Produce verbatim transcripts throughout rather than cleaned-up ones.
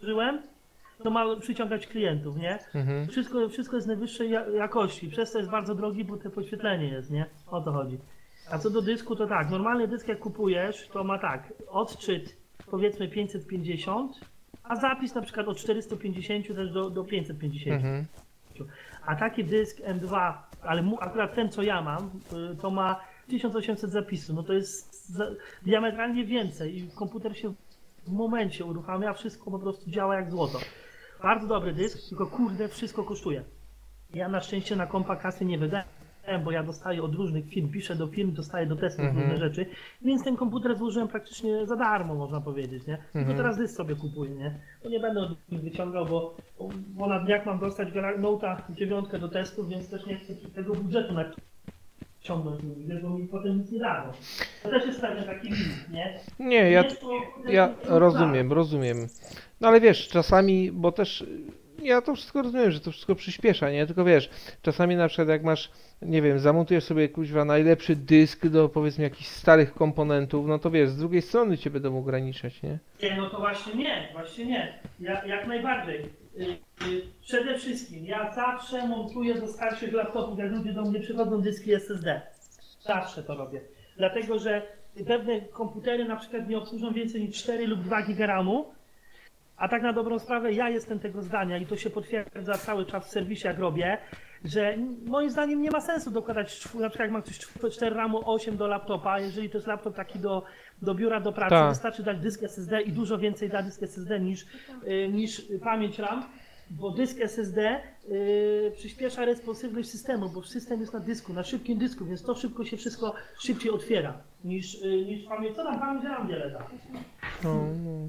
użyłem, to ma przyciągać klientów, nie? Mhm. Wszystko, wszystko jest najwyższej jakości, przez to jest bardzo drogi, bo to podświetlenie jest, nie? O to chodzi. A co do dysku, to tak, normalny dysk jak kupujesz, to ma tak, odczyt powiedzmy pięćset pięćdziesiąt, a zapis na przykład od czterysta pięćdziesiąt też do, do pięćset pięćdziesiąt. Mhm. A taki dysk M dwa, ale mu, akurat ten co ja mam, to ma tysiąc osiemset zapisów, no to jest za, diametralnie więcej i komputer się w momencie uruchamia, wszystko po prostu działa jak złoto. Bardzo dobry dysk, tylko kurde wszystko kosztuje. Ja na szczęście na kompa kasy nie wydałem, bo ja dostaję od różnych firm, piszę do firm, dostaję do testów Mhm. różne rzeczy, więc ten komputer złożyłem praktycznie za darmo, można powiedzieć, nie? Tylko Mhm. teraz dysk sobie kupuję, nie? Bo nie będę od nich wyciągał, bo, bo na dniach mam dostać Nota dziewiątkę do testów, więc też nie chcę tego budżetu naciągnąć, bo mi potem nic nie dadzą. To też jest pewnie taki limit, nie? Nie, ja, Jest to- ja rozumiem, rozumiem. No ale wiesz, czasami, bo też ja to wszystko rozumiem, że to wszystko przyspiesza, nie? Tylko wiesz, czasami na przykład jak masz, nie wiem, zamontujesz sobie kuźwa najlepszy dysk do powiedzmy jakichś starych komponentów, no to wiesz, z drugiej strony cię będą ograniczać, nie? Nie, no to właśnie nie, właśnie nie. Ja, jak najbardziej. Y, y, Przede wszystkim ja zawsze montuję do starszych laptopów, jak ludzie do mnie przychodzą, dyski S S D. Zawsze to robię. Dlatego, że pewne komputery na przykład nie obsłużą więcej niż cztery lub dwa giga ramu, a tak na dobrą sprawę ja jestem tego zdania i to się potwierdza cały czas w serwisie jak robię, że moim zdaniem nie ma sensu dokładać, na przykład jak ma ktoś cztery ramu osiem do laptopa, jeżeli to jest laptop taki do, do biura, do pracy, Tak. wystarczy dać dysk S S D i dużo więcej da dysk S S D niż, y, niż pamięć RAM, bo dysk S S D y, przyspiesza responsywność systemu, bo system jest na dysku, na szybkim dysku, więc to szybko się wszystko szybciej otwiera niż, y, niż pamięć. Co tam pamięć RAM wiele da? No, no.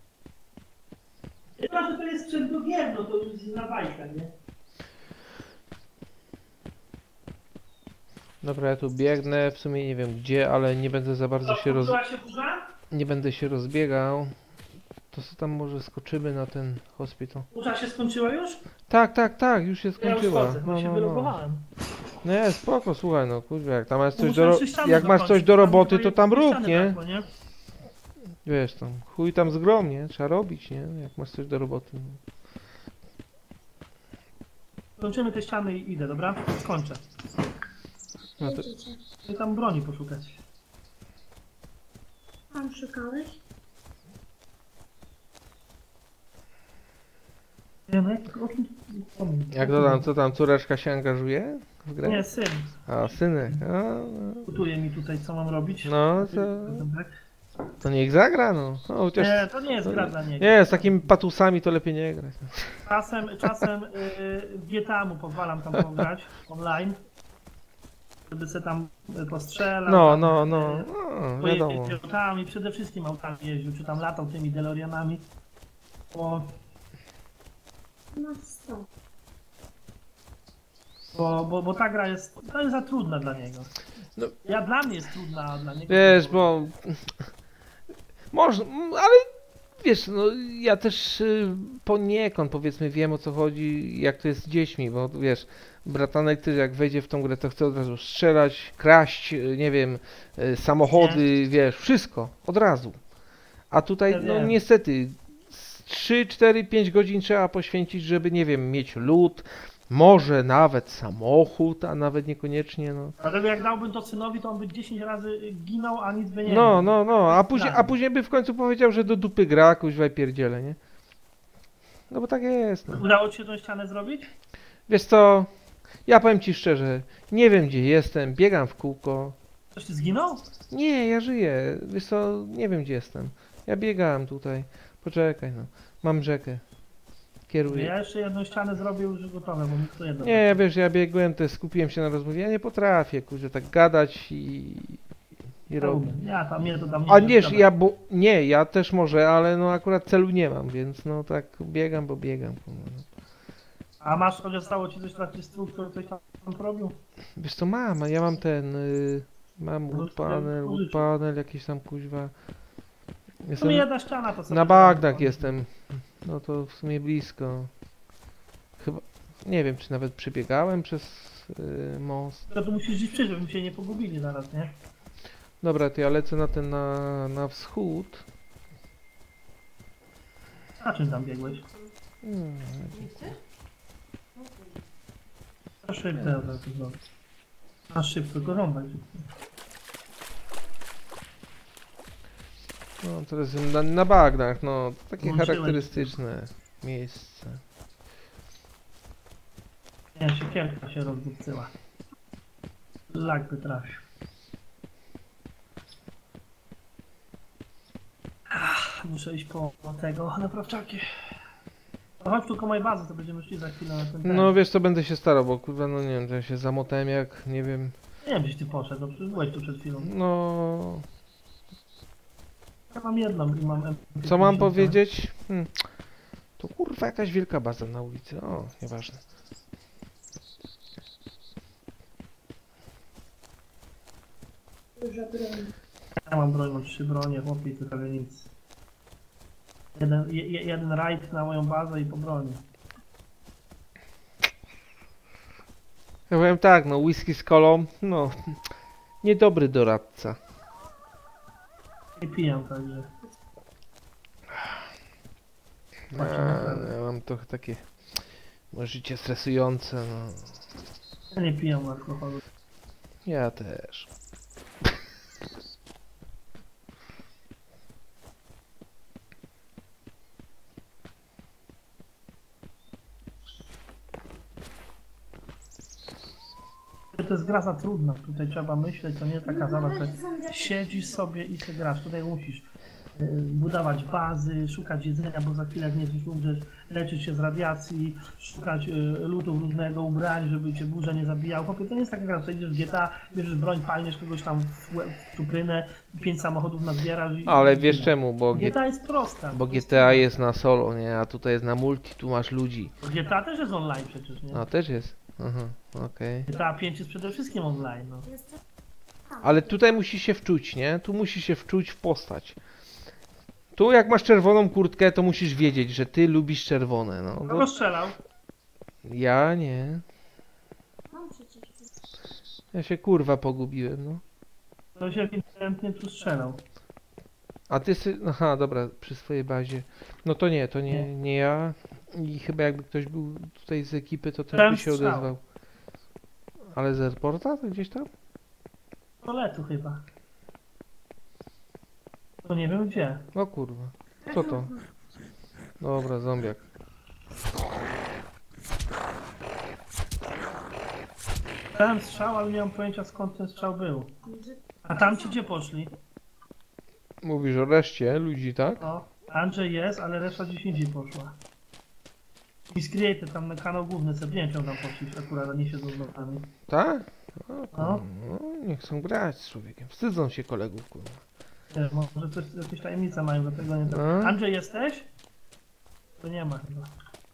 Chyba, że to jest sprzęt do gier, no to już jest na bajka, nie? Dobra, ja tu biegnę, w sumie nie wiem gdzie, ale nie będę za bardzo się roz... Skończyła się burza? nie będę się rozbiegał. To co tam może skoczymy na ten hospital? Burza się skończyła już? Tak, tak, tak, już się Ja już skończyła. chodzę, bo No, się no, no. wylogowałem. No jest spoko, słuchaj, no kurwa, jak tam masz coś Muszę do, ro... trzy ściany jak masz coś dokończyć, do tam roboty, chyba to tam trzy rób, ściany nie? brakło, nie? Wiesz tam, chuj tam zgrom, nie? Trzeba robić, nie? Jak masz coś do roboty. Kończymy te ściany i idę, dobra? Skończę. No to... Chcę tam broni poszukać. Tam szukałeś? Nie, no jak, o kim- o kim- Jak to tam, co tam, córeczka się angażuje w grę? Nie, syn. A, synek, a, no. Gotuje mi tutaj, co mam robić. No, to, to niech zagra, no. no chociaż... Nie, to nie jest gra dla niego. Nie, z takimi patusami to lepiej nie grać. Czasem, czasem yy, w G T A mu pozwalam tam pograć online. Żeby se tam y, postrzelał. No, tam, no, y, no, no, wiadomo. Pojeździł autami, przede wszystkim autami jeździł, czy tam latał tymi DeLoreanami. Bo, No sto. bo, bo, bo ta gra jest, to jest za trudna dla niego. No. Ja dla mnie jest trudna, a dla niego... Wiesz, bo... Można, ale wiesz, no ja też y, poniekąd powiedzmy wiem o co chodzi, jak to jest z dziećmi, bo wiesz, bratanek też jak wejdzie w tą grę, to chce od razu strzelać, kraść, y, nie wiem, y, samochody, wiesz, wszystko, od razu. A tutaj, Ja no wiem. niestety, trzy, cztery, pięć godzin trzeba poświęcić, żeby, nie wiem, mieć lód, może nawet samochód, a nawet niekoniecznie, no. Dlatego jak dałbym to synowi, to on by dziesięć razy ginął, a nic by nie No, miał. no, no, a później, a Tak. później by w końcu powiedział, że do dupy gra, kuźwa i pierdziele, nie? No bo tak jest, no. Udało ci się tą ścianę zrobić? Wiesz co, ja powiem ci szczerze, nie wiem gdzie jestem, biegam w kółko. Ktoś ty zginął? Nie, ja żyję, wiesz co, nie wiem gdzie jestem. Ja biegałem tutaj, poczekaj no, mam rzekę, kieruję. Ja jeszcze jedną ścianę zrobię już gotowe, bo mi to jedno. Nie, ja wiesz, ja biegłem, też skupiłem się na rozmowie, ja nie potrafię, kurczę, tak gadać i, i robić. Ja tam mnie to tam nie A wiem, wiesz, dobra. ja bo, nie, ja też może, ale no akurat celu nie mam, więc no tak biegam, bo biegam. A masz, chociaż stało ci coś taki strój, który coś tam porobił? Wiesz co, mam, a ja mam ten, y, mam No, wood panel, wood użyć. panel, jakiś tam kuźwa. W Jestem sumie jedna ściana to sobie... na Bagdach jestem, no to w sumie blisko. Chyba, nie wiem czy nawet przebiegałem przez y, most. To tu musisz gdzieś przyjść, żeby się nie pogubili zaraz, nie? Dobra, to ja lecę na ten, na, na wschód. Na czym tam biegłeś? Hmm. Na szybko od razu zrobię. Na szybko go rąbać. No teraz na, na bagnach, no takie Włączyłeś. charakterystyczne miejsce. Nie, siekierka się rozdupcyła. Lak by trafił. Ach, muszę iść po tego naprawczaki. No chodź tu koło mojej bazy, to będziemy szli za chwilę na ten No wiesz co, będę się starał, bo kurwa, no nie wiem, to ja się zamotałem jak, nie wiem, Nie wiem, gdzieś ty poszedł, no przecież byłeś tu przed chwilą. no... Ja mam jedną i mam... M pięćdziesiąt. Co mam powiedzieć? Hmm. To kurwa jakaś wielka baza na ulicy, o, nieważne. Duża broń. Ja mam broń, mam trzy bronie, chłopie i tu prawie nic. Jeden, je, je- jeden rajd na moją bazę i po broni. Ja powiem tak, no whisky z kolą, no, niedobry doradca. I piję także. Ja, ja mam trochę takie moje życie stresujące, no. Ja nie piję alkoholu. Ja też. To jest gra za trudna, tutaj trzeba myśleć, to nie taka zabawa, że siedzisz sobie i się grasz, tutaj musisz y, budować bazy, szukać jedzenia, bo za chwilę jak nie umrzesz, leczyć się z radiacji, szukać y, lutów różnego ubrań, żeby cię burza nie zabijał. Chłopie, to nie jest taka gra, że idziesz w G T A, bierzesz broń, palniesz kogoś tam w, łeb, w czuprynę, pięć samochodów nazbierasz i... Ale i wiesz tyle. czemu, bo, G G T A jest prosta. bo to jest G T A trudne. jest na solo, nie? A tutaj jest na multi, tu masz ludzi. G T A też jest online przecież, nie? A też jest. Aha, okej. G T A pięć jest przede wszystkim online, no. Jest Ale tutaj musi się wczuć, nie? Tu musi się wczuć w postać. Tu jak masz czerwoną kurtkę, to musisz wiedzieć, że ty lubisz czerwone, no. Kogo Bo strzelał? ja nie. Mam przecież. Ja się kurwa pogubiłem, no. To się ewidentnie tu strzelał. A ty sy... Aha, dobra, przy swojej bazie. No to nie, to nie, nie ja. I chyba jakby ktoś był tutaj z ekipy, to też Ten by się strzał. odezwał. Ale z airporta? To gdzieś tam? Toaletu chyba. To nie wiem gdzie. O kurwa. Co to? Dobra, zombiak. Ten strzał, ale nie mam pojęcia skąd ten strzał był. A tamci gdzie poszli? Mówisz o reszcie ludzi, tak? O, Andrzej jest, ale reszta gdzieś indziej poszła. Miscreated tam na kanał główny, sobie nie wiem, czy on tam poszli, akurat a nie siedzą z nogami. Tak? O, No. kurwa, no, nie chcą grać z człowiekiem. Wstydzą się kolegów, kurwa. Nie, może coś, jakieś tajemnice mają, dlatego nie tak. A? Andrzej jesteś? To nie ma chyba.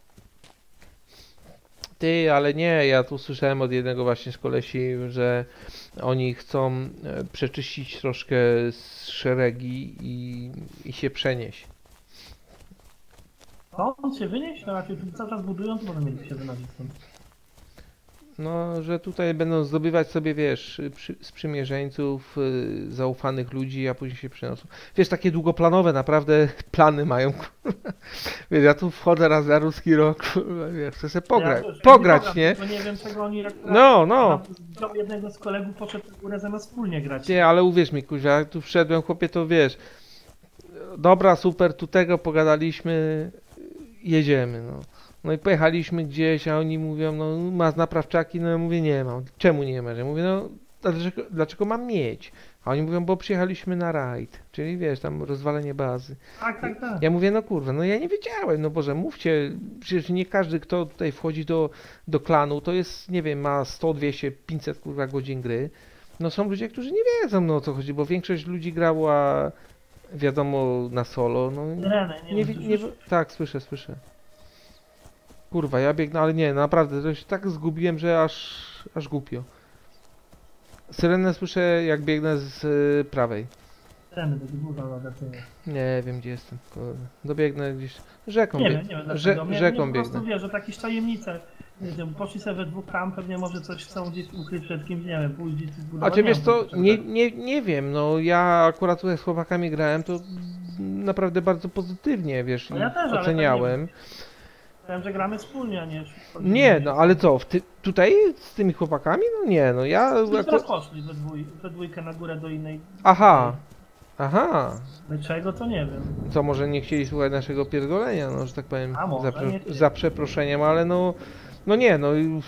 Ty, ale nie, ja tu słyszałem od jednego właśnie z kolesi, że oni chcą e, przeczyścić troszkę z szeregi i, i się przenieść. To on się wynieść? No raczej tu cały czas budują, to będą mieli się wynosić stąd. No, że tutaj będą zdobywać sobie, wiesz, przy, sprzymierzeńców, y, zaufanych ludzi, a później się przeniosą. Wiesz, takie długoplanowe naprawdę plany mają, kurwa. Wiesz, ja tu wchodzę raz na ruski rok, kurwa, wiesz, chcę sobie pograć, Ja, wiesz, pograć, ja nie? Bo nie wiem czego oni... No, no. Do jednego z kolegów poszedł w górę zamiast wspólnie grać. Nie, ale uwierz mi, kuźwa, jak tu wszedłem, chłopie, to wiesz, dobra, super, tu tego pogadaliśmy, jedziemy, no. No i pojechaliśmy gdzieś, a oni mówią, no masz naprawczaki, no ja mówię, nie mam. Czemu nie masz? Ja mówię, no dlaczego, dlaczego mam mieć? A oni mówią, bo przyjechaliśmy na rajd, czyli wiesz, tam rozwalenie bazy. Tak, tak, tak. Ja mówię, no kurwa, no ja nie wiedziałem, no Boże, mówcie, przecież nie każdy, kto tutaj wchodzi do, do klanu, to jest, nie wiem, ma sto, dwieście, pięćset kurwa godzin gry. No są ludzie, którzy nie wiedzą, no o co chodzi, bo większość ludzi grała, wiadomo, na solo, no. Renę, nie, Nie, wiem, wi- czy nie, już- tak, słyszę, słyszę. Kurwa, ja biegnę, ale nie, naprawdę, to się tak zgubiłem, że aż, aż głupio. Syrenę słyszę, jak biegnę z y, prawej. Reny, to dużo lagatyny. Nie wiem, gdzie jestem. Kurde. Dobiegnę gdzieś. Rzeką, Nie bieg... wiem, nie wiem Rze- dlaczego. Mnie, rzeką mnie po prostu biegnę. wie, że jakieś tajemnice. Nie wiem, poszli sobie we dwóch tam, pewnie może coś chcą gdzieś ukryć przed kimś, nie wiem, pójść gdzieś A zbudować. czy nie wiesz wiem, co, dlaczego nie, tak. nie, nie wiem, no ja akurat tutaj z chłopakami grałem, to naprawdę bardzo pozytywnie, wiesz, No ja i też, ale oceniałem. Wiem, że gramy wspólnie, a nie... Nie, no ale co, w ty, tutaj z tymi chłopakami? No nie, no ja... Myśmy teraz Jako... poszli we, dwój, we dwójkę na górę do innej... Aha, aha. Dlaczego, to nie wiem. Co, może nie chcieli słuchać naszego pierdolenia, no, że tak powiem, A może, za, nie prze, chcieli. za przeproszeniem, ale no... No nie, no... i-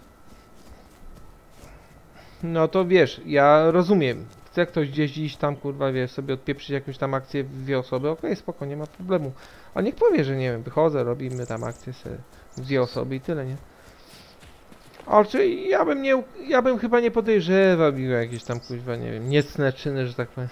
No to wiesz, ja rozumiem. Chce ktoś gdzieś iść tam, kurwa, wiesz, sobie odpieprzyć jakąś tam akcję w dwie osoby, okej, spoko, nie ma problemu. A niech powie, że nie wiem, wychodzę, robimy tam akcję sobie w dwie osoby i tyle, nie? Ale czy ja bym nie, uk- ja bym chyba nie podejrzewał mi jakieś tam, kurwa, nie wiem, niecne czyny, że tak powiem.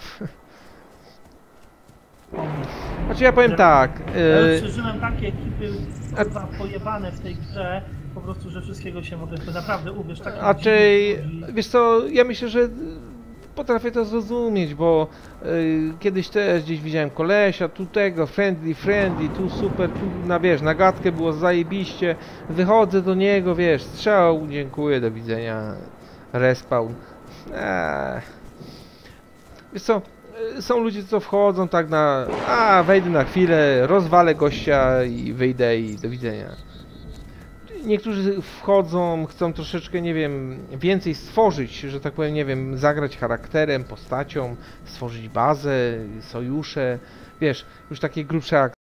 Znaczy ja powiem tak, Ja yy, już przeżyłem takie ekipy, kurwa, pojebane w tej grze, po prostu, że wszystkiego się mogę, to naprawdę uwierz, takich raczej, dziwnych ludzi. wiesz co, ja myślę, że potrafię to zrozumieć, bo y, kiedyś też gdzieś widziałem kolesia, tu tego, friendly, friendly, tu super, tu na wiesz, na gadkę było zajebiście, wychodzę do niego, wiesz, strzał, dziękuję, do widzenia, respawn. Eee. Wiesz co, y, są ludzie, co wchodzą tak na, a wejdę na chwilę, rozwalę gościa i wyjdę i do widzenia. Niektórzy wchodzą, chcą troszeczkę, nie wiem, więcej stworzyć, że tak powiem, nie wiem, zagrać charakterem, postacią, stworzyć bazę, sojusze, wiesz, już takie grubsze akcje.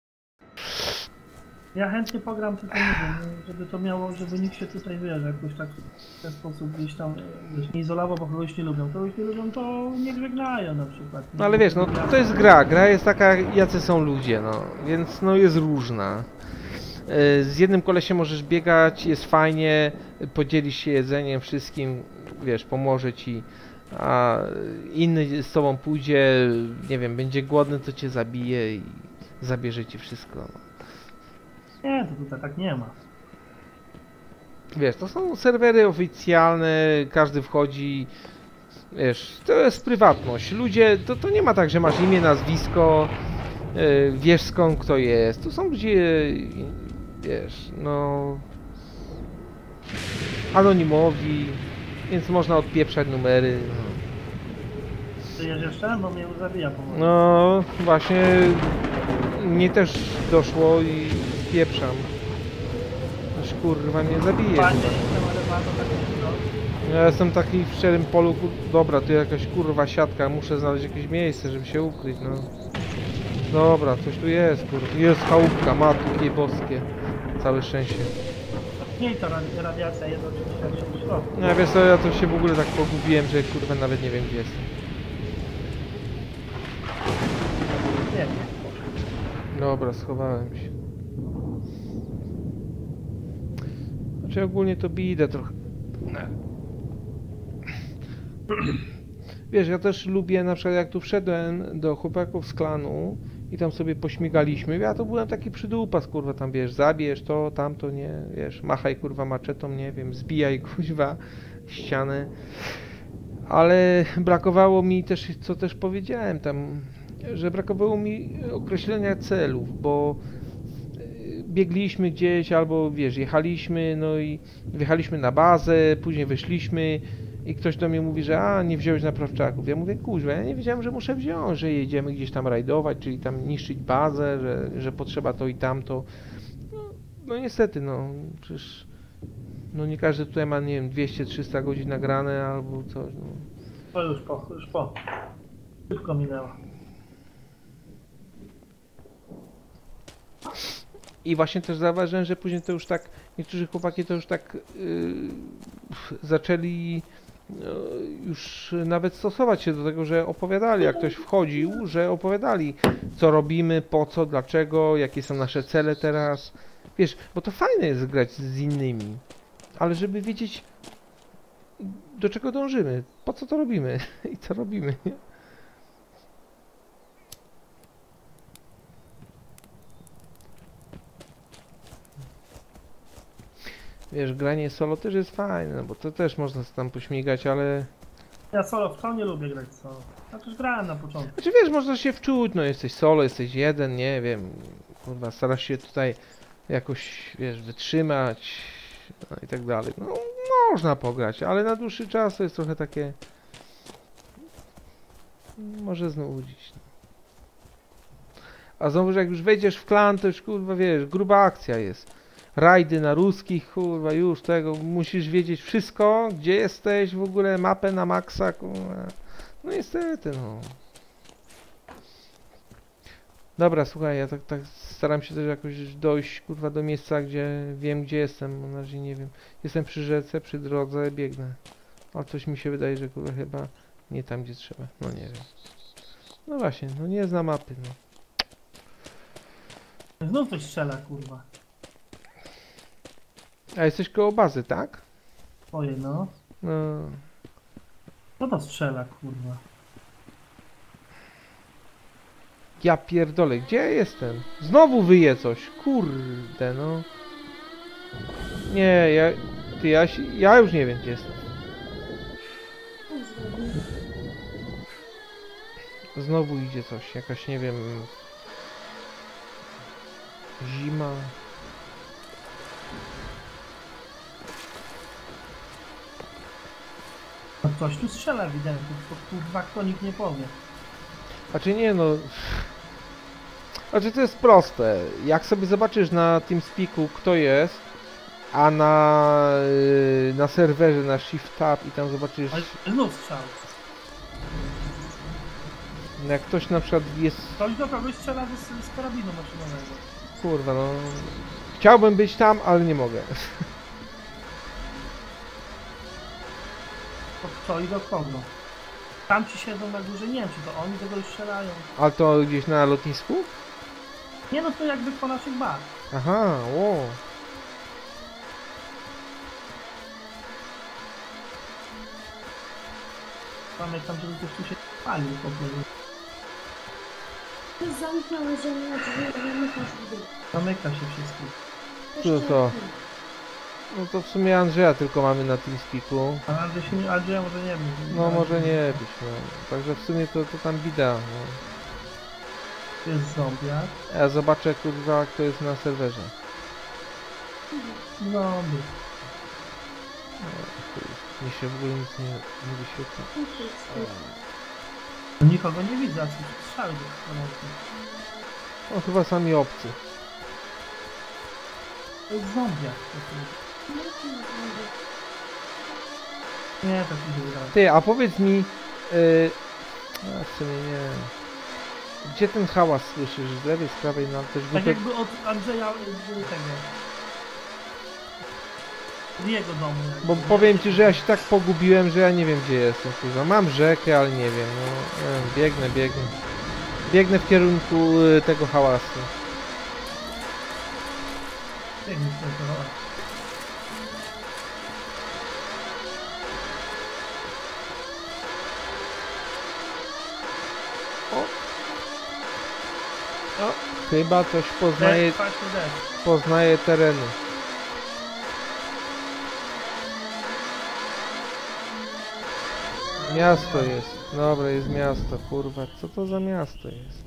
Ja chętnie pogram, tylko nie wiem, żeby to miało, żeby nikt się tutaj, wiesz, jakoś tak w ten sposób gdzieś tam, wiesz, nie izolował, bo kogoś nie lubią. Kogoś nie lubią, to niech żegnają na przykład. No ale wiesz, no to jest gra, gra jest taka, jacy są ludzie, no, więc no jest różna. Z jednym kolesiem możesz biegać, jest fajnie, podzielisz się jedzeniem, wszystkim, wiesz, pomoże ci, a inny z tobą pójdzie, nie wiem, będzie głodny, to cię zabije i zabierze ci wszystko. Nie, to tutaj tak nie ma. Wiesz, to są serwery oficjalne, każdy wchodzi, wiesz, to jest prywatność. Ludzie, to, to nie ma tak, że masz imię, nazwisko, yy, wiesz skąd kto jest. To są ludzie, wiesz, no... anonimowi, więc można odpieprzać numery. Żyjesz jeszcze? Bo mnie już zabija powoli. No, właśnie mnie też doszło i pieprzam. Aż kurwa mnie zabije. Panie, jestem, ale bardzo tak nie Ja jestem taki w szczerym polu, kur- dobra, tu jakaś kurwa siatka, muszę znaleźć jakieś miejsce, żeby się ukryć, no. Dobra, coś tu jest, kurwa. Jest chałupka, matki boskie. Całe szczęście. Nie, to radi- radiacja jest oczywiście w środku. No wiesz co, ja to się w ogóle tak pogubiłem, że kurwa nawet nie wiem gdzie jestem. Nie, Dobra, schowałem się. Znaczy ogólnie to bidę trochę. Wiesz, ja też lubię, na przykład jak tu wszedłem do chłopaków z klanu i tam sobie pośmigaliśmy, ja to byłem taki przydupas, kurwa, tam wiesz, zabierz to, tamto, nie, wiesz, machaj kurwa maczetą, nie wiem, zbijaj kuźwa ścianę. Ale brakowało mi też, co też powiedziałem tam, że brakowało mi określenia celów, bo biegliśmy gdzieś albo wiesz, jechaliśmy, no i wjechaliśmy na bazę, później wyszliśmy i ktoś do mnie mówi, że a, nie wziąłeś naprawczaków. Ja mówię, kuźwa, ja nie wiedziałem, że muszę wziąć, że jedziemy gdzieś tam rajdować, czyli tam niszczyć bazę, że, że potrzeba to i tamto. No, no niestety, no przecież no nie każdy tutaj ma, nie wiem, dwieście trzysta godzin nagrane albo coś, no. to już po, już po. Szybko minęło. I właśnie też zauważyłem, że później to już tak, niektórzy chłopaki to już tak yy, zaczęli yy, już nawet stosować się do tego, że opowiadali, jak ktoś wchodził, że opowiadali, co robimy, po co, dlaczego, jakie są nasze cele teraz. Wiesz, bo to fajne jest grać z innymi, ale żeby wiedzieć, do czego dążymy, po co to robimy i co robimy. Nie? Wiesz, granie solo też jest fajne, no bo to też można się tam pośmigać, ale... Ja solo, w to nie lubię grać solo. Ja też grałem na początku. Znaczy wiesz, można się wczuć, no jesteś solo, jesteś jeden, nie wiem, kurwa, starasz się tutaj jakoś, wiesz, wytrzymać, no i tak dalej. No, można pograć, ale na dłuższy czas to jest trochę takie... Może znudzić. A znowu, że jak już wejdziesz w klan, to już kurwa wiesz, gruba akcja jest. Rajdy na ruskich, kurwa już tego, musisz wiedzieć wszystko, gdzie jesteś, w ogóle mapę na maksa, kurwa. No niestety, no. Dobra, słuchaj, ja tak, tak staram się też jakoś dojść, kurwa, do miejsca, gdzie wiem, gdzie jestem, na razie nie wiem. Jestem przy rzece, przy drodze, biegnę. Ale coś mi się wydaje, że kurwa chyba nie tam, gdzie trzeba. No nie wiem. No właśnie, no nie znam mapy, no. Znów coś strzela, kurwa. A jesteś koło bazy, tak? Twoje, no. No. Co to strzela, kurwa? Ja pierdolę, gdzie ja jestem? Znowu wyje coś, kurde, no. Nie, ja... Ty, ja, się- ja już nie wiem, gdzie jestem. Znowu idzie coś, jakaś, nie wiem... Zima... No ktoś tu strzela ewidentnie, to kurwa kto nikt nie powie. Znaczy nie no... Znaczy to jest proste. Jak sobie zobaczysz na TeamSpeaku kto jest, a na, yy, na serwerze na Shift Tab i tam zobaczysz, Ale znów strzał. jak ktoś na przykład jest... Ktoś do kogoś strzela z, z karabinu maszynowego. Kurwa no... Chciałbym być tam, ale nie mogę. To kto i do kogo? Tam ci siedzą na górze, nie wiem czy to oni do kogoś strzelają. Ale to gdzieś na lotnisku? Nie no to jakby po naszych bar. Aha, ło. Pamiętam, żeby ktoś tu się palił po prostu. To jest zamknęła ziemię, drzwi, nie mykasz w dół. Zamyka się wszystko. Co to? No to w sumie Andrzeja tylko mamy na TeamSpeaku. A Andrzej się nie, Andrzeja może nie wiem. No może nie być, no. Także w sumie to, to tam bida, no. To jest zombiak. Ja zobaczę kurwa kto jest na serwerze. Zombie. Mi się w ogóle nic nie, nie wyświetla. Nikogo nie widzę, a słyszę strzały do pomocy. No chyba sami obcy. To jest zombiak. Nie, to się nie wydaje. Ty, a powiedz mi... Yy, a w sumie nie... Gdzie ten hałas słyszysz? Z lewej, z prawej, no też Tak głupio... jakby od Andrzeja y, tego. Z jego domu. jakby. Bo powiem ci, że ja się tak pogubiłem, że ja nie wiem gdzie jestem, kurwa. Mam rzekę, ale nie wiem, no... Nie wiem, biegnę, biegnę. Biegnę w kierunku y, tego hałasu. Jak mi się to O, chyba coś poznaje, Deszcz, kwaśny deszcz. poznaje tereny. Miasto jest. Dobra, jest miasto, kurwa. Co to za miasto jest?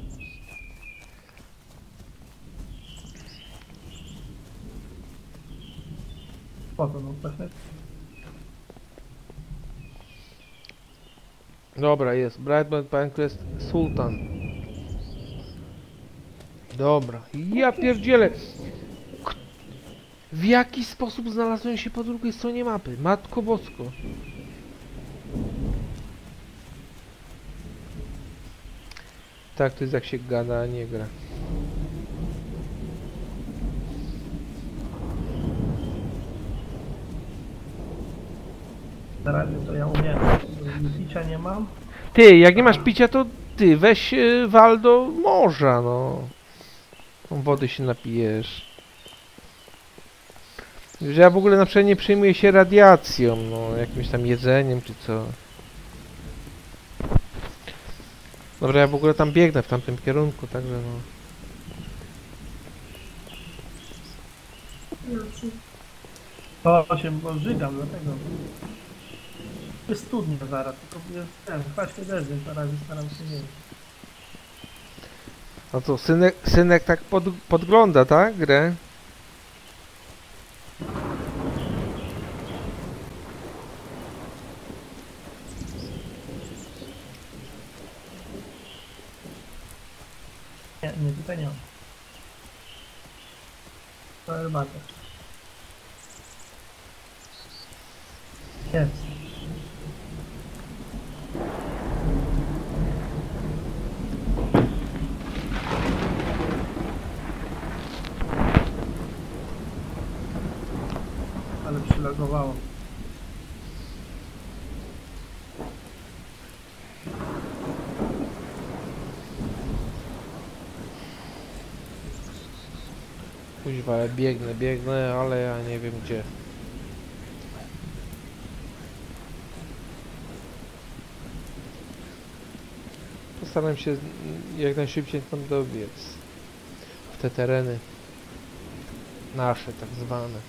Po to, no kwaśny. Dobra, jest. Brightman Pancrest Sultan. Dobra. Ja pierdzielę. K- W jaki sposób znalazłem się po drugiej stronie mapy? Matko Bosko. Tak, to jest jak się gada, a nie gra. Na razie to ja umiem. Picia nie mam. Ty, jak nie masz picia, to ty weź y, wal do morza, no. Wody się napijesz. Że ja w ogóle na przykład nie przejmuję się radiacją, no, jakimś tam jedzeniem czy co. Dobra, ja w ogóle tam biegnę w tamtym kierunku, także no. To się żygam dlatego. Jest studnia zaraz, tylko jest ten, kwaśny deszcz, więc na razie staram się nie. No to synek, synek tak pod, podgląda, tak, grę? Nie, Nie, nie, tutaj nie ma. To herbatę. Jest. Ale przylagowało. Kuźwa, ja biegnę, biegnę, ale ja nie wiem gdzie. Postaram się jak najszybciej tam dobiec. W te tereny. Nasze, tak zwane.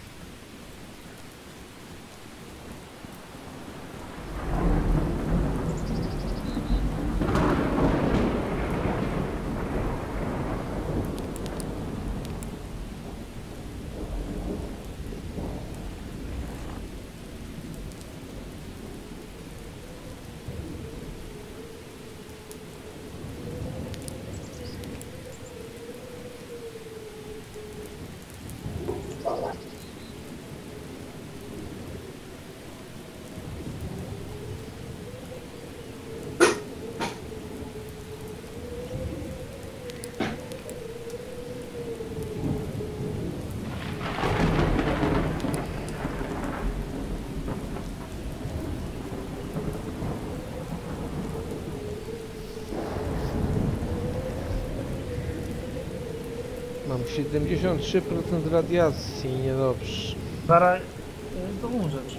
Mam siedemdziesiąt trzy procent radiacji, niedobrze. Zaraz y, to umrzesz.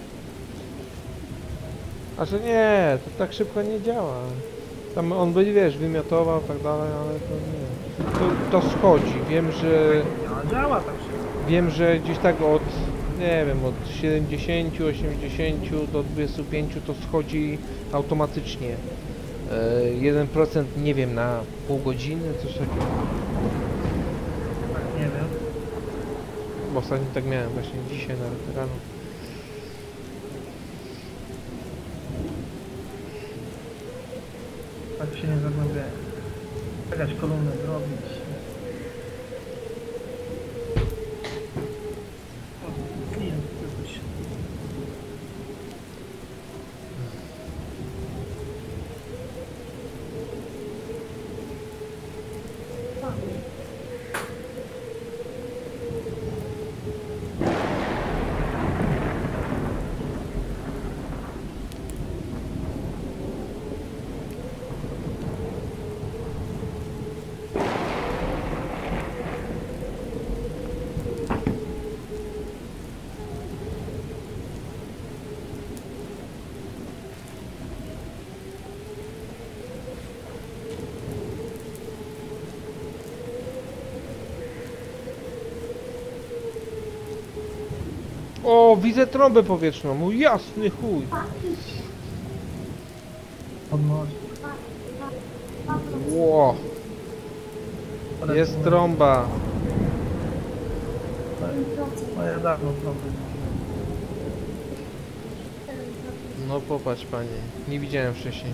A że nie, to tak szybko nie działa. Tam on by, wiesz, wymiotował tak dalej, ale to nie. To, to schodzi. Wiem, że... Nie działa tak szybko. Wiem, że gdzieś tak od, nie wiem, od siedemdziesięciu, osiemdziesięciu do dwudziestu pięciu to schodzi automatycznie. E, jeden procent, nie wiem, na pół godziny, coś takiego. Tak, nie wiem. Bo ostatnio tak miałem właśnie dzisiaj nawet rano. Tak się nie zagłębiają. Jakaś kolumnę zrobić. O, klient jakoś. O, widzę trąbę powietrzną, mój jasny chuj. Podnosi. Ło, jest trąba. No ja dawno trąby. No popatrz panie, nie widziałem wcześniej.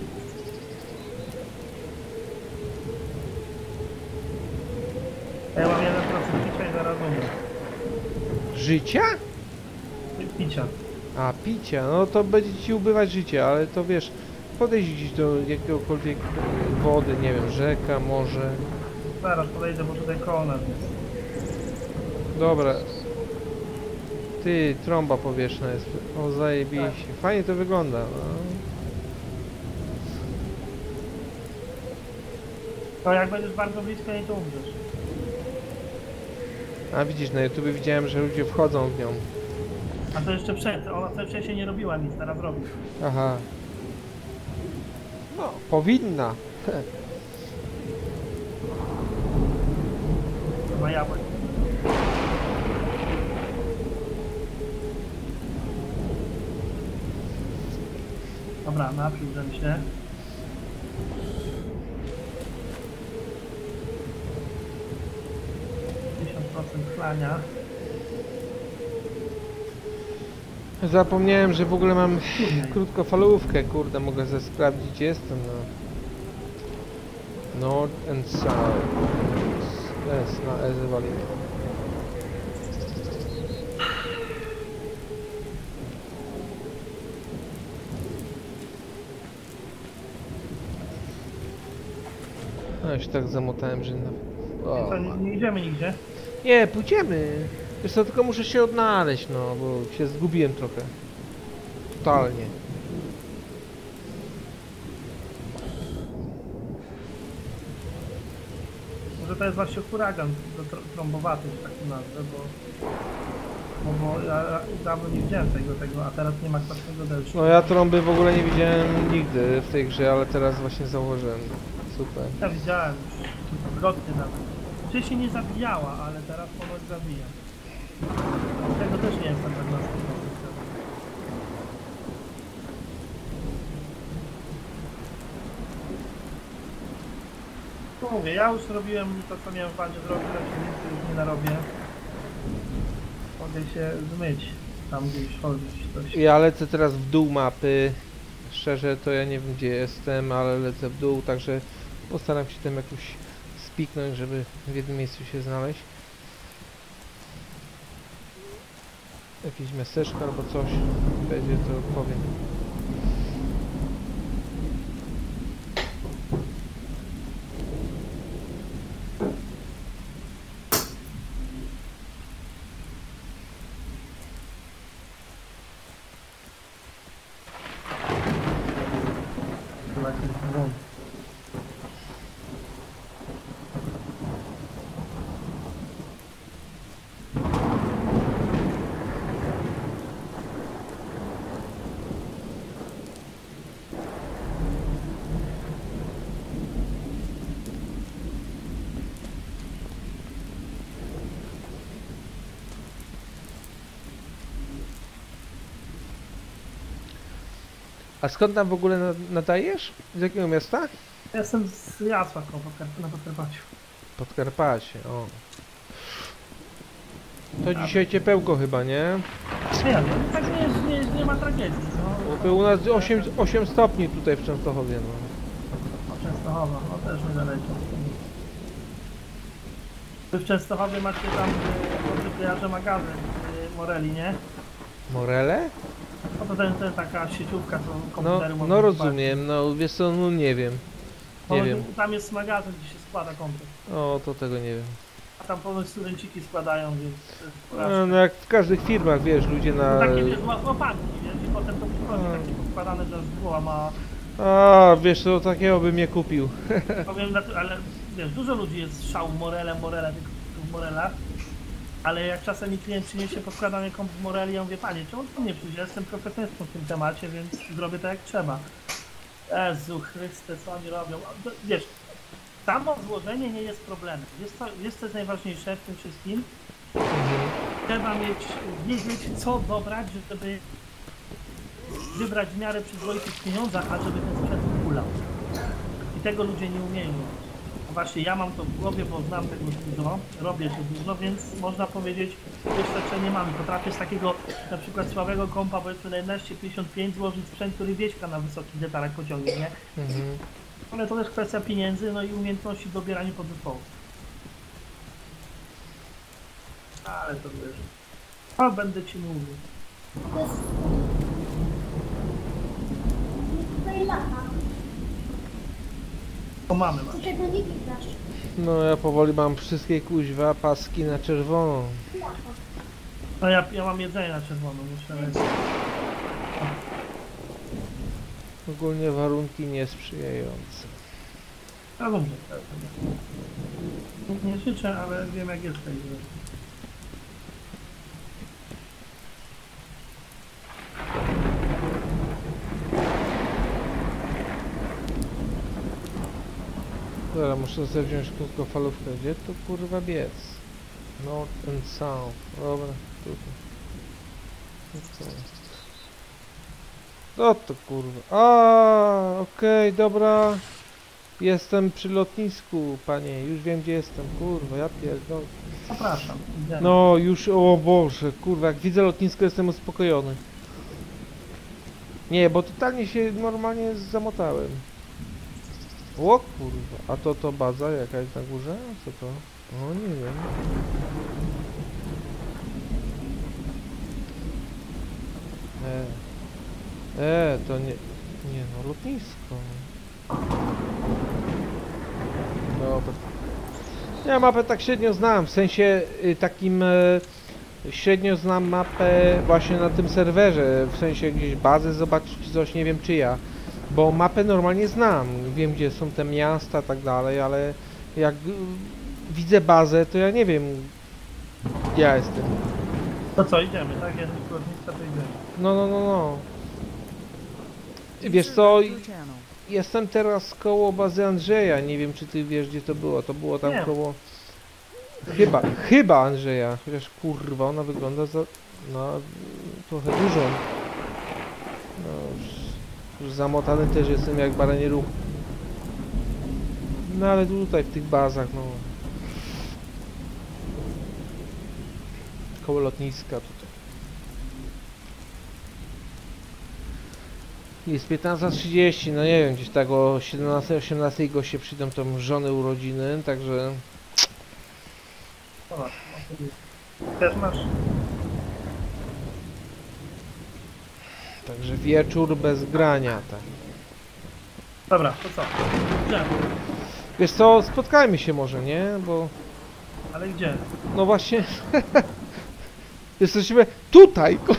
Ja mam jeden procent picia i zaraz umrę. Życia? Picia. A, picia, no to będzie ci ubywać życie, ale to wiesz, podejść gdzieś do jakiegokolwiek e, wody, nie wiem, rzeka, morze. Zaraz podejdę, bo tutaj koło nas jest. Dobra. Ty, trąba powietrzna jest. O, zajebiście. Fajnie to wygląda. No. To jak będziesz bardzo blisko niej, to umrzesz. A widzisz, na YouTube widziałem, że ludzie wchodzą w nią. A to jeszcze przed, ona wtedy wcześniej nie robiła nic, teraz robi. Aha. No, powinna. Ma jabłek. Dobra, napiłbym się. pięćdziesiąt procent chlania. Zapomniałem, że w ogóle mam krótkofalówkę, kurde, mogę ze sprawdzić, jestem, no. North and South. S na E zawaliłem. No, ja się tak zamotałem, że... O, Co, nie, nie idziemy nigdzie. nie, pójdziemy. Wiesz co, tylko muszę się odnaleźć, no, bo się zgubiłem trochę. Totalnie. Może to jest właśnie huragan tr trąbowaty, że tak to nazwę, bo... Bo, bo ja dawno nie widziałem tego, tego, a teraz nie ma kwaśnego deszczu. No ja trąby w ogóle nie widziałem nigdy w tej grze, ale teraz właśnie zauważyłem. Super. Ja widziałem już kilkakrotnie nawet. Wcześniej nie zabijała, ale teraz ponoć zabija. Tego też nie jestem tak na to mówię, ja już robiłem to, co miałem w bandzie zrobić, a się więcej już nie narobię. Mogę się zmyć, tam gdzieś chodzić. Coś. Ja lecę teraz w dół mapy. Szczerze to ja nie wiem gdzie jestem, ale lecę w dół, także postaram się tam jakoś spiknąć, żeby w jednym miejscu się znaleźć. Jakieś miasteczko albo coś będzie, to powiem. Chyba jakiś błąd. A skąd tam w ogóle na- nadajesz? Z jakiego miasta? Ja jestem z Jasła koło Podkar- na Podkarpaciu. Podkarpacie, o. To dzisiaj ciepełko chyba, nie? Nie wiem, tak nie, jest, nie, jest, nie ma tragedii. No. Bo u nas osiem, osiem stopni tutaj w Częstochowie, no. O, Częstochowa, no też niedaleko. Wy w Częstochowie macie tam, gdzie kojarzę magazyn y, Moreli, nie? Morele? No to ten, ten taka sieciówka, co No, komputery mogą no kupować. rozumiem, no wiesz co, no nie wiem. Nie Ponoć wiem. Tam jest magazyn, gdzie się składa komplet. O, to tego nie wiem. A tam ponoć studenciki składają, więc to jest porażka. No, no jak w każdych firmach, wiesz, ludzie No na... takie wiesz, ła- łapanki, wiesz, i potem to przychodzi A. takie poskładane, że z głowa ma... A, wiesz, to takiego bym nie kupił. Powiem, na to- ale wiesz, dużo ludzi jest szału Morele, Morele, tych tych Morela. Ale jak czasem mi klient przyniesie poskładany komp w Moreli, ja mówię, panie, czemu to nie przyjdzie? Ja jestem profesjonalistą w tym temacie, więc zrobię to jak trzeba. Jezu Chryste, co oni robią? A, to, wiesz, samo złożenie nie jest problemem. Jest to, jest to najważniejsze w tym wszystkim. Trzeba mieć, wiedzieć, co dobrać, żeby wybrać w miarę przyzwoitych pieniądzach, a żeby ten sprzęt kulał. I tego ludzie nie umieją. Właśnie ja mam to w głowie, bo znam tego dużo, robię to dużo, więc można powiedzieć, doświadczenie mam. Potrafię z takiego na przykład słabego kompa, powiedzmy na jedenaście pięćdziesiąt pięć złożyć sprzęt, który wieśka na wysokich detalach pociągnie, nie? Mhm. Ale to też kwestia pieniędzy, no i umiejętności w dobieraniu podzespołów. Ale to wiesz. A będę ci mówił. To jest... Tutaj lata. To mamy Ty masz. tego nie widać. No ja powoli mam wszystkie kuźwa paski na czerwono. Lata. No ja, ja mam jedzenie na czerwono, muszę lecieć. Ogólnie warunki niesprzyjające. Rozumiem. Nie życzę, ale wiem jak jest w tej grze. Dobra, muszę sobie wziąć krótkofalówkę. Gdzie to kurwa biec? North and South. Dobra, tutaj. No co jest? Co to kurwa? A, okej, dobra. Jestem przy lotnisku, panie. Już wiem gdzie jestem. Kurwa, ja pierdolę. Zapraszam. Idziemy. No już, o Boże, kurwa, jak widzę lotnisko jestem uspokojony. Nie, bo totalnie się normalnie zamotałem. O kurwa, a to to baza jaka jest na górze? Co to? O nie wiem. E, e to nie... Nie no, lotnisko. Dobra. Ja mapę tak średnio znam, w sensie y, takim... Y, średnio znam mapę właśnie na tym serwerze, w sensie gdzieś bazę zobaczyć czy coś, nie wiem czyja. Bo mapę normalnie znam, wiem gdzie są te miasta, tak dalej, ale jak y, widzę bazę, to ja nie wiem gdzie ja jestem. To co, idziemy, tak? Ja do lotniska to idziemy. No, no, no, no. Wiesz co, jestem teraz koło bazy Andrzeja, nie wiem czy ty wiesz gdzie to było, to było tam Nie. koło... Chyba, chyba Andrzeja, chociaż kurwa ona wygląda za... no trochę dużo. No, już, już zamotany też jestem jak baranie ruch. No ale tutaj w tych bazach, no. Koło lotniska tutaj. Jest piętnasta trzydzieści, no nie wiem, gdzieś tak o siedemnastej osiemnastej goście przyjdą tam żony urodziny, także... Dobra, też masz. Także wieczór bez grania, tak. Dobra, to co? Gdzie? Wiesz co, spotkajmy się może, nie? Bo... Ale gdzie? No właśnie... Jesteśmy tutaj! ko-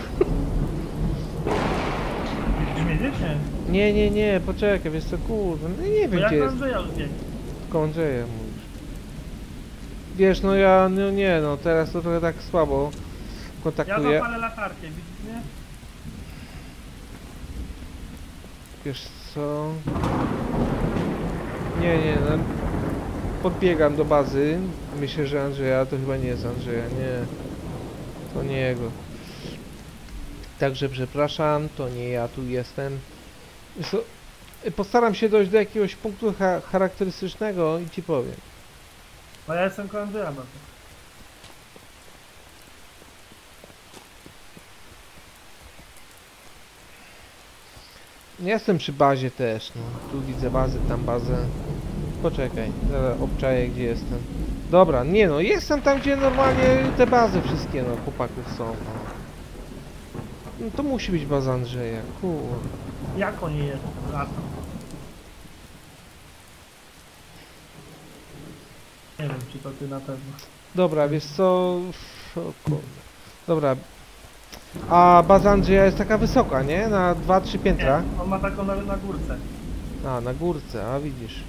Gdzie? Nie, nie, nie, poczekaj, wiesz co, kurde, no nie Bo wiem jak gdzie jest. Andrzeja już biegł. Koło Andrzeja mówisz. Wiesz, no ja, no nie, no teraz to trochę tak słabo Ja kontaktuję. zapalę latarkę, widzisz mnie? Wiesz co... Nie, nie, no... Podbiegam do bazy. Myślę, że Andrzeja, to chyba nie jest Andrzeja, nie. To nie jego. Także przepraszam, to nie ja tu jestem. Wiesz co, postaram się dojść do jakiegoś punktu cha charakterystycznego i ci powiem. Bo ja jestem koło Andrzeja bardzo. Jestem przy bazie też, no. Tu widzę bazę, tam bazę. Poczekaj, zaraz obczaję gdzie jestem. Dobra, nie no, jestem tam gdzie normalnie te bazy wszystkie, no, chłopaków są. No, no to musi być baza Andrzeja, kurde. Jak oni jest? Latam. Nie wiem, czy to ty na pewno. Dobra, wiesz co... O, kurde. Dobra. A baza Andrzeja jest taka wysoka, nie? Na dwa trzy piętra? Nie, on ma taką na, na górce. A, na górce, a widzisz.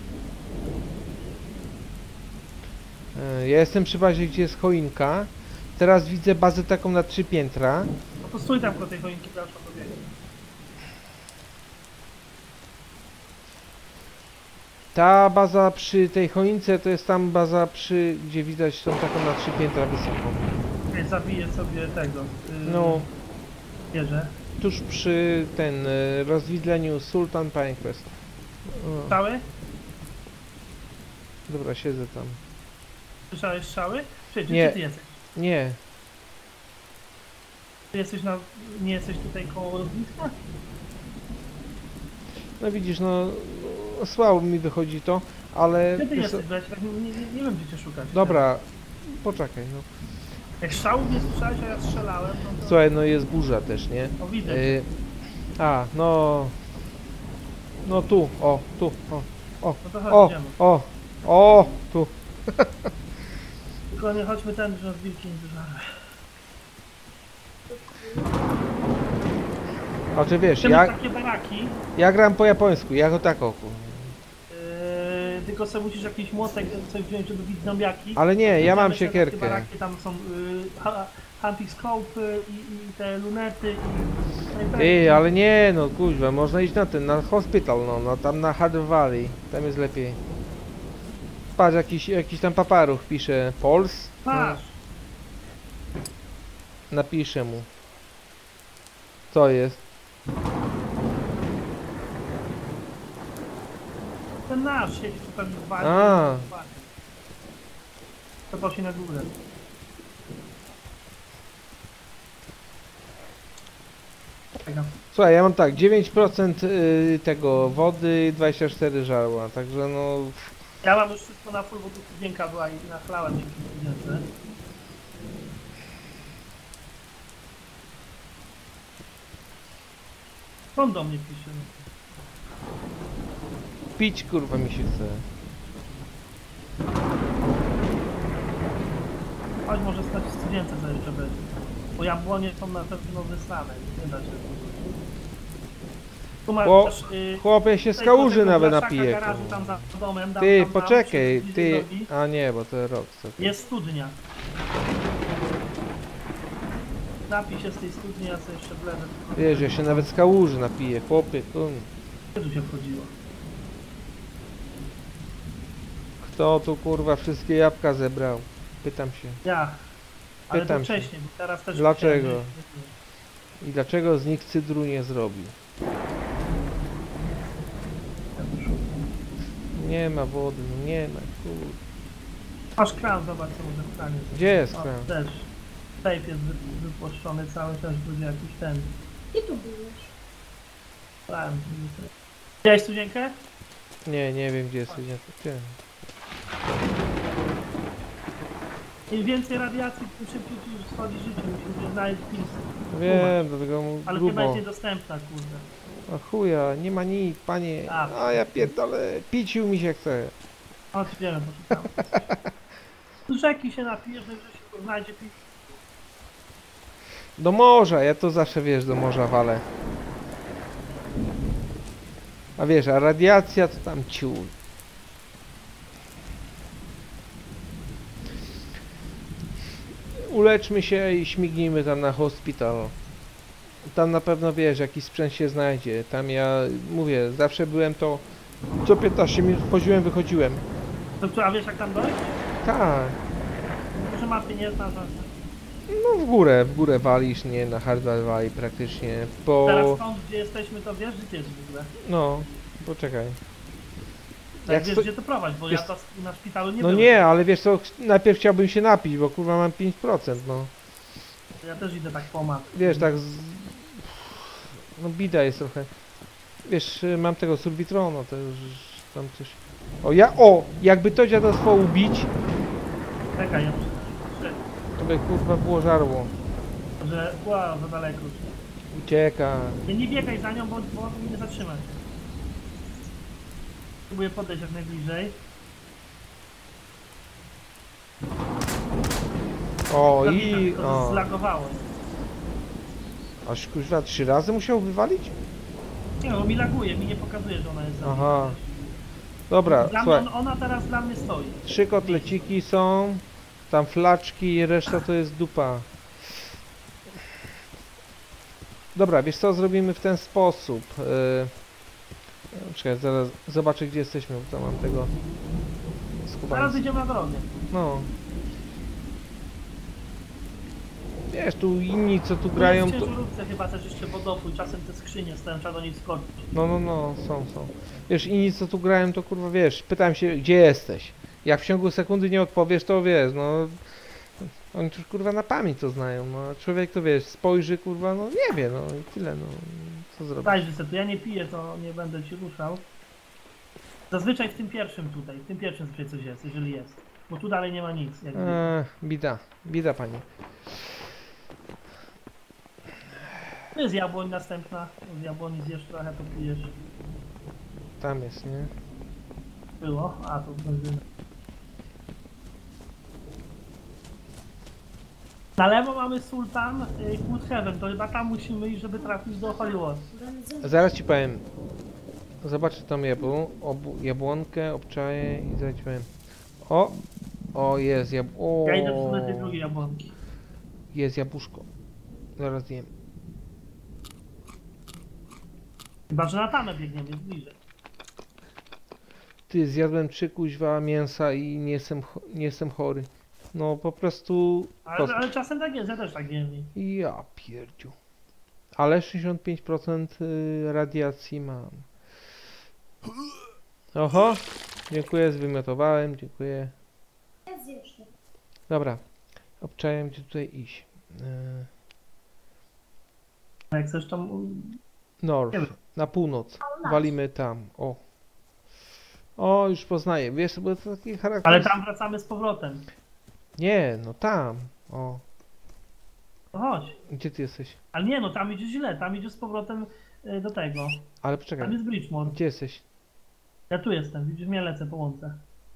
E, Ja jestem przy bazie, gdzie jest choinka. Teraz widzę bazę taką na trzy piętra. No to stój tam koło tej choinki, proszę powiedzieć. Ta baza przy tej choince to jest tam baza przy, gdzie widać tą taką na trzy piętra wysoką. Ja zabiję sobie tego. Yy, No, Wieżę. tuż przy ten y, rozwidleniu Sultan Pinecrest. O, Strzały? dobra, siedzę tam. Słyszałeś strzały? Czy, czy Nie. gdzie ty jesteś? Nie, Ty jesteś na... nie jesteś tutaj koło lotniska? no widzisz, no słabo mi wychodzi to, ale... Gdzie ty wiesz co, jesteś? Bo ja cię tak nie, nie, nie wiem gdzie cię szukać. dobra, poczekaj, no. Jak strzałów nie słyszałeś, a ja strzelałem, no to... Słuchaj, no jest burza też, nie? O, widzę. Y, a, no... No tu, o, tu, o, o, No to chodź, o, idziemy. o, o, tu. Tylko nie chodźmy ten, że z wilkiem wyżarły. A czy wiesz, Chcemy ja, takie baraki, ja gram po japońsku, jako tako. yy, tylko sobie musisz jakiś młotek, coś wziąć, żeby bić zombiaki. Ale nie, ja mam Idziemy sobie na takie siekierkę. baraki, tam są yy, ha- hunting scope i, i te lunety i... Ej, ale nie, no kuźwa, można iść na ten, na hospital, no, no tam na Hard Valley, tam jest lepiej. Patrz, jakiś, jakiś tam paparuch pisze, Pols? Masz! Napiszę mu. Co jest? Ten nasz siedzi tu pewnie w bazie. A. To poszli na górę. Słuchaj, ja mam tak, dziewięć procent y, tego wody, dwadzieścia cztery żarła, także no... Ja mam już wszystko na full, bo tu studienka była i nachlałem się przy studience. On do mnie pisze. Pić kurwa mi się chce. Chodź, może stać w studience sobie jeszcze będzie. Bo jabłonie są na pewno wysłane, nie da się. Tu masz Bo też, y, chłopie się z tutaj kałuży do tego nawet blaszaka napije. garażu kurwa. tam za domem, dam, Ty, tam, tam, poczekaj, przy- ty... drogi. A nie, bo to rok. Co ty? Jest studnia. Napij się z tej studni, ja sobie jeszcze wlewę. Wiesz, ja się nawet z kałuży napiję, chłopie, kun. Gdzie tu się wchodziło? Kto tu kurwa wszystkie jabłka zebrał? Pytam się. Ja. Ale Pytam to się. wcześniej, bo teraz też... Dlaczego? chciałem, że- I dlaczego z nich cydru nie zrobił? Nie ma wody, no nie ma, kur... Masz kran, zobacz co może w kranie. Gdzie jest O, kran? też. Tape jest wy, wypłoszczony cały, też będzie jakiś ten. I tu byłeś. Plan. Widziałeś studzienkę? Nie, nie wiem gdzie jest studienka. Gdzie? Im więcej radiacji, tym szybciej ci już schodzi życie, musimy znaleźć pils. Wiem, dlatego mu Ale chyba grubo. jest niedostępna, kurde. A chuja, nie ma nic, panie. A. A ja pierdolę, piciu mi się chce. Otwieram, poczekam. Tu rzeki się napijesz, że się znajdzie pils. Do morza, ja to zawsze wiesz, do morza walę. A wiesz, a radiacja to tam ciul. Uleczmy się i śmignijmy tam na hospital. Tam na pewno wiesz, jakiś sprzęt się znajdzie. Tam ja mówię, zawsze byłem to co piętnaście minut wchodziłem, wychodziłem. To co, a wiesz jak tam dojść? Tak. Może mapy nie znasz. No w górę, w górę walisz, nie na hardware wali praktycznie. Po... Teraz stąd, gdzie jesteśmy, to wiesz, gdzie jest w ogóle. No, poczekaj. Tak, Jak wiesz, sto- gdzie to prowadź, bo wiesz- ja to na szpitalu nie No byłem. nie, ale wiesz co, ch- najpierw chciałbym się napić, bo kurwa mam pięć procent, no. Ja też idę tak po mapie. Wiesz, tak z... No bida jest trochę. Wiesz, y, mam tego survitronu, to już tam coś... O, ja... O! Jakby to dziadostwo ubić, Czekaj, ja muszę... to by kurwa było żarło. Że, wow, za daleko. Ucieka. Nie, nie biegaj za nią, bo, bo mnie nie zatrzyma. Próbuję podejść jak najbliżej. O, Zabita, i... to O. zlagowało. Aż kurwa trzy razy musiał wywalić? Nie no, mi laguje, mi nie pokazuje, że ona jest zabita. Aha. Dobra, Dla słuchaj. mnie, ona teraz dla mnie stoi. Trzy kotleciki są, tam flaczki i reszta to jest dupa. Dobra, wiesz co, zrobimy w ten sposób. Yy... Czekaj, zaraz zobaczę gdzie jesteśmy, bo tam mam tego Zaraz skubańca. idziemy na drogę. No. Wiesz, tu inni co tu Tu grają jest w to... ciężarówce chyba też jeszcze wodopój, czasem te skrzynie stoją, trzeba do nich skoczyć. No, no, no, są, są. Wiesz, inni co tu grają to kurwa wiesz, pytam się gdzie jesteś. Jak w ciągu sekundy nie odpowiesz to wiesz, no... Oni już kurwa na pamięć to znają, no a człowiek to wiesz, spojrzy kurwa, no nie wie, no i tyle, no co zrobić. Daj resetu, ja nie piję, to nie będę ci ruszał. Zazwyczaj w tym pierwszym tutaj, w tym pierwszym zazwyczaj coś jest, jeżeli jest. Bo tu dalej nie ma nic. Jak Eee, bida, bida panie. Tu jest jabłoń następna, z jabłoni zjesz trochę, to pijesz. Tam jest, nie? Było, a tu benzyna. Na lewo mamy Sultan, y, Good Heaven, to chyba tam musimy iść, żeby trafić do Hollywood. Benzyna. Zaraz ci powiem. Zobaczę tam jabł, obu, jabłonkę, obczaję i zaraz ci powiem. O! O, jest jab... O, Ja idę w stronę tej drugiej jabłonki. jest jabłuszko. Zaraz jem. Chyba, że na tamę biegniemy, jest bliżej. Ty, zjadłem trzy kuźwa mięsa i nie jestem, cho- nie jestem chory. No po prostu... Ale, ale czasem tak jest, ja też tak jem. Ja pierdziu. Ale sześćdziesiąt pięć procent y, radiacji mam. Oho, dziękuję, zwymiotowałem, dziękuję. Ja zjesz to. Dobra, obczałem gdzie tutaj iść. Yy. Jak chcesz tam... North, Nie wiem. na północ. Walimy tam. O. O, już poznaję. Wiesz, bo to taki charakter. Ale tam wracamy z powrotem. Nie, no tam. O. No chodź. Gdzie ty jesteś? Ale nie, no tam idzie źle, tam idzie z powrotem y, do tego. Ale Tam poczekaj. jest Bridgemore. Gdzie jesteś? Ja tu jestem, widzisz mnie, lecę po łące.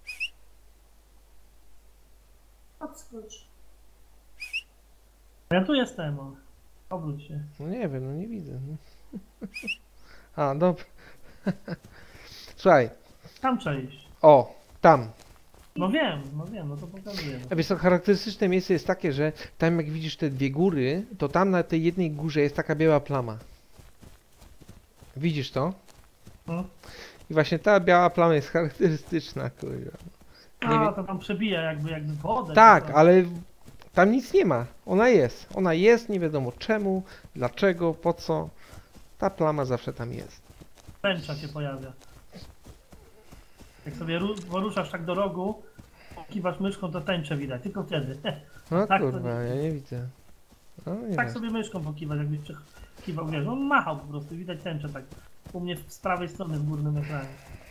Odskocz. Ja tu jestem, o. Obróć się. No nie wiem, no nie widzę. No. A, dobra. Słuchaj. Tam trzeba iść. O, tam. No wiem, no wiem, no to pokazuję. A wiesz co, charakterystyczne miejsce jest takie, że tam jak widzisz te dwie góry, to tam na tej jednej górze jest taka biała plama. Widzisz to? No. I właśnie ta biała plama jest charakterystyczna, kurwa. Nie A, wiem. to tam przebija jakby, jakby wodę. Tak, to... ale tam nic nie ma. Ona jest. Ona jest, nie wiadomo czemu, dlaczego, po co. Ta plama zawsze tam jest. Tęcza się pojawia. Jak sobie ru- poruszasz tak do rogu, kiwasz myszką, to tęczę widać, tylko wtedy. No Tak, to kurwa, nie- ja nie widzę. No, nie Tak wiem. sobie myszką pokiwać, jakbyś kiwał, wiesz, on machał po prostu, widać tęczę tak. U mnie z prawej strony w górnym ekranie.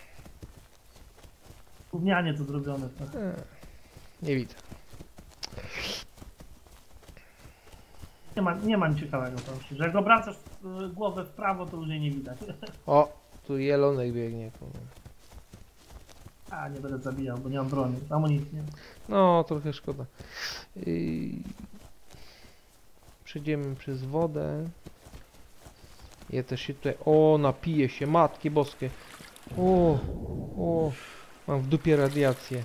Gównianie to zrobione. To. E, Nie widzę. Nie ma, nie ma nic ciekawego tam szczerze. Jak obracasz y, głowę w prawo, to już jej nie widać. O, tu jelonek biegnie. kurwa. A, nie będę zabijał, bo nie mam broni, amunicji nie. No, trochę szkoda. Yy... Przejdziemy przez wodę. Ja też się tutaj... O, napiję się, matki boskie. O, o, mam w dupie radiację.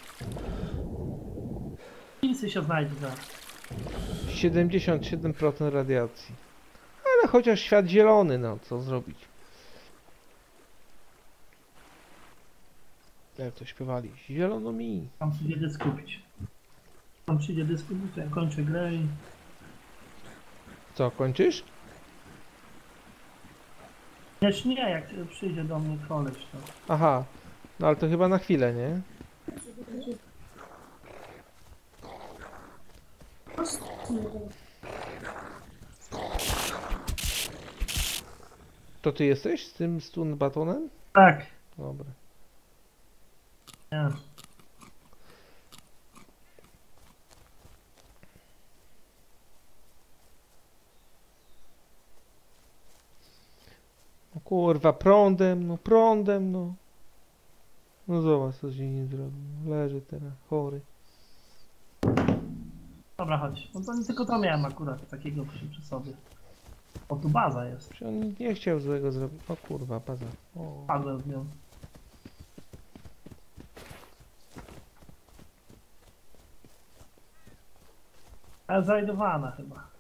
Pilsy się znajdzie za. siedemdziesiąt siedem procent radiacji. Ale chociaż świat zielony, no co zrobić? Jak to śpiewali? Zielono mi. Tam przyjdzie dysk kupić. Tam przyjdzie dysk kupić, to ja kończę grę i... Co, kończysz? Lecz nie, jak przyjdzie do mnie koleś, to... Aha, no ale to chyba na chwilę, nie? To ty jesteś z tym stun batonem? Tak. Dobra. Nie. No kurwa, prądem, no prądem, no. No zobacz, co się nie zrobił. Leży teraz, chory. Dobra, chodź. No to nie tylko to miałem akurat takiego przy, przy sobie. O, tu baza jest. Przecież on nie chciał złego zrobić. O kurwa, baza. O. Padłem w nią. Ale zajdowana chyba.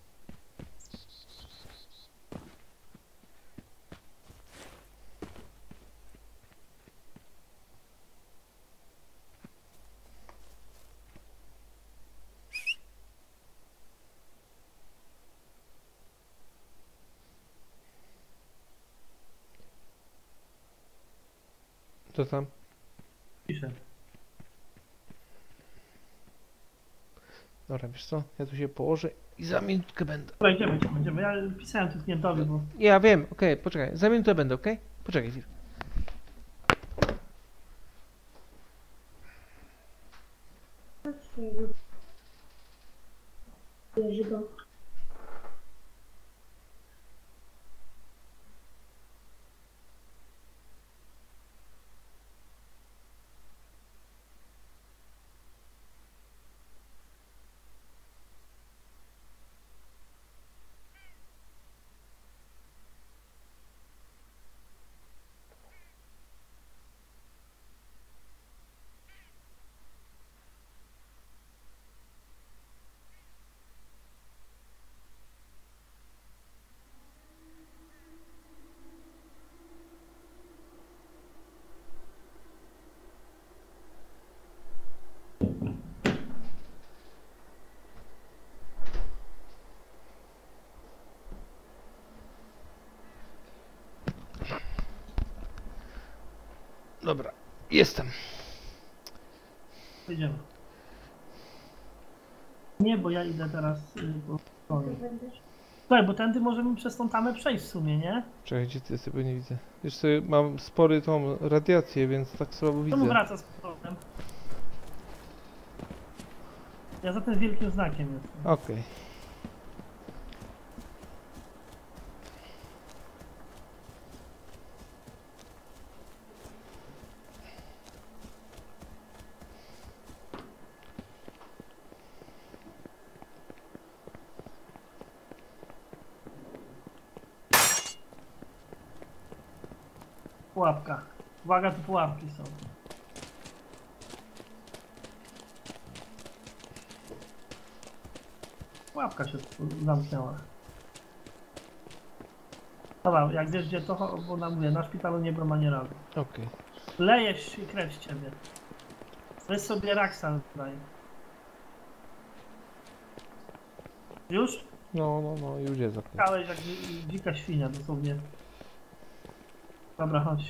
Co tam? Piszę. Dobra, wiesz co? Ja tu się położę i za minutkę będę. Dobra, idziemy, idziemy, idziemy. Ja pisałem tu klientowi, bo... Ja wiem, okej, poczekaj. Za minutę będę, okej? Poczekaj chwilę. Bierz go. Dobra, jestem. Idziemy. Nie, bo ja idę teraz... y, po... Ty będziesz. Słuchaj, bo tędy możemy przez tą tamę przejść w sumie, nie? Czekaj, gdzie ty jesteś, bo nie widzę. Wiesz co, mam spory tą radiację, więc tak słabo Czemu widzę. wraca z powrotem? Ja za tym wielkim znakiem jestem. Okej. Pułapka. Uwaga, tu pułapki są. Pułapka się tu zamknęła. Dobra, jak wiesz gdzie to, bo nam mówię, na szpitalu nie broma nie razu. Okej. Leje się krew z ciebie. Weź sobie Raksan daj. Już? No, no, no, już jest okej. Kałeś jak dzi- dzika świnia dosłownie. Dobra, chodź.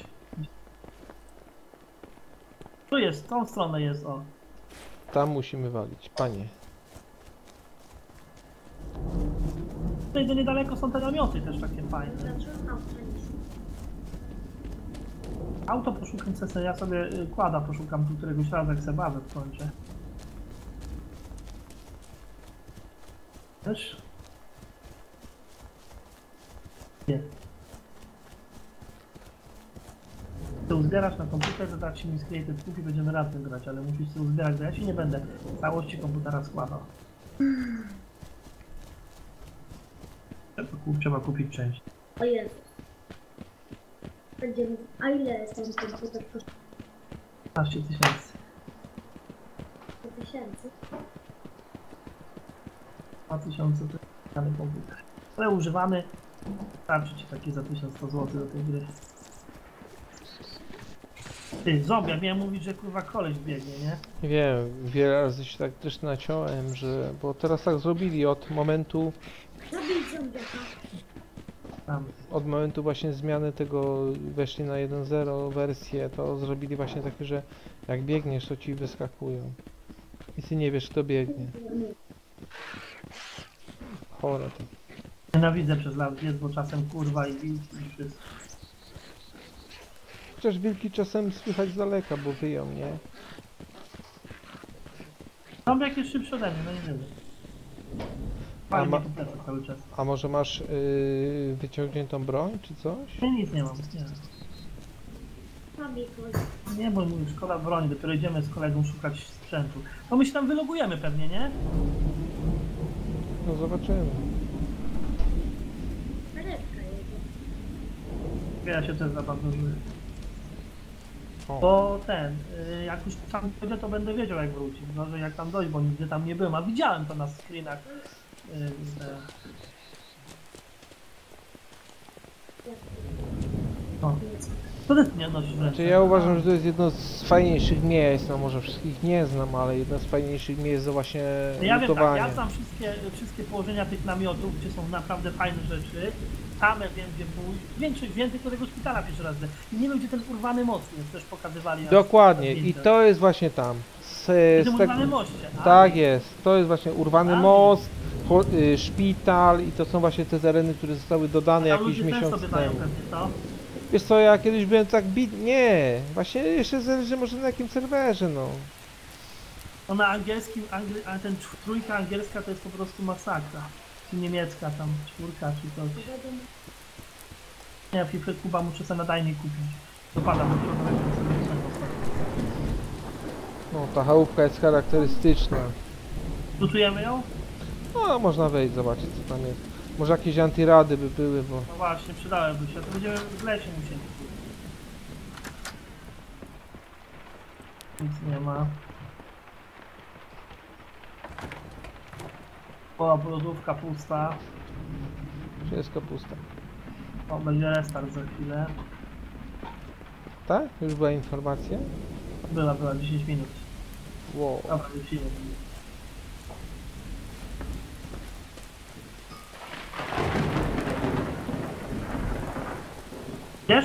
Tu jest, w tą stronę jest, o. Tam musimy walić, panie. Tutaj to niedaleko są te namioty też takie fajne. Zacząłem auto niż. Auto poszukam C, ja sobie y, kłada poszukam tu któregoś razu jak se bazę skończę. Też? Nie. Ty uzbierasz na komputer, to tak się Miscreated kupi, będziemy razem grać, ale musisz sobie uzbierać, bo ja się nie będę w całości komputera składał. Trzeba, kup- trzeba kupić część. O Jezu. Będziemy... A ile ten komputer kosztuje? piętnaście tysięcy. sto tysięcy? dwa tysiące to jest dany komputer. Ale używany. Starczy ci takie za tysiąc sto złotych do tej gry. Ty, zombie, ja miałem mówić, że kurwa koleś biegnie, nie? Nie wiem, wiele razy się tak też naciąłem, że... Bo teraz tak zrobili od momentu... Zabij zombiaka. Tam. Od momentu właśnie zmiany tego, weszli na jeden zero wersję, to zrobili właśnie takie, że jak biegniesz, to ci wyskakują. I ty nie wiesz, kto biegnie. Chore to. Nienawidzę przez lat biec, bo czasem kurwa i wilki i wszystko. Chociaż wilki czasem słychać z daleka, bo wyją, nie? Zombie jak jest szybszy ode mnie, no nie wiem. A Pali ma- mnie po plecach cały czas. A może masz yy, wyciągniętą broń, czy coś? Ja nic nie mam, nie. Zabij kogoś. Nie, bo mówię, szkoda broni, dopiero idziemy z kolegą szukać sprzętu. To my się tam wylogujemy pewnie, nie? No zobaczymy. Karetka jedzie. Ja się też za bardzo żyję. O, Bo ten, y, jak już tam dojdę, to będę wiedział jak wrócić. Może jak tam dojść, bo nigdy tam nie byłem, a widziałem to na screenach. Y, te- O, to też nie odnosi w Znaczy ja uważam, że to jest jedno z fajniejszych miejsc, no może wszystkich nie znam, ale jedno z fajniejszych miejsc do właśnie Ja wiem tak, lutowania. ja znam wszystkie, wszystkie położenia tych namiotów, gdzie są naprawdę fajne rzeczy. Tamę wiem, gdzie pójść. Większość, więcej do tego szpitala pierwszy raz. idę. I nie wiem, gdzie ten urwany most jest, też pokazywali. na- Dokładnie, na i zdjęciach. to jest właśnie tam. Z, W z tym tak, urwanym moście. A, tak jest, to jest właśnie urwany A. most, cho, y, szpital i to są właśnie te tereny, które zostały dodane tam jakiś ludzie też miesiąc sobie dają temu. pewnie to. Wiesz co, ja kiedyś byłem tak bit... Nie, właśnie jeszcze zależy może na jakim serwerze, no. No na angielskim, Angli a ten cz- trójka angielska to jest po prostu masakra. Czy niemiecka tam, czwórka czy coś. Nie, FIFA Kuba muszę sobie nadajnik kupić. Dopada, bo to No, ta chałupka jest charakterystyczna. Lutujemy ją? No, można wejść, zobaczyć co tam jest. Może jakieś antyrady by były, bo... No właśnie, przydałyby się. To będziemy w lesie musieli. Nic nie ma. O, lodówka pusta. Wszystko puste. O, będzie restart za chwilę. Tak? Już była informacja? Była, była, dziesięć minut. Wow. Dobra, lecimy. Wiesz?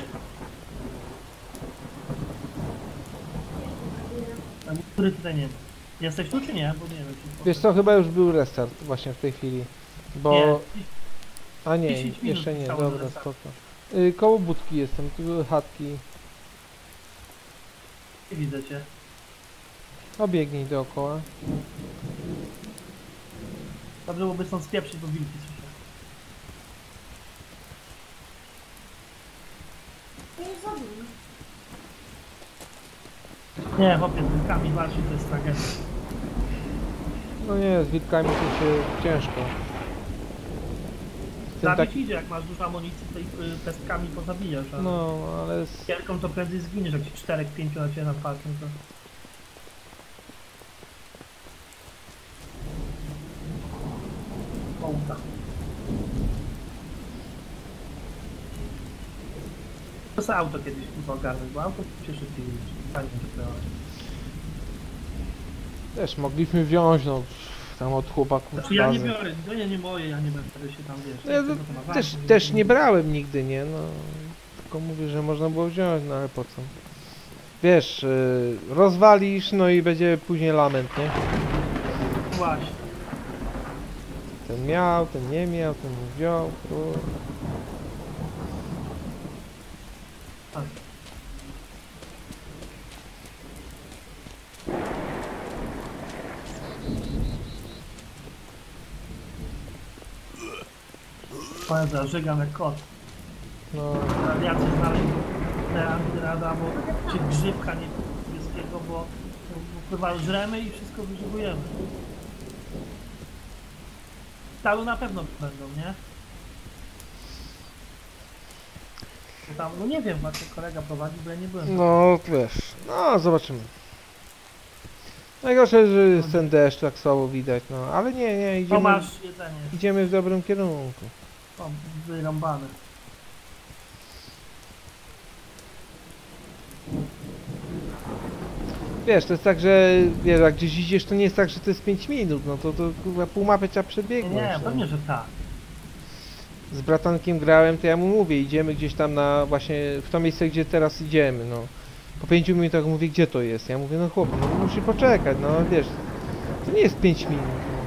A który tutaj nie ma. Jesteś tu czy nie? Bo nie wiem. Czy Wiesz co, chyba już był restart właśnie w tej chwili. Bo... Nie. A nie, dziesięć minut jeszcze nie, zostało do dobra, restartu. spoko. Y, koło budki jestem, tu były chatki. Nie widzę cię. Obiegnij dookoła. Dobrze byłoby stąd spieprzyć, bo wilki słyszę. To jest zabił. Nie, chłopie, z wilkami walczyć to jest tragedia. No nie, z wilkami to się ciężko. Ten Zabić tak, idzie, jak masz dużo amunicji, to ich y, pestkami pozabijasz, ale no, ale z... kierką to prędzej zginiesz, jak ci czterech, pięciu na ciebie napadną, to... Połta. To sobie auto kiedyś kurwa ogarnąć, bo auto się szybciej jeździ. Fajnie to działać. Też mogliśmy wziąć, no, tam od chłopaków Znaczy z ja nie bazy. biorę, to nie, nie moje, ja nie będę się tam, wiesz... Ja tego, to co ma też, ważne, też nie- nie brałem nigdy, nie, no. Tylko mówię, że można było wziąć, no ale po co? Wiesz, y, rozwalisz, no i będzie później lament, nie? Właśnie. Ten miał, ten nie miał, ten nie wziął, kur... Tak. Powiedz, żygam jak kot. No, Radiację znaleźć te antyrada, albo czy grzybka niebieskiego, bo bo pływa żremy i wszystko wyżywujemy. Stalu na pewno będą, nie? Bo tam, no nie wiem, właśnie kolega prowadzi, bo ja nie byłem. no wiesz, no zobaczymy. Najgorsze, że jest ten deszcz tak słabo widać, no, ale nie, nie, To idziemy, masz jedzenie, idziemy w dobrym kierunku. o, wyrąbane. Wiesz, to jest tak, że wiesz, jak gdzieś idziesz, to nie jest tak, że to jest pięć minut, no to, to kurwa pół mapy trzeba Nie, przebiegnąć. nie, no. pewnie, że tak. Z bratankiem grałem, to ja mu mówię, idziemy gdzieś tam na, właśnie w to miejsce, gdzie teraz idziemy, no. Po pięciu minutach mówię, gdzie to jest? Ja mówię, no chłopie, no musi poczekać, no wiesz, to nie jest pięć minut. No.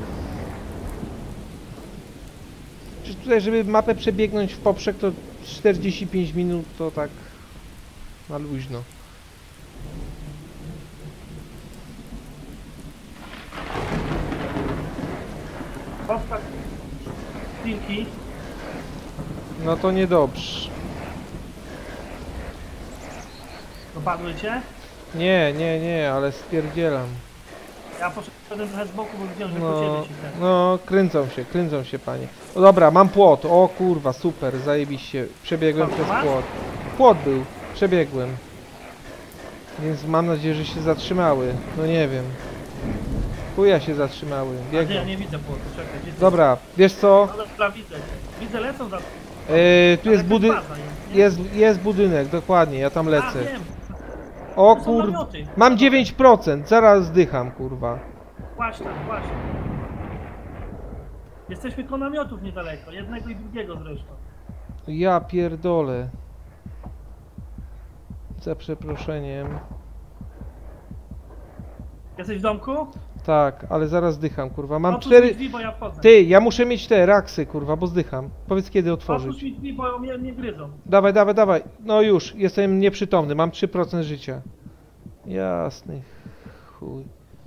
Czy tutaj, żeby mapę przebiegnąć w poprzek, to czterdzieści pięć minut, to tak na luźno. Powstać linki. No to niedobrze. Dopadły cię? Nie, nie, nie, ale spierdzielam. Ja poszedłem trochę z boku, bo widziałem, że po No, ciebie się ten. no, kręcą się, kręcą się panie. O dobra, mam płot, o kurwa, super, zajebiście. Przebiegłem Co, przez masz? płot. Płot był, przebiegłem. Więc mam nadzieję, że się zatrzymały. No nie wiem. Chuja się zatrzymały, A nie, ja biegną. nie widzę płotu, czekaj. Gdzie ty- Dobra, wiesz co? No dobra, widzę. Widzę, lecą za... Yy, tu Ale jest jakaś budynek, baza jest, nie? jest, jest budynek, dokładnie, ja tam A, lecę. wiem. O To są kurwa, namioty. mam dziewięć procent, zaraz zdycham, kurwa. Właśnie, właśnie. Jesteśmy koło namiotów niedaleko, jednego i drugiego zresztą. Ja pierdolę. Za przeproszeniem. Jesteś w domku? Tak, ale zaraz zdycham, kurwa. Mam Otwórz mi cztery... drzwi, bo ja wchodzę. Ty, ja muszę mieć te raksy, kurwa, bo zdycham. Powiedz kiedy Otwórz otworzyć. mi drzwi, bo mnie, mnie gryzą. Dawaj, dawaj, dawaj. No już, jestem nieprzytomny, mam trzy procent życia. Jasny chuj.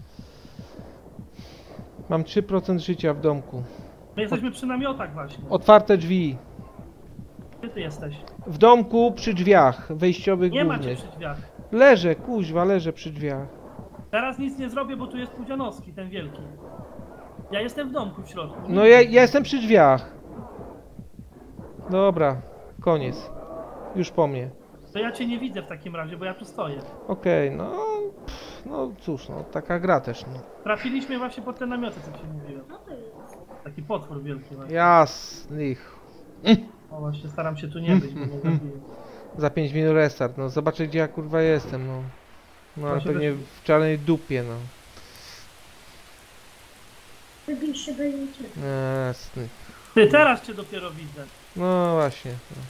Mam trzy procent życia w domku. My jesteśmy przy namiotach właśnie. Otwarte drzwi. Gdzie ty jesteś? W domku przy drzwiach wejściowych Nie macie głównych. przy drzwiach. Leżę, kuźwa, leżę przy drzwiach. Teraz nic nie zrobię, bo tu jest Pudzianowski, ten wielki. Ja jestem w domku w środku. No ja, ja jestem przy drzwiach. Dobra, koniec. Już po mnie. To ja cię nie widzę w takim razie, bo ja tu stoję. Okej, no... Pff, no cóż, no taka gra też, no. Trafiliśmy właśnie pod te namioty, co ci mówiłem. No to jest. Taki potwór wielki właśnie. Jasny ch... O właśnie, staram się tu nie być, bo mnie zabiję. Za pięć minut restart, no zobaczę gdzie ja kurwa jestem, no. No ale Właśnie pewnie też- w czarnej dupie, no. Wybij się do linki. Jasny. Ty, teraz cię dopiero widzę. No właśnie. No.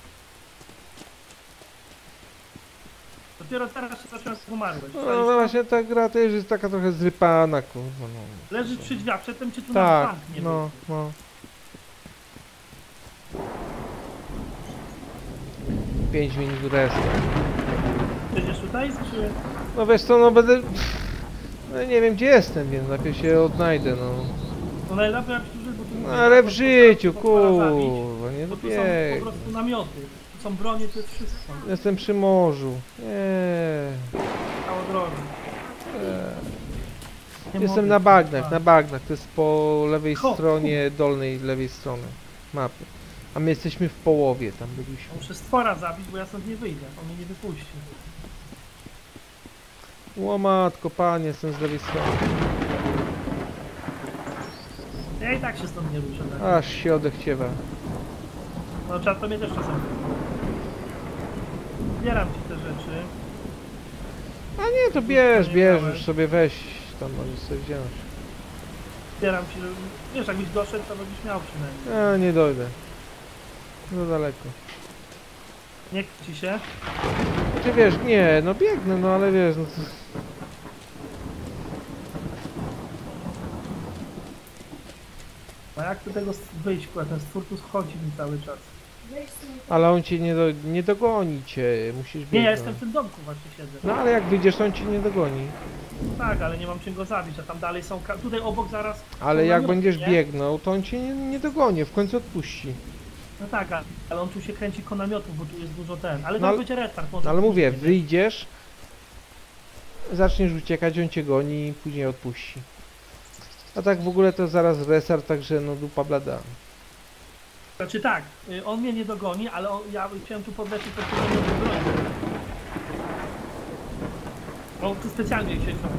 Dopiero teraz się zacząłem, jak umarłeś. No właśnie ta gra to już jest taka trochę zrypana, kurwa, no. Leżysz przy drzwiach, przedtem cię tu na Tak, bank nie no, było. no. pięć minut resta. Będziesz tutaj, czy... No wiesz co, no będę... No nie wiem gdzie jestem, więc najpierw się odnajdę, no. No najlepiej jak duży, bo tu mówię, No ale w to życiu, postaram się zabić, kurwa, nie bo tu są dobieg. po prostu namioty. Tu są bronie, to jest wszystko. Jestem przy morzu. Nie. Cała droga. Nie Jestem mogę, na bagnach, kurwa. na bagnach. To jest po lewej Ho, stronie, dolnej lewej strony mapy. A my jesteśmy w połowie, tam byliśmy. Muszę stwora zabić, bo ja stąd nie wyjdę. On mnie nie wypuści. Łomatko, panie, jestem z lewej strony. Ja i tak się stąd nie ruszę. Tak? Aż się odechciewa. No czas to mnie też czasem. Zbieram ci te rzeczy. A nie, to bierz, nie bierz, miałem. już sobie weź. Tam możesz sobie wziąć. Zbieram ci, żeby... Wiesz, jakbyś doszedł, to byś miał przynajmniej. A, nie dojdę. No daleko. Nie chce ci się? Ty wiesz, nie, no biegnę, no ale wiesz, no to... A jak do tego wyjść, kurwa, ten stwór tu schodzi mi cały czas. Ale on cię nie, do, nie dogoni cię, musisz biegnąć. Nie, ja jestem w tym domku właśnie siedzę. No ale jak wyjdziesz, to on cię nie dogoni. Tak, ale nie mam czym go zabić, a tam dalej są... ka- Tutaj obok zaraz... Ale są jak namioty, będziesz nie? biegnął, to on cię nie, nie dogoni, w końcu odpuści. No tak, a- ale on tu się kręci koło namiotów, bo tu jest dużo ten. Ale No to ale- będzie restart. No ale mówię, wyjdziesz, zaczniesz uciekać, on cię goni i później odpuści. A tak w ogóle to zaraz restart, także no dupa blada. Znaczy tak, y, on mnie nie dogoni, ale on, ja chciałem tu podlecieć pod tym namiotem broni. On tu specjalnie się ciągnie.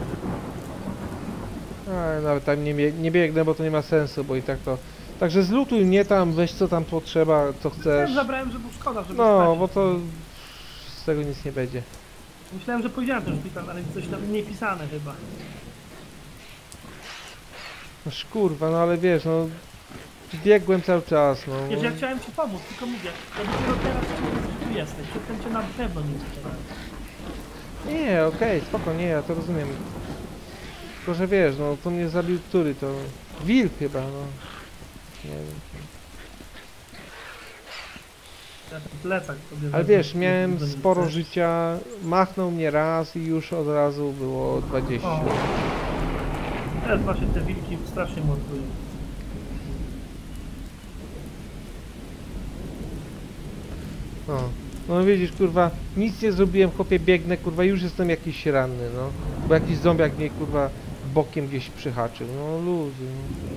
A, nawet tam nie, bie- nie biegnę, bo to nie ma sensu, bo i tak to... Także zlutuj mnie tam, weź co tam potrzeba, co chcesz. Ja zabrałem, żeby szkoda, żeby No, stracić. bo to z tego nic nie będzie. Myślałem, że powiedziałem też szpital, ale coś tam nie pisane chyba. No kurwa, no ale wiesz, no... Biegłem cały czas, no. Wiesz, ja chciałem ci pomóc, tylko mówię, ja dopiero teraz ci tu jesteś, przedtem cię na pewno nie sprzedałem. Nie, okej, spoko, nie, ja to rozumiem. Tylko, że wiesz, no to mnie zabił który, to... Wilk chyba, no. Nie wiem. Ja ten plecak sobie Ale wezmę, wiesz, miałem żeby nie sporo chcesz. życia, machnął mnie raz i już od razu było dwadzieścia. O. Teraz właśnie te wilki strasznie mordują. No. No widzisz, kurwa, nic nie zrobiłem, chłopie, biegnę, kurwa, już jestem jakiś ranny, no. Bo jakiś zombiak mnie, kurwa, bokiem gdzieś przyhaczył, no luzy, no.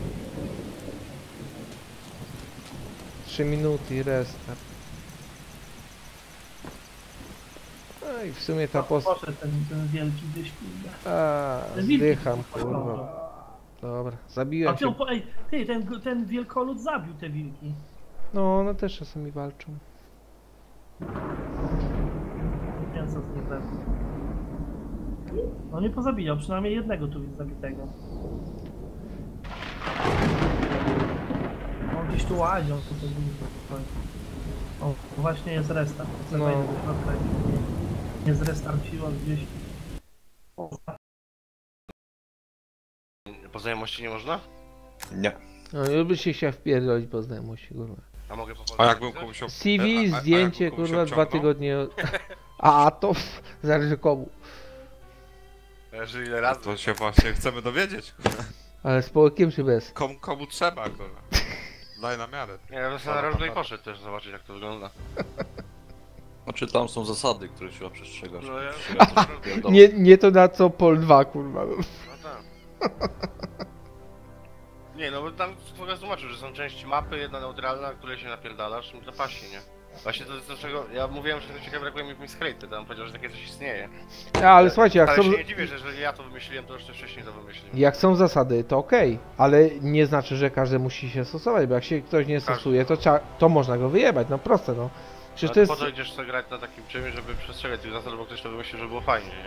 Trzy minuty i restart. No i w sumie ta O, post... Poszedł ten, ten wielki gdzieś, kurde. A, Te wilki zdycham, tu kurwa. poszły. Dobra, A zabiłem ty, się. po, ej, ty, ten, ten wielkolud zabił te wilki. No, one też czasami walczą. Nie wiem co z nich robi. No nie pozabijał, przynajmniej jednego tu widzę zabitego. On gdzieś tu łazi, on tu coś O, właśnie jest restart. Co No. wejdę do środka i nie, nie zrestarciło gdzieś. Po znajomości nie można? Nie. No, ja by się chciał wpierdolić po znajomości, kurwa. A mogę po A jakbym komuś ob... C V, a- a- a zdjęcie, jakbym komuś kurwa, dwa obciągnął? tygodnie... A to f- zależy komu. Jeżeli ile razy. To się właśnie chcemy dowiedzieć. Ale z połykiem czy bez? Komu, komu trzeba, kurwa. Daj na miarę. Nie, ja bym sobie na roleplay poszedł też zobaczyć jak to wygląda. Znaczy tam są zasady, które trzeba przestrzegać. No ja- Ja to pierdolę. Nie, nie to na co Pol dwa, kurwa. No tak. Nie no, bo tam Fogas tłumaczył, że są części mapy, jedna neutralna, której się napierdalasz, to paści, nie? Właśnie to jest to, czego... Ja mówiłem, że tego ciekawe brakuje mi w Miscreated, tam powiedział, że takie coś istnieje. A, ale słuchajcie, jak Ale są, się nie dziwię, że jeżeli ja to wymyśliłem, to już ktoś wcześniej to wymyślił. jak są zasady, to okej. Ale nie znaczy, że każdy musi się stosować, bo jak się ktoś nie Każdy. stosuje, to, trzeba, to można go wyjebać, no proste, no. Przecież Ale to jest... po to idziesz sobie grać na takim czymś, żeby przestrzegać tych zasad, bo ktoś to wymyślił, żeby było fajnie, nie?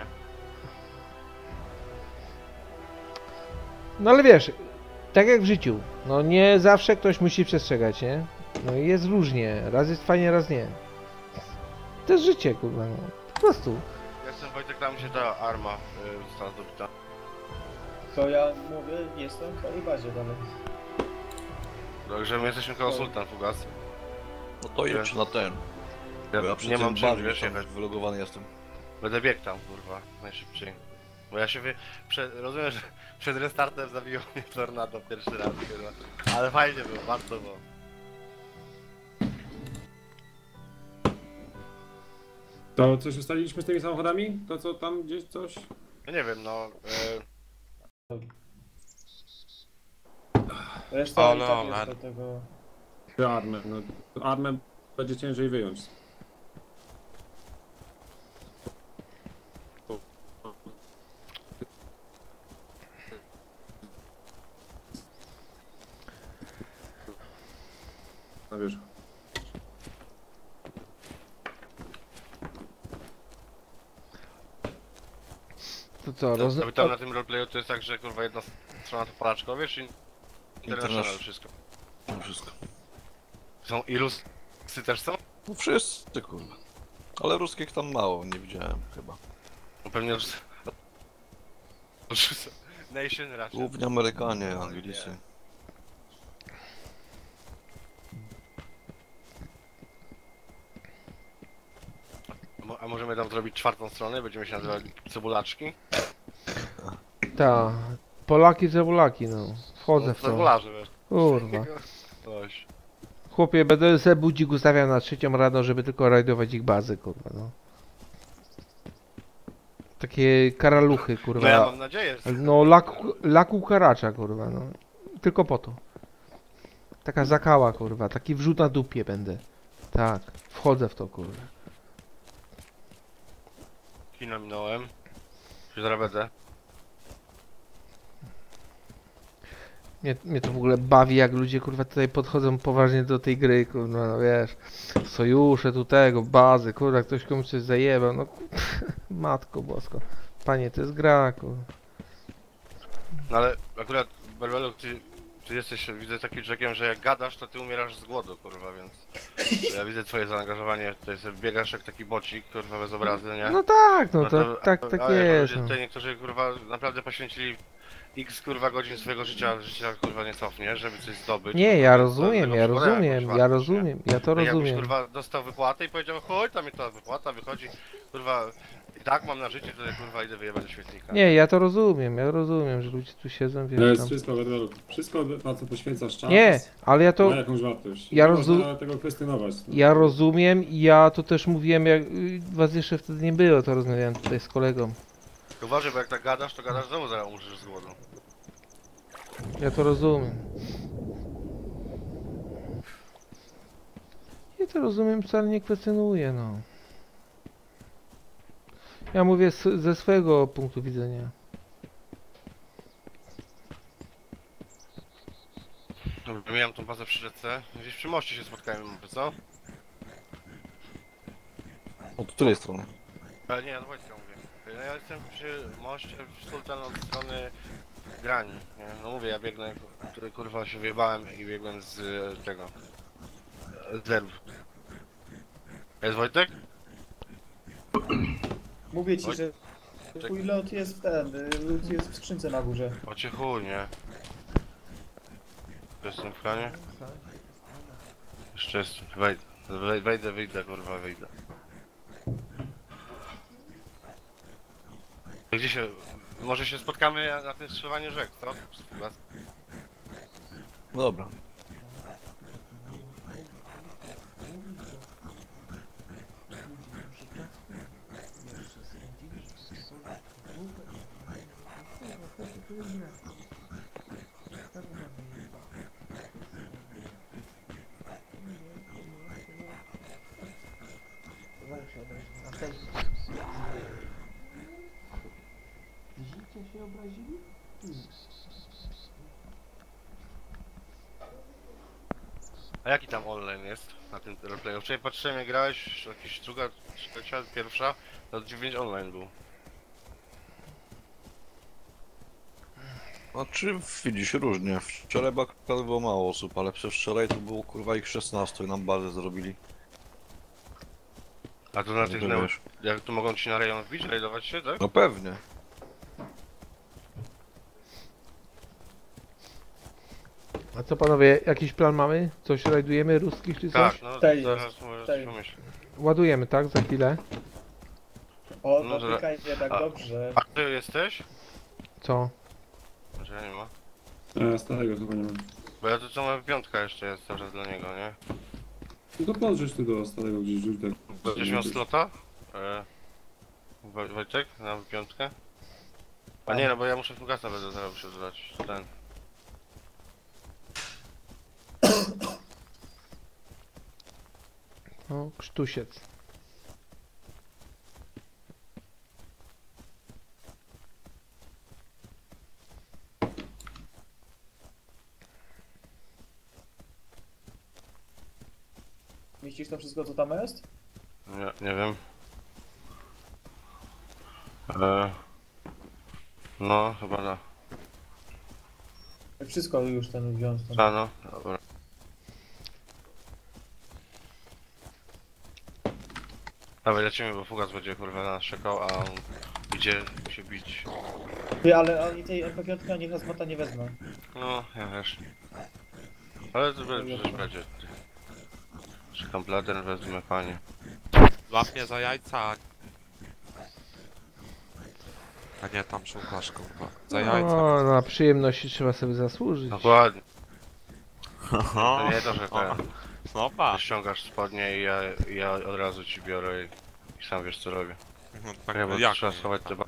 No ale wiesz, tak jak w życiu, no nie zawsze ktoś musi przestrzegać, nie? No i jest różnie, raz jest fajnie, raz nie. To jest życie, kurwa, no. Po prostu. Ja jestem Wojtek, tam się ta arma y, została zdobyta. To ja mówię, jestem w twojej bazie dalej. Także my jesteśmy koło Sultan Fugas. No to jedź na ten. Ja Bo ja przy nie tym mam czym, bardziej wiesz, tam jechać. wylogowany jestem. Będę biegł tam, kurwa, najszybciej. Bo ja się wy... Prze... rozumiem, że przed restartem zabiło mnie tornado pierwszy raz, kurwa. Ale fajnie było, warto było. To coś ustaliliśmy z tymi samochodami? To co tam gdzieś coś? No nie wiem, no... E... Reszta Ale, i tak jest ale. do tego... Ty armę, no. Armę będzie ciężej wyjąć. No wiesz. To co, roz... To tam na tym roleplayu to jest tak, że kurwa jedna strona to Polaczkowie, czy international International. wszystko? No wszystko. Są i Ruscy też są? No wszyscy kurwa. Ale ruskich tam mało, nie widziałem chyba. No pewnie już... Nation raczej. Głównie Amerykanie, Anglicy. Mo- A możemy tam zrobić czwartą stronę? Będziemy się nazywali Cebulaczki? Ta. Polaki, cebulaki, no. Wchodzę w to. Cebularze, wiesz. Kurwa. Coś. Chłopie, będę se budzik ustawiał na trzecią rano, żeby tylko rajdować ich bazy, kurwa, no. Takie karaluchy, kurwa. No ja mam nadzieję, że... No, laku, laku karacza, kurwa, no. Tylko po to. Taka zakała, kurwa. Taki wrzut na dupie będę. Tak. Wchodzę w to, kurwa. Kino minąłem. Się zaraz będę. Mnie, mnie to w ogóle bawi, jak ludzie, kurwa, tutaj podchodzą poważnie do tej gry, kurwa, no wiesz. Sojusze tu tego, bazy, kurwa, ktoś komuś coś zajebał, no kurwa, matko bosko. Panie, to jest gra, kurwa. No ale akurat, Berbelu, ty, ty jesteś, widzę, takim człowiekiem, że jak gadasz, to ty umierasz z głodu, kurwa, więc... Ja widzę twoje zaangażowanie, tutaj sobie biegasz jak taki bocik, kurwa, bez obrazy, nie? No tak, no No to, tak, tak ale jest, ludzie no. tutaj niektórzy, kurwa, naprawdę poświęcili x, kurwa, godzin swojego życia, życia, kurwa, nie cofnie, żeby coś zdobyć. Nie, kurwa, ja więc to rozumiem, tego ja przykłada jakąś rozumiem, ja wartość, nie? rozumiem, ja to Tak jakbyś, rozumiem. kurwa, dostał wypłatę i powiedział, chodź, tam mi ta wypłata wychodzi, kurwa, i tak mam na życie, to kurwa idę wyjebać do świetnika. Nie, ja to rozumiem, ja rozumiem, że ludzie tu siedzą, To wiesz, jest tam. wszystko, Werwelu. Wszystko, na co poświęcasz czas, Nie, ale ja to, ma jakąś wartość. ja Nie rozum- można tego kwestionować. No. ja rozumiem i ja to też mówiłem, jak y, was jeszcze wtedy nie było, to rozmawiałem tutaj z kolegą. Uważaj, bo jak tak gadasz, to gadasz znowu zaraz umrzesz z głodu. Ja to rozumiem. Ja to rozumiem, wcale nie kwestionuję, no. Ja mówię z, ze swojego punktu widzenia. Miałem tą bazę przy rzece, gdzieś przy moście się spotkałem, mówię, co? Od której strony? Ale nie, ja do Wojtka mówię. Ja jestem przy moście, przy sultan od strony grani, nie? No mówię, ja biegnę, który kurwa się wyjebałem i biegłem z e, tego... z zerów. Jest Wojtek? Mówię ci, Oj. że twój lot jest w ten, lot jest w skrzynce na górze. Ocie chuj, nie? Jestem w planie? Jeszcze jest, wejdę, Wej- wejdę, wyjdę, kurwa, wyjdę. Gdzie się, może się spotkamy na tym strzewaniu rzek, co? No dobra. Widzicie, się obrazili? A jaki tam online jest na tym roleplayu? Wczoraj patrzyłem, jak grałeś, jakaś druga, trzecia, pierwsza, to dziewięć online był. Znaczy widzisz różnie. Wczoraj akurat było mało osób, ale przez wczoraj to było kurwa ich szesnaście i nam bazę zrobili. A to na tych, Nie neo- wiesz. jak tu mogą ci na rejon wbić, rajdować się, tak? No pewnie. A co panowie, jakiś plan mamy? Coś rajdujemy, ruskich czy coś? Tak, no Tutaj zaraz jest, możesz tutaj. coś pomyśleć. Ładujemy, tak? Za chwilę. O, No, dotykaj mnie tak a- dobrze. A ty jesteś? Co? Że nie ma. E, starego chyba nie ma. Bo ja to co moja piątka jeszcze jest cały czas dla niego, nie? No to podrzeć ty do starego gdzieś rzuć tak. Będziesz miał slota? E, Woj- Wojtek, na piątkę? A nie, no bo ja muszę fugasa będę zaraz się dodać. Ten. O, krztusiec. Mieścisz to wszystko, co tam jest? Nie, nie wiem. E, no, chyba da. Wszystko już ten wziąć. Tam. A no, dobra. Dawaj, lecimy, bo fugas będzie kurwa nas czekał, a on idzie się bić. Ty, ale oni tej M P pięć ani hazmata nie wezmą. No, ja wiesz. Ale to będzie, przecież będzie. Czekam bladen, wezmę panie. Złap mnie za jajca. A nie, tam szukasz kurwa. Za jajca. O, na przyjemności trzeba sobie zasłużyć. Dokładnie. Aha. To nie to, że ten. Zobacz. Ściągasz spodnie i ja, i ja od razu ci biorę i, i sam wiesz co robię. No, tak Ja, bo jak trzeba nie? schować te ba...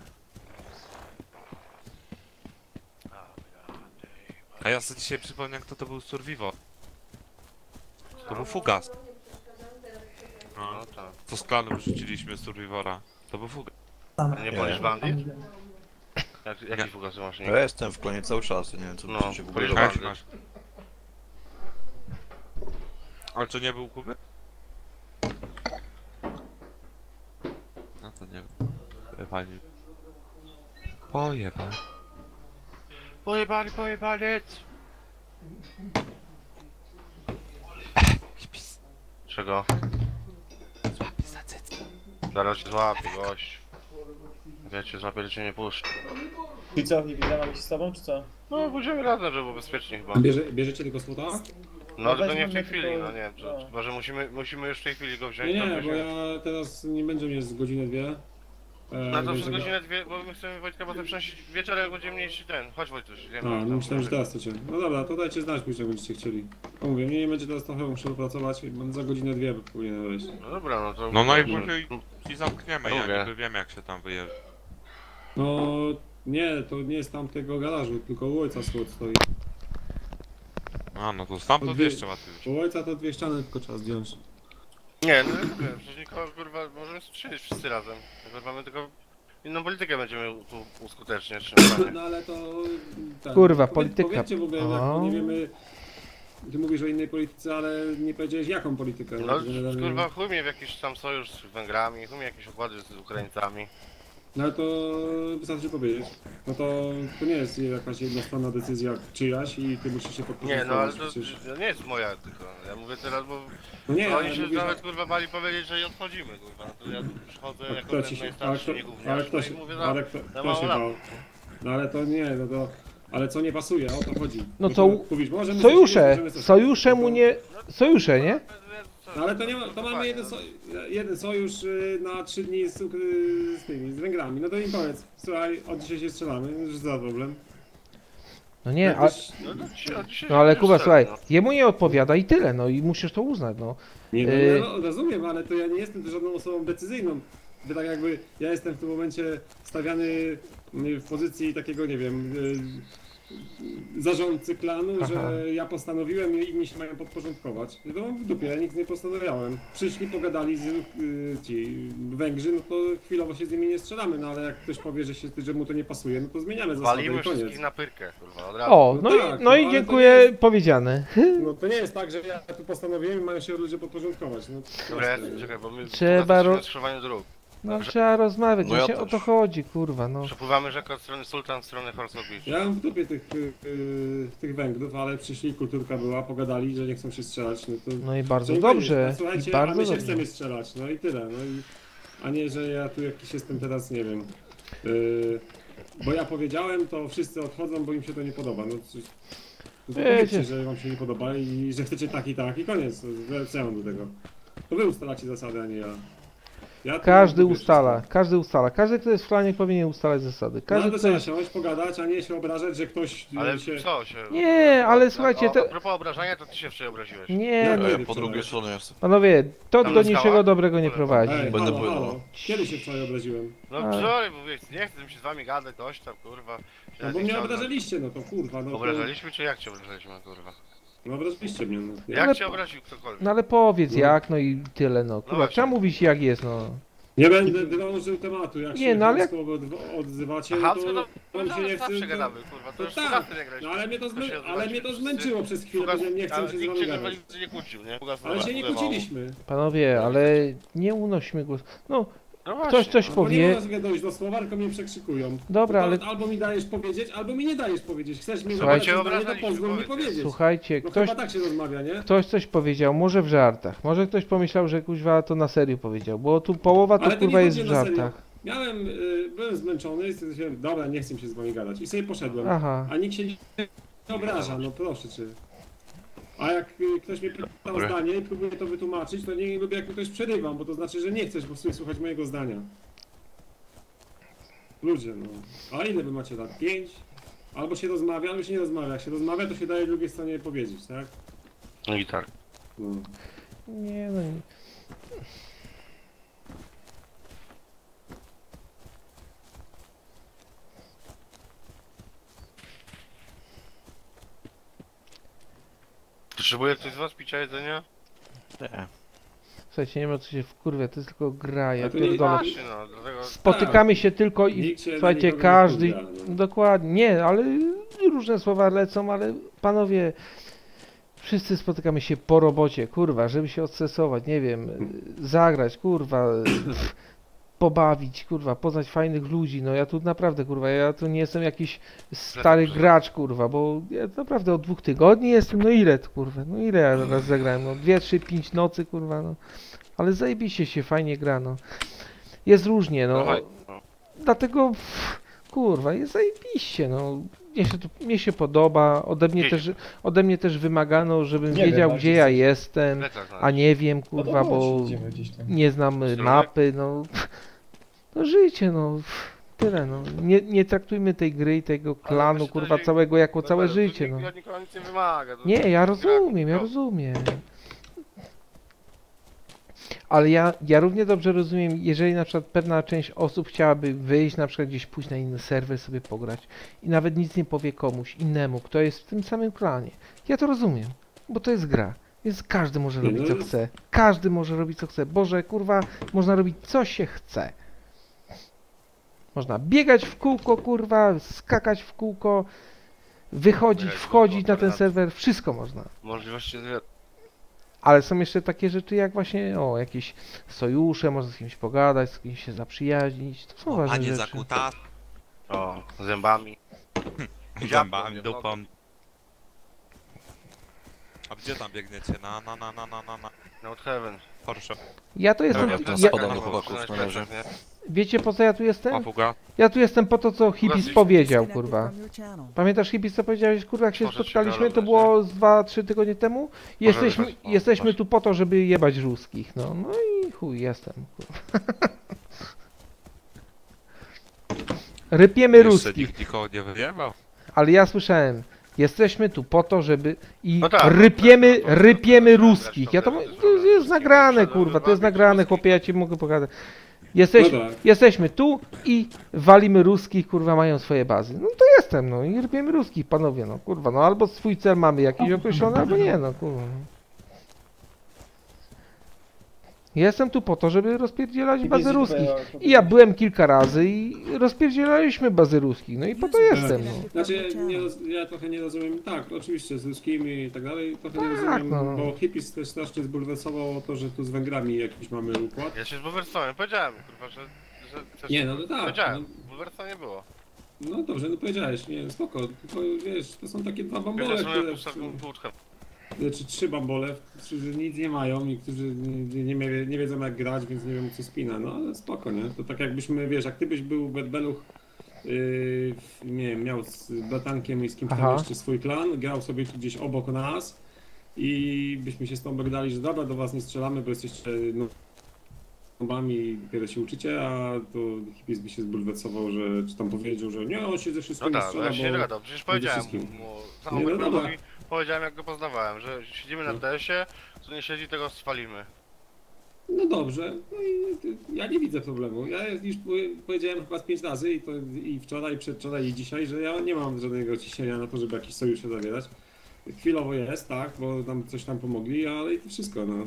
A ja sobie dzisiaj przypomniałem, kto to był Survivor. To był Fugas. No, No tak. co z klanu wyrzuciliśmy Survivora. To był Fugas. A nie polisz bandit? Jak, jaki Nie. fugas masz? Nie? Ja jestem w klonie cały czas, nie wiem co No, będziecie w ogóle polisz robić. bandit. masz. Ale czy nie był Kuby? No to nie wiem. Pojebani. Pojebani. Pojebali, pojebali! Czego? Zaraz cię złapię, gość. Wiecie, złapię, że cię nie puszczę. I co, nie widzę, mam iść z tobą, czy co? No, pójdziemy razem, żeby było bezpiecznie chyba. Bierze, bierzecie tego slota? No, tylko nie w weźmiemy tej chwili, tylko- no nie wiem, no. to, chyba że musimy, musimy już w tej chwili go wziąć. Nie, to nie, bo weźmiemy. ja teraz nie będzie mnie z godziny dwie. E, No to więc przez jak- godzinę dwie, bo my chcemy Wojtka potem przynosić wieczorem, jak będzie mniejszy ten. Chodź Wojtuś, A, idziemy. no tam. myślałem, że teraz chcecie. No dobra, to dajcie znać później, jak będziecie chcieli. O, mówię, mnie nie będzie teraz trochę, muszę pracować, za godzinę dwie powinien wejść. No dobra, no to... No no, najwyżej ci zamkniemy, ja Mówię. niby wiem jak się tam wyjeżdża. No, nie, to nie jest tam tego garażu, tylko u ojca slot stoi. A no to stamtąd Dwie- jeszcze łatwiej. U ojca to dwie ściany tylko trzeba zdjąć. Nie, no nie wiem, przecież nikogo kurwa, możemy strzelić wszyscy razem. Kurwa, mamy tylko... Inną politykę będziemy tu uskuteczniać, czy naprawdę. No ale to... ten, Kurwa, powie- polityka. Powiedzcie w ogóle, jak, O. bo nie wiemy... Ty mówisz o innej polityce, ale nie powiedziałeś jaką politykę. No Generalnie- kurwa, chuj mnie w jakiś tam sojusz z Węgrami, chuj mnie jakieś układy z Ukraińcami. No ale to wystarczy powiedzieć. No to, to nie jest jakaś jednostronna decyzja czyjaś i ty musisz się podporządkować. Nie, no ale to, przecież. to nie jest moja tylko. Ja mówię teraz, bo No nie, no, ale oni się mówisz, nawet kurwa bali powiedzieć, że i odchodzimy, kurwa. No to ja tu przychodzę a jako kto ten ci się, ale najstarszy kto, nie ale gówniarz, kto no się, i mówię, ale no, kto, za kto mało się lat. bał? No ale to nie, no to... Ale co nie pasuje, o to chodzi. No Bo to mówisz, możemy Sojusze, coś, możemy coś. sojusze No mu to- nie... Sojusze, nie? No ale to nie ma, to mamy jeden, so, jeden sojusz y, na trzy dni z, Ukry- z tymi, z Węgrami. No to im powiedz, słuchaj, od dzisiaj się strzelamy, już za problem. No nie, a, Jakbyś- No, to dzisiaj, a dzisiaj no ale już Kuba, ten, słuchaj, no. jemu nie odpowiada i tyle, no i musisz to uznać, no. Nie, no, Y- no, rozumiem, ale to ja nie jestem też żadną osobą decyzyjną. By tak jakby ja jestem w tym momencie stawiany y, w pozycji takiego, nie wiem, y, zarządcy klanu, Aha. że ja postanowiłem i inni się mają podporządkować. No w dupie, ja nic nie postanowiałem. Przyszli, pogadali z, y, ci Węgrzy, no to chwilowo się z nimi nie strzelamy, no ale jak ktoś powie, że, się, że mu to nie pasuje, no to zmieniamy zasady Walimy i koniec. wszystkich na pyrkę, kurwa, od razu. O, No no tak, i, no no i ale dziękuję, to nie jest- powiedziane. No to nie jest tak, że ja tu postanowiłem i mają się ludzie podporządkować. No, Dobra, ja, proste. czekaj, bo my Trzeba jesteśmy ro- na skrzyżowaniu dróg. No trzeba rozmawiać, No ja właśnie o też. to chodzi, kurwa, no. Przepływamy rzekę od strony Sultan w stronę Horse Beach. Ja mam w dupie tych, y, y, tych Węgrów, ale przyszli, kulturka była, pogadali, że nie chcą się strzelać. No, to No i bardzo co im dobrze, powiedzieć? No, i słuchajcie, bardzo a my się dobrze. chcemy strzelać, no i tyle. No i, a nie, że ja tu jakiś jestem teraz, nie wiem. Y, bo ja powiedziałem, to wszyscy odchodzą, bo im się to nie podoba. No, coś- No to Wiecie. powiedzcie, że wam się nie podoba i że chcecie tak i tak i koniec. Co ja mam do tego? To wy ustalacie zasady, a nie ja. ja Każdy lubię ustala, wszystko. każdy ustala. Każdy, kto jest w klanie, powinien ustalać zasady. No Każdy, to kto trzeba jest... siąść, pogadać, a nie się obrażać, że ktoś y, Ale się... co się... Nie, ale a, słuchajcie, a, to- A propos obrażania, to ty się wczoraj obraziłeś. Nie, Ja no, A ja kiedy po wczoraj? drugiej stronie jestem. panowie, to Tam do na niczego skałach? dobrego nie prowadzi. Ej, Będę halo, płynął. halo. Kiedy się wczoraj obraziłem? No Ale- wczoraj mówiłeś, nie chcę mi się z wami gadać, coś tam, kurwa. Się No nawet bo nie mnie chciałem- obrażaliście, no to kurwa, no to... Obrażaliśmy, czy jak cię obrażaliśmy, kurwa? No obrażaliście mnie, no. Jak Ale- cię obraził ktokolwiek? No ale powiedz No. jak, no i tyle, no. Kurwa, właśnie. trzeba mówić jak jest, no. Nie będę drążył tematu, jak Nie, się no ale jak- chamsko od- odzywacie, Aha, no to no, to wam się nie chce... zawsze to- gadamy, kurwa, to To już tak, fugasy nie graliśmy. no ale mnie to, To zmę... się ale odbywacie mnie to wszyscy. zmęczyło przez chwilę, Fugas- powiedziałem, nie chcę ale się z nikt wami się gadać. nie, nie kłócił, nie? Fugas Ale się nie zrywał. kłóciliśmy. Panowie, ale nie unośmy głos. No, No ktoś właśnie. coś No bo nie powie. można dojść do słowa, tylko mnie przekrzykują. Dobra, No to ale albo mi dajesz powiedzieć, albo mi nie dajesz powiedzieć. Chcesz mnie Słuchajcie, zabrać zdanie, to obrażaliśmy, pozwól mi powiedz. powiedzieć. Słuchajcie, No ktoś, chyba tak się rozmawia, nie? ktoś coś powiedział, może w żartach. Może ktoś pomyślał, że kuźwa to na serio powiedział, bo tu połowa to Ale to kurwa nie jest w chodzi na serio. żartach. Miałem, y, byłem zmęczony i stwierdziłem, dobra, nie chcę się z wami gadać. I sobie poszedłem. Aha. A nikt się nie obraża, no proszę cię. A jak y, ktoś mnie pyta o Dobra. zdanie i próbuje to wytłumaczyć, to nie lubię jak mi ktoś przerywam, bo to znaczy, że nie chcesz po prostu słuchać mojego zdania. Ludzie, no. A ile wy macie lat? Pięć? Albo się rozmawia, albo się nie rozmawia. Jak się rozmawia, to się daje drugiej stronie powiedzieć, tak? No i tak. No. Nie no. nie. Potrzebuje ktoś z was picia jedzenia? Nie. Słuchajcie, nie ma co się wkurwia, to jest tylko gra, ja Ale to nie pierdolę. Właśnie, no, dlatego... Spotykamy się tylko i Nikt się na słuchajcie, nikogo nie każdy. wkurwia, no. Dokładnie, nie, ale różne słowa lecą, ale panowie, wszyscy spotykamy się po robocie, kurwa, żeby się odstresować, nie wiem, zagrać, kurwa, pobawić, kurwa, poznać fajnych ludzi. No ja tu naprawdę, kurwa, ja tu nie jestem jakiś stary gracz, kurwa, bo ja naprawdę od dwóch tygodni jestem, no ile, to, kurwa, no ile ja raz zagrałem, no dwie, trzy, pięć nocy, kurwa, no. Ale zajebiście się fajnie gra, no. Jest różnie, no. Dawaj, no. Dlatego, pff, kurwa, jest zajebiście, no. Mnie się, to, mnie się podoba, ode mnie, Nie. też, ode mnie też wymagano, żebym Nie wiem, wiedział, ale gdzie gdzieś ja coś- jestem, Plecak a znaleźć. nie wiem, No to kurwa, chodź, bo idziemy gdzieś tam. nie znam y, Kierunek? mapy, no. No życie, no. Tyle, no. Nie, nie traktujmy tej gry i tego klanu, wiesz, to kurwa, się- całego jako No całe tak, to życie, nikt no. od nikogo nic nie wymaga. to- Nie, ja gra- rozumiem, ja no. rozumiem. Ale ja, ja równie dobrze rozumiem, jeżeli na przykład pewna część osób chciałaby wyjść, na przykład gdzieś pójść na inny serwer, sobie pograć i nawet nic nie powie komuś innemu, kto jest w tym samym klanie. Ja to rozumiem, bo to jest gra, więc każdy może Nie, robić no co jest- chce. Każdy może robić co chce. Boże, kurwa, można robić co się chce. Można biegać w kółko, kurwa, skakać w kółko, wychodzić, Biegać w wchodzić kółko, na ten tak. serwer, wszystko można. Możliwości dwie. Ale są jeszcze takie rzeczy jak właśnie, o, jakieś sojusze, można z kimś pogadać, z kimś się zaprzyjaźnić, to są O, ważne panie rzeczy. zakuta, O, zębami. zębami, dupą. A gdzie tam biegniecie? Na, na, na, na, na, na, na. Note Heaven. Porsche. Ja to jestem, ja ja, teraz ja, spadam do chłopaków na razie. wiecie po co ja tu A jestem? fuga? Ja tu jestem po to, co Hipis User powiedział, kurwa. Pamiętasz Hipis, co powiedziałeś, kurwa, jak się Może ci spotkaliśmy, to gadam, było z dwa, trzy tygodnie temu? Jesteśmy, wyjść. O, jesteśmy masz. tu po to, żeby jebać ruskich, no. No i chuj, jestem, kurwa. Rypiemy Jeszcze ruskich. nikt nikogo nie wyjebał. Ale ja słyszałem, jesteśmy tu po to, żeby i No tak, rypiemy, no tak, no, rypiemy no, no, ruskich. Ja to, no, no, to jest no, nagrane, no, kurwa, no, to jest no, nagrane, no, chłopie, ja ci mogę pokazać. Jesteś, No tak. jesteśmy tu i walimy ruskich, kurwa, mają swoje bazy. No to jestem, no i rypiemy ruskich, panowie, no kurwa, no albo swój cel mamy jakiś określony, albo nie, no kurwa. Jestem tu po to, żeby rozpierdzielać bazy ruskich. I ja byłem kilka razy i rozpierdzielaliśmy bazy ruskich, no i po to jestem, no. Znaczy, nie, roz- ja trochę nie rozumiem, tak, oczywiście z ruskimi i tak dalej, trochę nie Tak, rozumiem, no. bo Hipis też strasznie zbulwersował to, że tu z Węgrami jakiś mamy układ. Ja się zbulwersowałem, powiedziałem, kurwa, że... że też Nie, no to tak, Powiedziałem, no. bulwersa nie było. No dobrze, no powiedziałeś, nie, spoko, tylko wiesz, to są takie dwa bambole, Powiedziałem, że które... puszczam wódkę. Czy trzy bambole, którzy nic nie mają i którzy nie, nie, nie, nie wiedzą jak grać, więc nie wiem co spina, no ale spoko, nie? To tak jakbyśmy, wiesz, jak ty byś był Bedbeluch Yy, nie wiem, miał z bratankiem i z kimś tam Aha. jeszcze swój klan, grał sobie tu gdzieś obok nas i byśmy się z tą dogadali, że dobra, do was nie strzelamy, bo jesteście nobami i dopiero się uczycie, a to Hippies by się zbulwersował, że czy tam powiedział, że nie, on się ze No wszystkim tak, strzela, ja się nie bo... dogadał, przecież powiedziałem wszystkim. mu, Nie, no samemu dobra. powiedziałem jak go poznawałem, że siedzimy na No. T S-ie, co nie siedzi, tego spalimy. No dobrze, no i y, ja nie widzę problemu. Ja już powie- powiedziałem chyba z pięć razy i to i wczoraj, i przedwczoraj i dzisiaj, że ja nie mam żadnego ciśnienia na to, żeby jakiś sojusz się zawierać. Chwilowo jest, tak, bo nam coś tam pomogli, ale i to wszystko, no.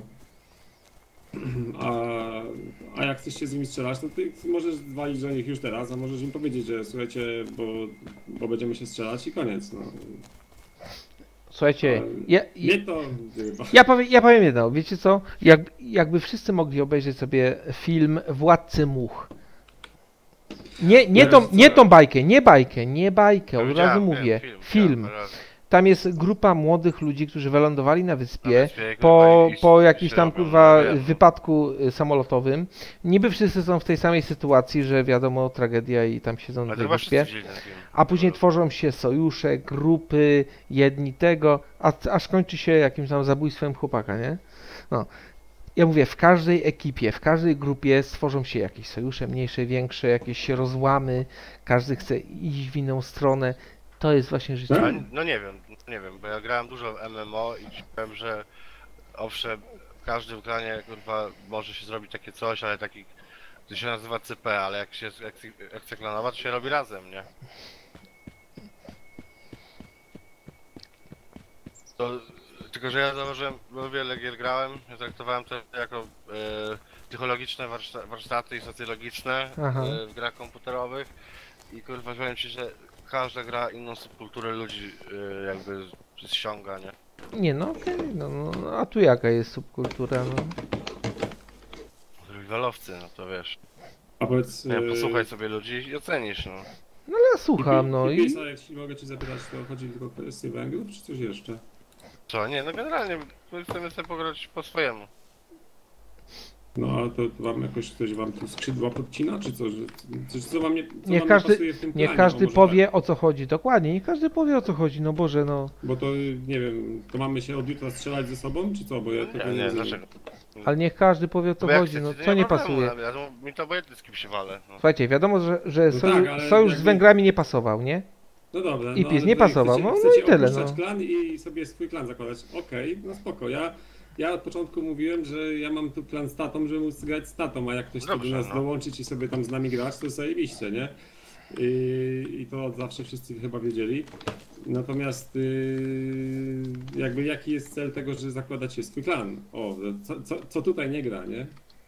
A, a jak chcesz się z nimi strzelać, to ty możesz walić do nich już teraz, a możesz im powiedzieć, że słuchajcie, bo, bo będziemy się strzelać i koniec, no. Słuchajcie, A ja, ja, Nie to... ja, powiem, ja powiem jedno, wiecie co? Jak, jakby wszyscy mogli obejrzeć sobie film Władcy Much. Nie, nie, tą, nie tą bajkę, nie bajkę, nie bajkę, od Widziałem, razu wiem, mówię, film, film. widziałem parę razy. Tam jest grupa młodych ludzi, którzy wylądowali na wyspie, Na wyspie, po, kurwa, i- po i jakimś się tam robią, kurwa no wiem. wypadku y, samolotowym. Niby wszyscy są w tej samej sytuacji, że wiadomo, tragedia i tam siedzą na Ale to tej chyba wyspie. wszyscy widzieli ten film. A później Dobra. tworzą się sojusze, grupy, jedni tego, a, aż kończy się jakimś tam zabójstwem chłopaka, nie? No. Ja mówię, w każdej ekipie, w każdej grupie stworzą się jakieś sojusze, mniejsze, większe, jakieś rozłamy, każdy chce iść w inną stronę. To jest właśnie życie. Tak? A, no nie wiem, nie wiem, bo ja grałem dużo w M M O i ci powiem, że owszem, każdy w klanie kurwa może się zrobić takie coś, ale taki, to się nazywa C P, ale jak się jak, jak chce klanować, to się robi razem, nie? To, tylko że ja zauważyłem, bo wiele gier grałem, ja traktowałem to jako e, psychologiczne warszta, warsztaty i socjologiczne Aha. e, w grach komputerowych i kurwa powiem ci, że każda gra inną subkulturę ludzi e, jakby ściąga, nie? Nie no, okej, no, no, no, a tu jaka jest subkultura, no. Rivalowcy, no to wiesz. A powiedz... Nie wiem, e, posłuchaj sobie ludzi i ocenisz, no. No ale ja słucham, no i... Hippies, a jeśli mogę ci zapytać, to chodzi tylko o kwestię węglów, czy coś jeszcze? Co, nie, no generalnie chcemy sobie pograć po swojemu. No a to wam jakoś ktoś wam tu skrzydła podcina, czy co? Że, coś, co wam nie, co Niech wam każdy- nie pasuje w tym Niech planie? każdy O, może powie o co chodzi, dokładnie, niech każdy powie o co chodzi, no Boże, no. Tak. Bo to, nie wiem, to mamy się od jutra strzelać ze sobą, czy co? Bo ja tego Nie, nie, rozumiem. dlaczego? Ale niech każdy powie o co Bo jak chodzi, chcecie, no to co nie ma problemu, pasuje. Ja, ja, mi to obojętnie z kim się walę. No. Słuchajcie, wiadomo, że, że No soju, tak, ale sojusz z jakby- Węgrami nie pasował, nie? No dobra, I no, PiS ale nie to pasował, chcecie, no, no chcecie i tyle, opuszczać no. klan i sobie swój klan zakładać. Okej, no spoko, ja... Ja od początku mówiłem, że ja mam tu klan z tatą, żeby móc grać z tatą, a jak ktoś chce do Dobrze, nas no. dołączyć i sobie tam z nami grać, to zajebiście, nie? I, I to od zawsze wszyscy chyba wiedzieli. Natomiast yy, jakby jaki jest cel tego, że zakładacie swój klan? O, co, co, co tutaj nie gra, nie?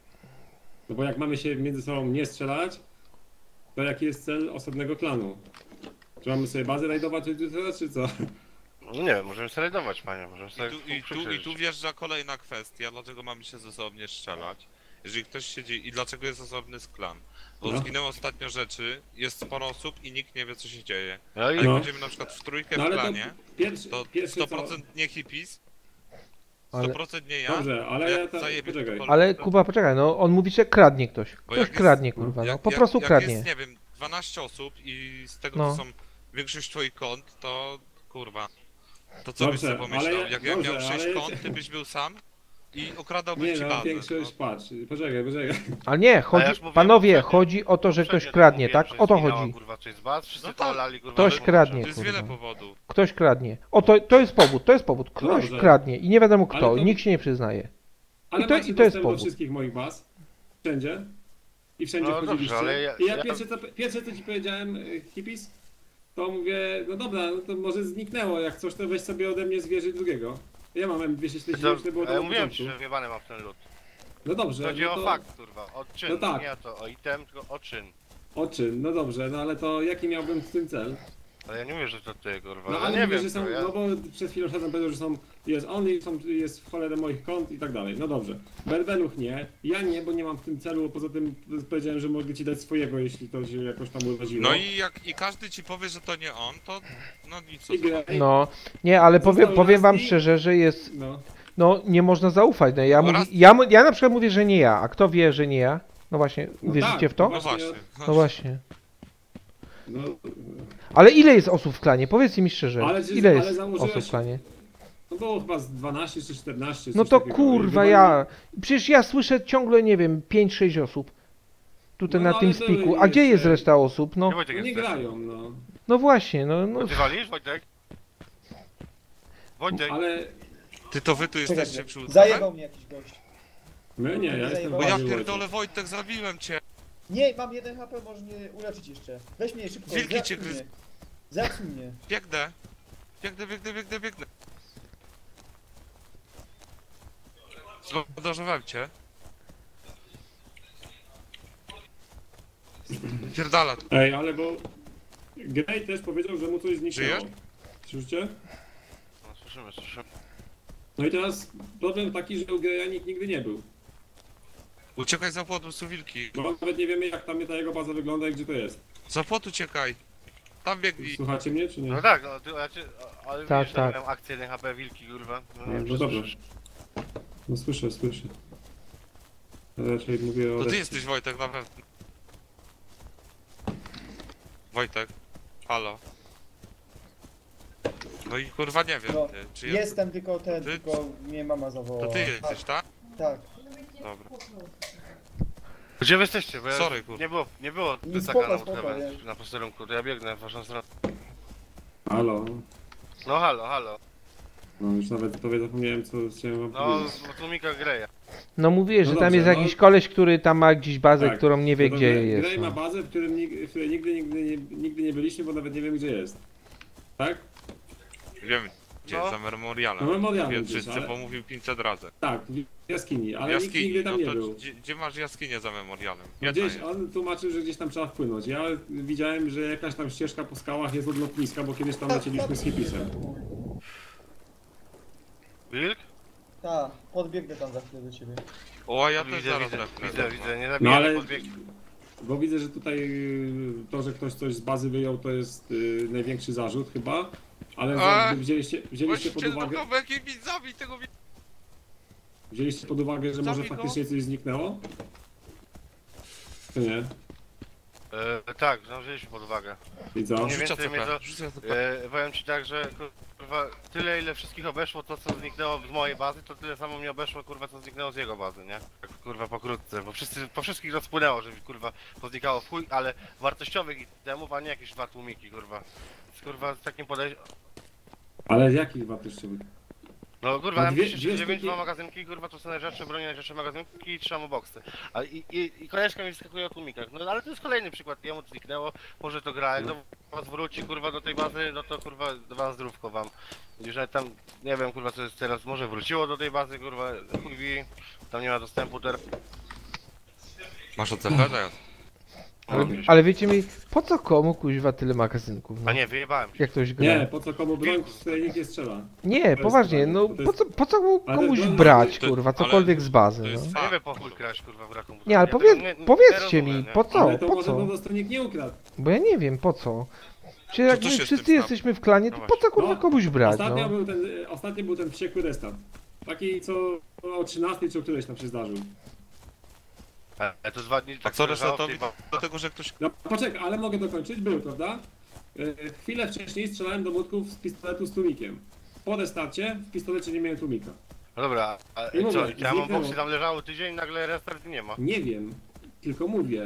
No bo jak mamy się między sobą nie strzelać, to jaki jest cel osobnego klanu? Czy mamy sobie bazę rajdować, czy co? No nie wiem, możemy selektować, panie, możemy I sobie tu, i, tu, I tu wjeżdża kolejna kwestia, dlaczego mamy się ze sobą nie strzelać. Jeżeli ktoś siedzi i dlaczego jest osobny klan. Bo No. zginęło ostatnio rzeczy, jest sporo osób i nikt nie wie co się dzieje. No A i jak No. będziemy na przykład w trójkę No w ale to klanie, pierwszy, to pierwszy sto co... procent nie hippies, Ale- sto procent nie ja. Dobrze, ale a ja jak tam... zajebie Poczekaj. ktokolwiek, Ale to- Kuba, poczekaj, no on mówi, że kradnie ktoś. Bo Ktoś jak jest- kradnie, kurwa, no jak, po jak, prostu jak kradnie. jest, nie wiem, dwanaście osób i z tego No. to są większość twoich kont, to kurwa. To co byś Dobrze, sobie pomyślał? ale- Jak ja dobrze, miał sześć ale- kont, ty byś był sam i okradałbyś Nie ci no, bazę. większość, patrz, poczekaj, poczekaj. Ale nie, ja chodzi, już mówiłem panowie, poprzednio- chodzi o to, że ktoś Poprzednio kradnie, mówiłem, tak? że O to zginęła, chodzi. kurwa, coś z was, wszyscy No to tak. olali, kurwa, Ktoś że- kradnie. To jest kurwa. wiele powodów. Ktoś kradnie. O, to, to jest powód, to jest powód. Ktoś Dobrze. kradnie i nie wiadomo Ale kto, to- nikt się nie przyznaje. Ale I to- macie i to jest dostęp do powód. wszystkich moich baz, wszędzie. I wszędzie No wchodziliście. dobrze, ale ja- I ja, ja- Pierwsze, co, pierwsze co ci powiedziałem, y, hippies, to mówię, no dobra, no to może zniknęło, jak coś to weź sobie ode mnie zwierzę drugiego. Ja mam M dwieście czterdzieści dziewięć, to było To, do ja mówiłem ci, początku. że wyjebane mam w ten lód. No dobrze, Chodzi no o to... fakt, kurwa, o czyn, No tak. nie o to o item, tylko o czyn. O czym? No dobrze, no ale to jaki miałbym w tym cel? Ale ja nie mówię, że to ty, kurwa, No ja ale nie mówię, wiem, że są, ja... no bo przed chwilą szedłem powiedział, że są, jest on i są, jest w cholerę moich kont i tak dalej. No dobrze. Berbeluch nie, ja nie, bo nie mam w tym celu, poza tym powiedziałem, że mogę ci dać swojego, jeśli to się jakoś tam urodziło. No i jak i każdy ci powie, że to nie on, to no i co? I graj. No, nie, ale powiem, Zostały powiem wam nas i- szczerze, że jest, No. no nie można zaufać. No, ja, No mówi, raz- ja, mu- ja na przykład mówię, że nie ja, a kto wie, że nie ja? No właśnie, No wierzycie tak, w to? No właśnie. No właśnie. No, Ale ile jest osób w klanie? Powiedzcie mi szczerze. Ale czy- Ile ale jest założyłeś- osób w klanie? no było chyba z dwanaście czy czternaście. No coś to takiego. kurwa Wywalili- ja. Przecież ja słyszę ciągle, nie wiem, pięć sześć osób. Tutaj No, na ale tym były spiku. A gdzie jest jeszcze- reszta osób? No, Nie Wojtek No nie jest też. grają, no. no właśnie, no, no. Ty walisz, Wojtek? Wojtek, Ale Ty to wy tu jesteście Czekaj, przy ósmym? zajebał mnie jakiś gość. my nie, ja jestem Bo Bo ja bardziej pierdolę Wojtek, zabiłem cię. Nie, mam jeden H P, możesz mnie uleczyć jeszcze. Weź mnie szybko, Wilki zepsuj cię gryz- mnie. Zepsuj mnie. Biegnę. Biegnę, biegnę, biegnę, biegnę. Zbandażowałem cię. Pierdala. Ej, ale bo Grey też powiedział, że mu coś zniknęło. Żyjesz? Słyszycie? no, słyszymy, słyszymy. No i teraz problem taki, że u Greya nikt nigdy nie był. Uciekaj za płot, są wilki. Bo nawet nie wiemy jak tam ta jego baza wygląda i gdzie to jest. Za płot uciekaj. Tam biegnij. Słuchacie mnie czy nie? No tak, no, ty, ja cię, ale Tak, wiesz, tak. tak. akcję jeden H P wilki, kurwa. No, nie No, wiem, no czy dobrze. słyszysz. No słyszę, słyszę. Ja raczej mówię o To ty reszcie. jesteś Wojtek, na pewno. Wojtek. Halo. No i kurwa nie wiem, No, ty, czy jest... Jestem tylko ten, Ty- tylko mnie mama zawołała. To ty jesteś, tak? Tak. Dobra. Gdzie wy jesteście? Bo ja Sorry, kurwa. nie było, nie było Nie, pytaka spoko, na, spoko, chyba, nie. na posterunku, to ja biegnę w waszą stronę. Halo. No halo, halo. No już nawet prawie zapomniałem co chciałem wam No, powiedzieć. z Tłumika Greya. No mówię, że No tam dobrze, jest no. jakiś koleś, który tam ma gdzieś bazę, Tak. którą nie wie No to gdzie Grey- jest. Grey ma No. bazę, w, którym, nig- w której nigdy, nigdy, nie, nigdy nie byliśmy, bo nawet nie wiem gdzie jest. Tak? Wiem, gdzie No. za memorialem. No, memorialem Wie gdzieś, wszyscy, ale- bo mówił pięćset razy. Tak, w jaskini, ale W nikt jaskini, nigdy tam no nie to był. gdzie, gdzie masz jaskinię za memorialem? No Jedna gdzieś, jest. on tłumaczył, że gdzieś tam trzeba wpłynąć. Ja widziałem, że jakaś tam ścieżka po skałach jest od lotniska, bo kiedyś tam lecieliśmy z hipisem. Wilk? Tak, podbiegnę tam za chwilę do ciebie. O, a ja też Widzę, zaraz widzę, wepnę. widzę, widzę, nie No zabijam, ale- ale... podbieg... Bo widzę, że tutaj y, to, że ktoś coś z bazy wyjął, to jest y, największy zarzut chyba. Ale za, A, wzięliście, wzięliście pod Właściciel uwagę, do jakiej mi zabij tego wi- wzięliście pod uwagę, że może Zabij go. faktycznie coś zniknęło? Czy nie? E, tak, no wzięliśmy pod uwagę. I co? Nie Rzucia więcej mnie C P, to... rzucia C P. E, powiem ci tak, że kurwa, tyle ile wszystkich obeszło to co zniknęło z mojej bazy, to tyle samo mnie obeszło kurwa co zniknęło z jego bazy, nie? Tak kurwa pokrótce, bo wszyscy, po wszystkich rozpłynęło, że kurwa poznikało w chuj, ale wartościowych itemów, a nie jakieś dwa tłumiki kurwa. Z, kurwa z takim podejściem... Ale jakich wartościowych? No kurwa, No M dwie- trzydzieści dziewięć, dwie dwa magazynki, kurwa to są najrzadsze broni, najrzadsze magazynki i trzy boxy. A i, i, i koleżka mi wyskakuje o tłumikach. No ale to jest kolejny przykład, jemu to zniknęło, może to gra, jak do was wróci kurwa do tej bazy, no to kurwa dwa zdrówko wam. Już nawet tam, nie wiem kurwa co jest teraz, może wróciło do tej bazy kurwa, chuj wie, tam nie ma dostępu teraz. Masz o C P teraz? Ale, ale wiecie mi, po co komu kuźwa tyle magazynków? No? A nie, wyjebałem się. Jak ktoś gra? Nie, po co komu broń, z której nikt nie strzela? Nie, poważnie, no to jest- po co, po co mu Ale komuś to- brać, to- kurwa, ale cokolwiek z bazy, to jest no? A fakt. nie wiem po chuj kraść kurwa w raku. Nie, ale Ja powie, tego nie- nie powiedzcie rozumiem, mi, nie? po co, Ale to po może po co? prostu nikt nie ukradł. Bo ja nie wiem, po co. Przecież jak to my się z tym wszyscy stało? jesteśmy w klanie, to No po co kurwa No, komuś brać, Ostatnio no? był ten, ostatnio był ten wściekły restart. Taki co o trzynastej czy o którejś tam się zdarzył. A, to dwa dni A tak co leżało w tej resetowi? ba- Dlatego, że ktoś... No poczekaj, ale mogę dokończyć, był, prawda? Yy, Chwilę wcześniej strzelałem do młotków z pistoletu z tłumikiem. Po restarcie w pistolecie nie miałem tłumika. No dobra, a I mówię, co, ja mam zniknęło. boxy tam leżały tydzień, nagle restart nie ma. Nie wiem, tylko mówię.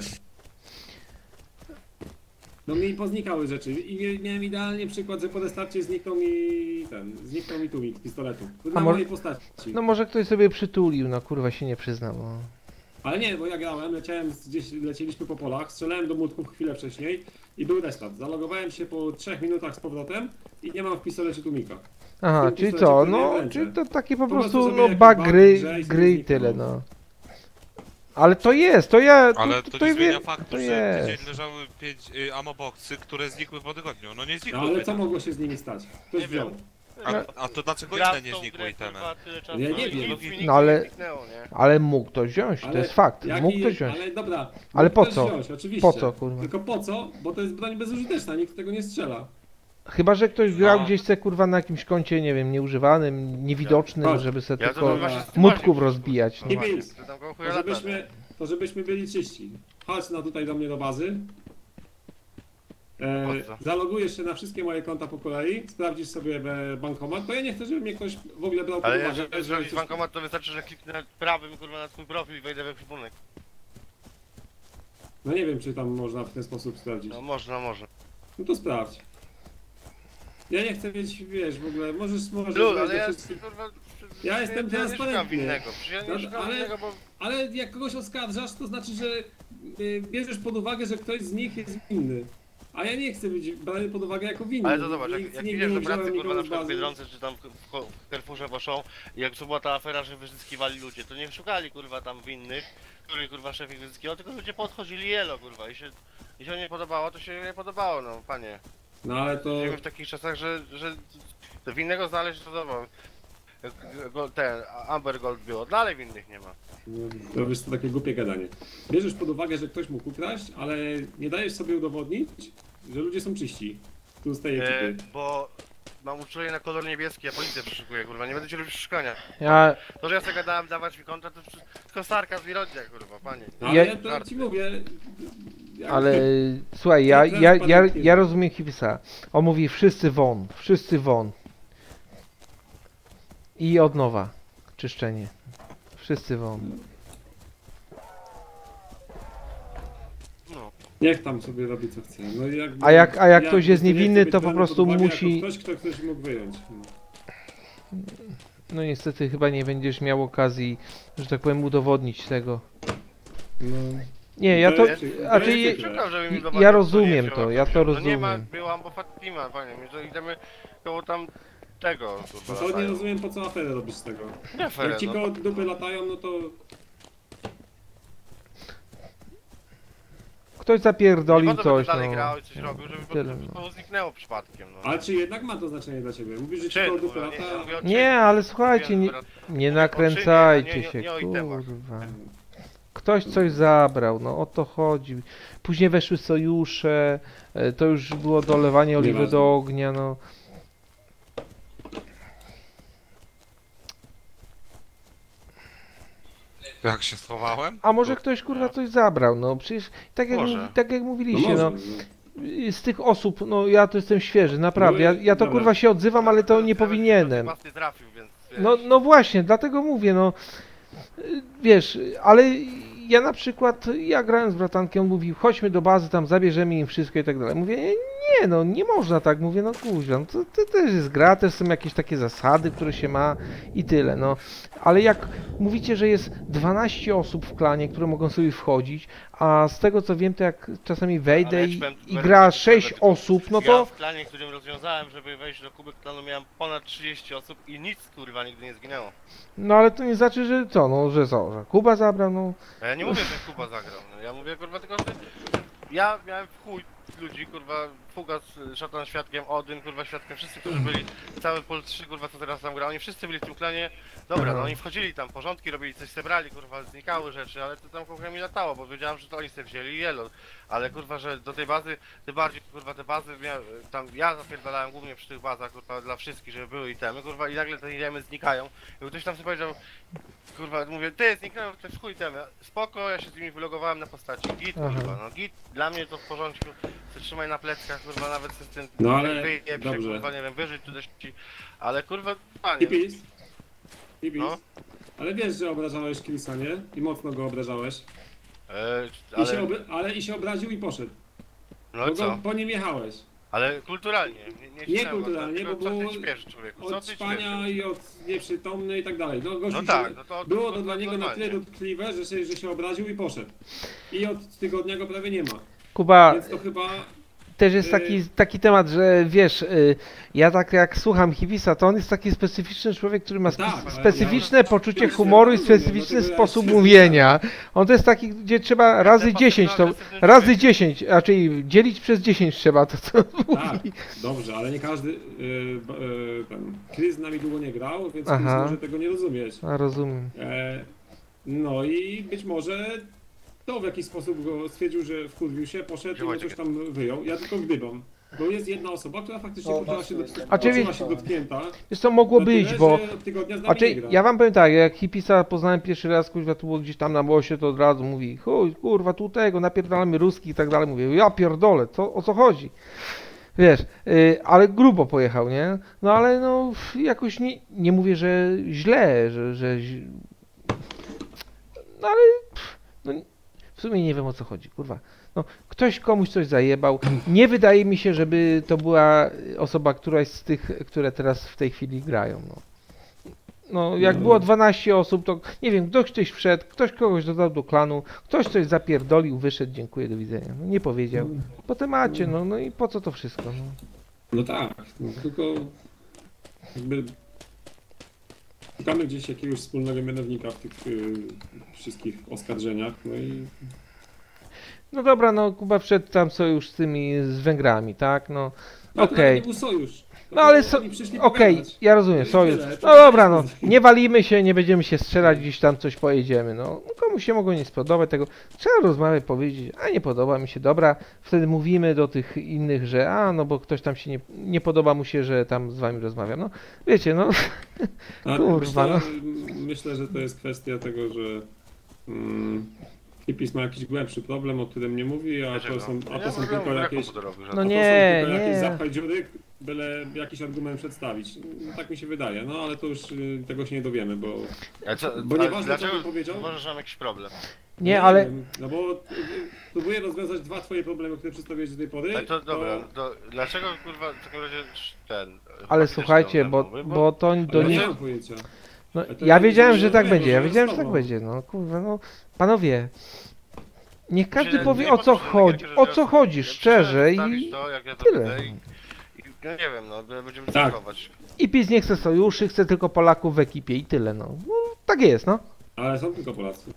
No mi poznikały rzeczy i mia- miałem idealnie przykład, że po restarcie zniknął mi ten, zniknął mi tłumik z pistoletu. Na może- mojej postaci. No może ktoś sobie przytulił, no kurwa się nie przyznał. No. Ale nie, bo ja grałem, leciałem z- gdzieś, lecieliśmy po polach, strzelałem do młotków chwilę wcześniej i był restart. Zalogowałem się po trzech minutach z powrotem i nie mam w pistolecie tłumika. Aha, tym czyli pistolecie co, to nie no, ręce. czyli to takie po Po prostu prostu, sobie no jakiś bug bug gry, grze i sobie gry i zniknął. tyle, no. Ale to jest, to ja, Ale to, to to, nie ja zmienia wiem, faktu, to że jest. tydzień leżały pięć y, amoboxy, które znikły po tygodniu. No nie No, znikły. ale co mogło się z nimi stać? Ktoś Nie wziął. wiem. A, a to dlaczego Gra inne w nie tą znikły grę, itemy? kurwa, tyle czasu, Ja nie i wiem. nic mi No nigdy ale- nie zniknęło, nie? Ale mógł ktoś wziąć, to jest fakt, jaki- mógł ktoś wziąć. Ale dobra, Ale mógł po ktoś co? Wziąć, oczywiście. Po co, kurwa? Tylko po co? Bo to jest broń bezużyteczna, nikt tego nie strzela. Chyba, że ktoś grał No. gdzieś se kurwa na jakimś koncie, nie wiem, nieużywanym, niewidocznym, Tak. żeby se Ja to tylko właśnie z tym mutków właśnie- rozbijać. No No. właśnie, Hibis. to tam koło To chuja lata, żebyśmy, to żebyśmy byli czyści. Chodź na tutaj do mnie do bazy. E, Po co? zalogujesz się na wszystkie moje konta po kolei, sprawdzisz sobie e, bankomat, bo ja nie chcę, żeby mnie ktoś w ogóle brał pod Ale uwagę. żeby że zrobić coś- bankomat, to wystarczy, że kliknę prawym kurwa na twój profil i wejdę we ekwipunek. No nie wiem, czy tam można w ten sposób sprawdzić. No można, można. No to sprawdź. Ja nie chcę mieć, wiesz, w ogóle, możesz, możesz... Lul, wejść ale do ja wszystkich- kurwa... Ja jestem ja nie szukam transparentny. winnego, przecież ja nie No, szukam ale- winnego, bo... Ale jak kogoś oskarżasz, to znaczy, że y, bierzesz pod uwagę, że ktoś z nich jest winny. A ja nie chcę być brany pod uwagę jako winny. Ale to zobacz, jak, Nikt- jak nigdy idziesz do nie wziąłem pracy, kurwa, nikogo na z przykład w bazy. Biedronce, czy tam w Ko- w Carrefourze Waszą i jak to była ta afera, że wyzyskiwali ludzie, to nie szukali, kurwa, tam winnych, których, kurwa, szef ich wyzyskiwał, tylko ludzie podchodzili jelo, kurwa, i się... I się nie podobało, to się nie podobało, no, panie. No ale to... Żyjemy w takich czasach, że... że to winnego znaleźć, to dobra. Go- Ten, Amber Gold było, dalej winnych nie ma. No, to wiesz, to takie głupie gadanie. Bierzesz pod uwagę, że ktoś mógł ukraść, ale nie dajesz sobie udowodnić, że ludzie są czyści. Tu z tej E, ekipy. bo mam uczulenie na kolor niebieski, a policja przeszukuję, kurwa, nie będę ci robić szukania. Ja, To, że ja sobie gadałem dawać mi konta, to tylko sarkazm i rodzia, kurwa, panie. No, ale ja- ja, to ci mówię... jak- ale słuchaj, ja, ja, ja, ja rozumiem Hibisa. On mówi wszyscy won, wszyscy won. I od nowa czyszczenie. Wszyscy won. No. Niech tam sobie robi co chce. No, jakby, A jak- a jak ja ktoś po jest prostu nie chcę niewinny, być to po brany prostu pod uwagę musi- jako ktoś, kto ktoś mógł wyjąć. No. No niestety chyba nie będziesz miał okazji, że tak powiem, udowodnić tego. No. Nie, ja to... jest- a to ty jest je- przykre. Przykro, że mi ja zobaczył, rozumiem nie to, wziąłem, ja to No nie ma, rozumiem. byłam, bo Fatima, panie, że idziemy koło tam tego, No kurwa, to nie latają. rozumiem, po co aferę robisz z tego. Nie aferę, Jak ci no. koło dupy latają, no to... Ktoś zapierdolił Nie po to, żeby coś, dalej no. grał i coś robił, żeby po Tyle, prostu no. to zniknęło przypadkiem, no. Ale czy jednak ma to znaczenie dla ciebie? Mówisz, że ci Czy, koło dupy kurwa, nie, lata... mówię o Nie, czynie, ale słuchajcie, nie, mówię o nie o nakręcajcie czynie, nie- się, nie o itemach. kurwa. Ktoś coś zabrał, no o to chodzi. Później weszły sojusze, e, to już było dolewanie oliwy Nieważne. do ognia, no. Jak się schowałem? A może ktoś kurwa coś zabrał, no przecież tak jak, Może. mówi- tak jak No mówiliście, może, no. no. Z tych osób, no ja to jestem świeży, naprawdę. Ja, ja to Dobra. kurwa się odzywam, ale to nie powinienem. Was nie trafił, więc wiesz. No, no właśnie, dlatego mówię, no y, wiesz, ale ja na przykład, ja grałem z bratankiem, on mówił, chodźmy do bazy, tam zabierzemy im wszystko i tak dalej. Mówię, nie no, nie można tak, mówię, no kuźwa, no to, to też jest gra, też są jakieś takie zasady, które się ma i tyle, no. Ale jak mówicie, że jest dwanaście osób w klanie, które mogą sobie wchodzić, a z tego co wiem, to jak czasami wejdę Ale i, ja ci powiem- i powiem gra ci, sześć tylko- osób, no Ja to... w klanie, którym rozwiązałem, żeby wejść do kubek klanu, miałem ponad trzydzieści osób i nic kurwa nigdy nie zginęło. No ale to nie znaczy, że co, no, że co, że Kuba zabrał, no. A ja nie mówię, że Kuba zagrał, no. Ja mówię kurwa tylko, że ja miałem w chuj ludzi, kurwa, Fugas, Szatan świadkiem, Odyn, kurwa świadkiem, wszyscy, którzy byli, cały Pol trzy, kurwa, co teraz tam gra, oni wszyscy byli w tym klanie, dobra, no oni wchodzili tam, porządki robili, coś zebrali, kurwa, znikały rzeczy, ale to tam kurwa mi latało, bo wiedziałem, że to oni sobie wzięli i jelo, ale kurwa, że do tej bazy, tym bardziej, kurwa, te bazy, mia- tam ja zapierdalałem głównie przy tych bazach, kurwa, dla wszystkich, żeby były itemy, kurwa, i nagle te itemy znikają, i ktoś tam sobie powiedział, kurwa, mówię, ty, zniknęły te chuj itemy, spoko, ja się z nimi wylogowałem na postaci, git, Aha. kurwa, no git, dla mnie to w porządku, se trzymaj na pleckach, kurwa, nawet z tym, No ale wyjebie, dobrze. kurwa, nie wiem, wyżyć tu też ci, ale kurwa, panie, Hipis? Hipis? No. Ale wiesz, że obrażałeś Chrisa, nie? I mocno go obrażałeś. e, I się ale, obra- ale i się obraził i poszedł. no bo i co, go po nim jechałeś. ale kulturalnie, nie, nie, Nie ścinałem was, kulturalnie, tylko bo co było ty śpiesz, człowieku, co Od ty spania śpiesz? i od nieprzytomny i tak dalej. No, gościu No tak, się, no to- było to- to dla to niego na normalnie. tyle dotkliwe, że się, że się obraził i poszedł. I od tygodnia go prawie nie ma. Kuba, Więc to chyba... też jest y- taki, taki temat, że wiesz, y, ja tak jak słucham Hibisa, to on jest taki specyficzny człowiek, który ma spe Tak, ale specyficzne ja- poczucie ja humoru i rozumiem, specyficzny dlatego ja sposób się mówienia. On to jest taki, gdzie trzeba razy pasywno dziesięć, to agresywny razy człowiek. dziesięć, raczej dzielić przez dziesięć trzeba to, co Tak, mówi. dobrze, ale nie każdy... Yy, yy, ten Chris z nami długo nie grał, więc Aha. Chris może tego nie rozumieć. A rozumiem. E, no i być może to w jakiś sposób go stwierdził, że wkurwił się, poszedł i mu coś tam wyjął. Ja tylko gdybam. Bo jest jedna osoba, która faktycznie O, poczuła masz, się, tu dot... jestem. A czy poczuła wiesz- się dotknięta. Wiesz co, mogło na tyle, być, bo... że od tygodnia z nami A czy nie gra. ja wam powiem tak, jak hipisa poznałem pierwszy raz, kurwa, tu było gdzieś tam na moście, to od razu mówi, chuj, kurwa, tu tego, napierdalamy ruski i tak dalej. Mówię, ja pierdolę, co, o co chodzi? Wiesz, yy, ale grubo pojechał, nie? No ale no, jakoś nie, nie mówię, że źle, że... że ź- no ale, pff, no, w sumie nie wiem o co chodzi, kurwa. No, ktoś komuś coś zajebał. Nie wydaje mi się, żeby to była osoba któraś z tych, które teraz w tej chwili grają, no. No, jak No. było dwanaście osób, to nie wiem, ktoś ktoś wszedł, ktoś kogoś dodał do klanu, ktoś coś zapierdolił, wyszedł, dziękuję, do widzenia. No, nie powiedział. Po temacie, no, no i po co to wszystko, no. No tak, no, tylko jakby szukamy gdzieś jakiegoś wspólnego mianownika w tych y, wszystkich oskarżeniach, no i No dobra, no Kuba wszedł tam sojusz z tymi, z Węgrami, tak, no. no, to Okej. nawet nie był sojusz. To No ale było- so, oni przyszli okej, pogadać. ja rozumiem, I sojusz. tyle, No to dobra, no, jest- nie walimy się, nie będziemy się strzelać, gdzieś tam coś pojedziemy, no. No, komuś się mogło nie spodobać tego, trzeba rozmawiać, powiedzieć, a nie podoba mi się, dobra, wtedy mówimy do tych innych, że a, no bo ktoś tam się nie, nie podoba mu się, że tam z wami rozmawia, no, wiecie, no, A kurwa, myślę, myślę, że to jest kwestia tego, że mm, Hipis ma jakiś głębszy problem, o którym nie mówi, a to są, a to są tylko jakieś, No a to nie, są tylko jakieś nie. zapchaj dziury, byle jakiś argument przedstawić. No, tak mi się wydaje, no ale to już y, tego się nie dowiemy, bo A co, Bo ale nieważne, co dlaczego bym powiedział. możesz mam jakiś problem? nie, ale, wiem, no bo y, y, próbuję rozwiązać dwa twoje problemy, które przedstawiłeś do tej pory. Ale to dobra, to dlaczego kurwa w takim razie ten... ale faktycznie słuchajcie, on bo, tam mówi, bo to do Ale nich, nie mam pojęcia. no, ale to ja ja wiedziałem, nie że tak wiem, będzie, ja może wiedziałem, z że tak tobą. będzie, no, kurwa, no, panowie, niech każdy Myślę, powie nie o co po to, że chodzi, takie o rzeczy- co chodzi, ja szczerze przyszedłem i przedstawić to, jak ja to tyle. widzę i, i no nie wiem, no będziemy Tak. dyskutować. I PiS nie chce sojuszy, chce tylko Polaków w ekipie i tyle, no. No tak jest, no. Ale są tylko Polacy.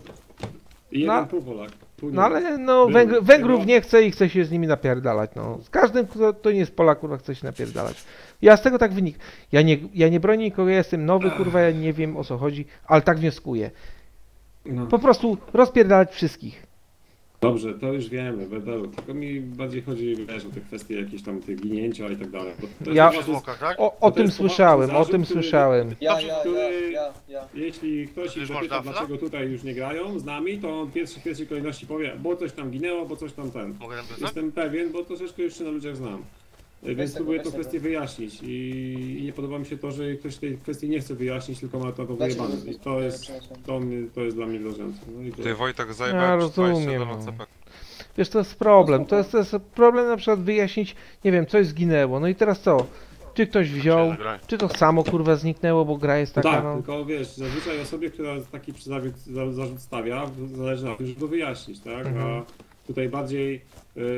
I No. jeden pół Polak. Pół No nie. ale no Był. Węgr Węgrów Chyba- nie chce i chce się z nimi napierdalać, no. Z każdym, kto to nie jest Polak, kurwa, chce się napierdalać. Ja z tego tak wynik. Ja nie, ja nie bronię nikogo, ja jestem nowy, kurwa, ja nie wiem o co chodzi, ale tak wnioskuję. No. Po prostu rozpierdalać wszystkich. Dobrze, to już wiemy, będę, tylko mi bardziej chodzi, wiesz, o te kwestie jakieś tam tych ginięcia i tak dalej. Bo to jest Ja- poważny- Zwłokach, tak? O, o To tym jest poważny słyszałem, o zarzut, tym który- słyszałem. Ja, Dobrze, ja, ja, który- ja, ja. Jeśli ktoś ich Już zapyta, można wla? dlaczego tutaj już nie grają z nami, to on w pierwszej, w pierwszej kolejności powie, bo coś tam ginęło, bo coś tam ten. Mogę tam pisać? Jestem pewien, bo troszeczkę już się na ludziach znam. Więc tego, próbuję weź tę tego. kwestię wyjaśnić i, i nie podoba mi się to, że ktoś tej kwestii nie chce wyjaśnić, tylko ma to Dlaczego? wyjebane. I to jest, Przepraszam. to, mnie- to jest dla mnie wrażące. No i to, Ty Wojtek Ja zajebałeś rozumiem, dwadzieścia do no. C P. Wiesz, to jest problem, to jest, to jest problem na przykład wyjaśnić, nie wiem, coś zginęło, no i teraz co? Czy ktoś wziął, czy to samo, kurwa, zniknęło, bo gra jest taka, tak, no. tylko wiesz, zazwyczaj osobie, która taki zarzut, za- zarzut stawia, zależy na tym, żeby go wyjaśnić, tak? Mhm. A tutaj bardziej yy,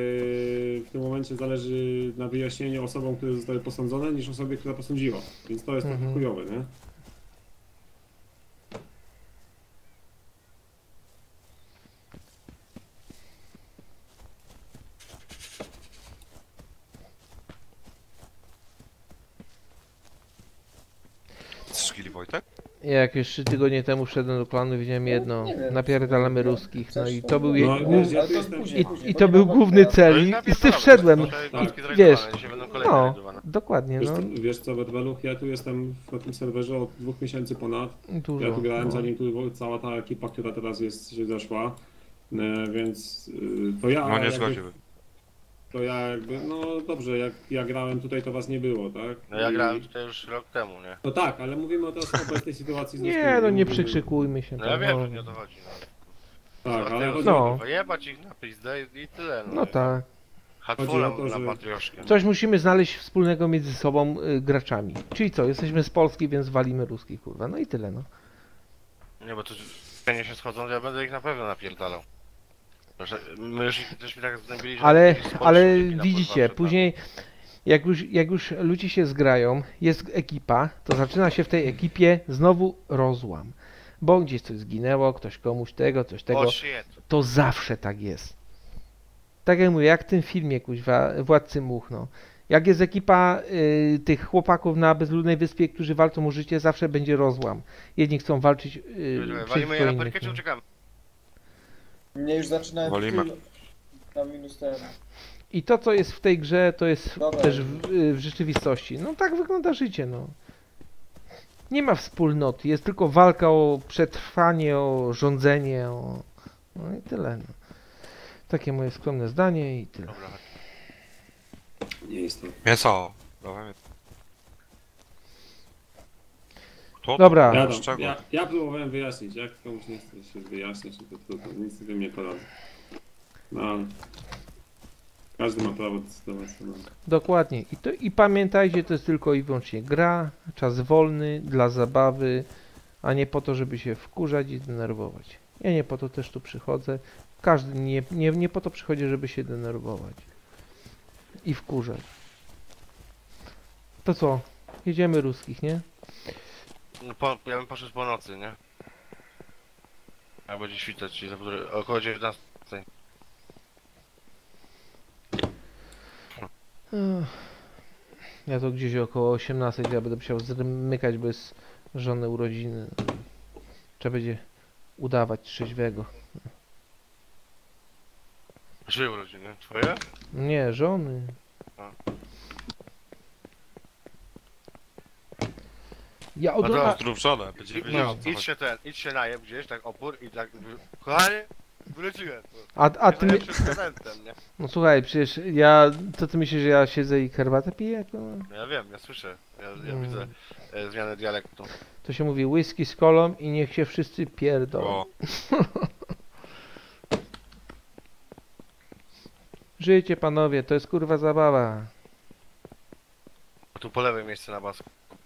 w tym momencie zależy na wyjaśnieniu osobom, które zostały posądzone, niż osobie, która posądziła. Więc to jest Mhm. trochę chujowe, nie? Strzeli Wojtek? Ja jakieś trzy tygodnie temu wszedłem do klanu i widziałem jedno, nie wiem. napierdalamy ruskich, no i to był je, No, głów, wiesz, ja Ale tu to jestem... później, i, później, i bo to nie był ma główny konta. cel No i, i napierdalamy, z tym wszedłem, to jest Tak. polskie Wiesz, zrajdowane, dzisiaj będą kolejne no, rajdowane. dokładnie, Wiesz, no, co- wiesz co, Bedweluch, ja tu jestem na tym serwerze od dwóch miesięcy ponad. dużo, Ja tu grałem no. zanim tu cała ta ekipa, która teraz jest, się zeszła. E, więc y, to ja No nie jakby, zgodziłbym. to ja jakby, no dobrze, jak ja grałem tutaj, to was nie było, tak? No ja I- grałem tutaj już rok temu, nie? No tak, ale mówimy teraz o obecnej sytuacji z Nie, Miscreated, no nie mówimy- przykrzykujmy się No ja tam, wiem, no. że nie o to chodzi, no. Tak, ale chodzi, No. No. Jebać ich na pizdę i i tyle, no. No tak. Chodzi Hatfula o to, na że- matrioszkę. Coś musimy znaleźć wspólnego między sobą y, graczami. Czyli co, jesteśmy z Polski, więc walimy ruskich, kurwa, no i tyle, no. Nie, bo to nie się schodzą, to ja będę ich na pewno napierdalał. Proszę, my już ich żeśmy tak znajbili, że... Ale, jakieś społeczne ale dzięki na widzicie, podwórzu, później jak już, jak już ludzie się zgrają, jest ekipa, to zaczyna się w tej ekipie znowu rozłam. Bo gdzieś coś zginęło, ktoś komuś tego, coś tam. tego. O shit. To zawsze tak jest. Tak jak mówię, jak w tym filmie, kuźwa, Władcy Much, no. Jak jest ekipa y, tych chłopaków na bezludnej wyspie, którzy walczą o życie, zawsze będzie rozłam. Jedni chcą walczyć y, Walimy przeciwko je na innym. perykę, czy no. uciekamy? Mnie już zaczynają Walimy. tył na minus ten. I to, co jest w tej grze, to jest Dobra. też w, w rzeczywistości. No tak wygląda życie, no. Nie ma wspólnoty, jest tylko walka o przetrwanie, o rządzenie, o... No i tyle, no. Takie moje skromne zdanie i tyle. Dobra, Nie jest to. Mięso. Dawaj mięso. To, Dobra. Ja, z tam, czego? ja, ja próbowałem wyjaśnić, jak komuś nie chce się wyjaśniać, to trudno, nic z tym nie poradzę. No ale... Każdy ma prawo decydować sam. Dokładnie. I, to, I pamiętajcie, to jest tylko i wyłącznie gra, czas wolny, dla zabawy, a nie po to, żeby się wkurzać i denerwować. Ja nie po to też tu przychodzę. Każdy nie, nie, nie po to przychodzi, żeby się denerwować i wkurzać. To co? Jedziemy ruskich, nie? no, po, ja bym poszedł po nocy, nie? Jak będzie świtać, czyli za półtorej- około dziewiętnastej. Ech. Ja to gdzieś około osiemnastej ja będę musiał zmykać, bo jest żony urodziny. Trzeba będzie udawać trzeźwego. Czyje urodziny? Twoje? Nie, żony. Ja od No to a, Zdrów żonę, będzie Idź, wiedział, co idź chodzi. się ten, idź się najem gdzieś, tak opór i tak... Kochanie, wróciłem. a, a ty mi... Najlepszym prezentem, nie? No słuchaj, przecież ja... To ty myślisz, że ja siedzę i herbatę piję? kurwa? No ja wiem, ja słyszę. Ja, ja Mm. widzę e, zmianę dialektu. To się mówi whisky z kolą i niech się wszyscy pierdolą. O, Żyjcie panowie, to jest kurwa zabawa. Tu po lewej miejsce na basku.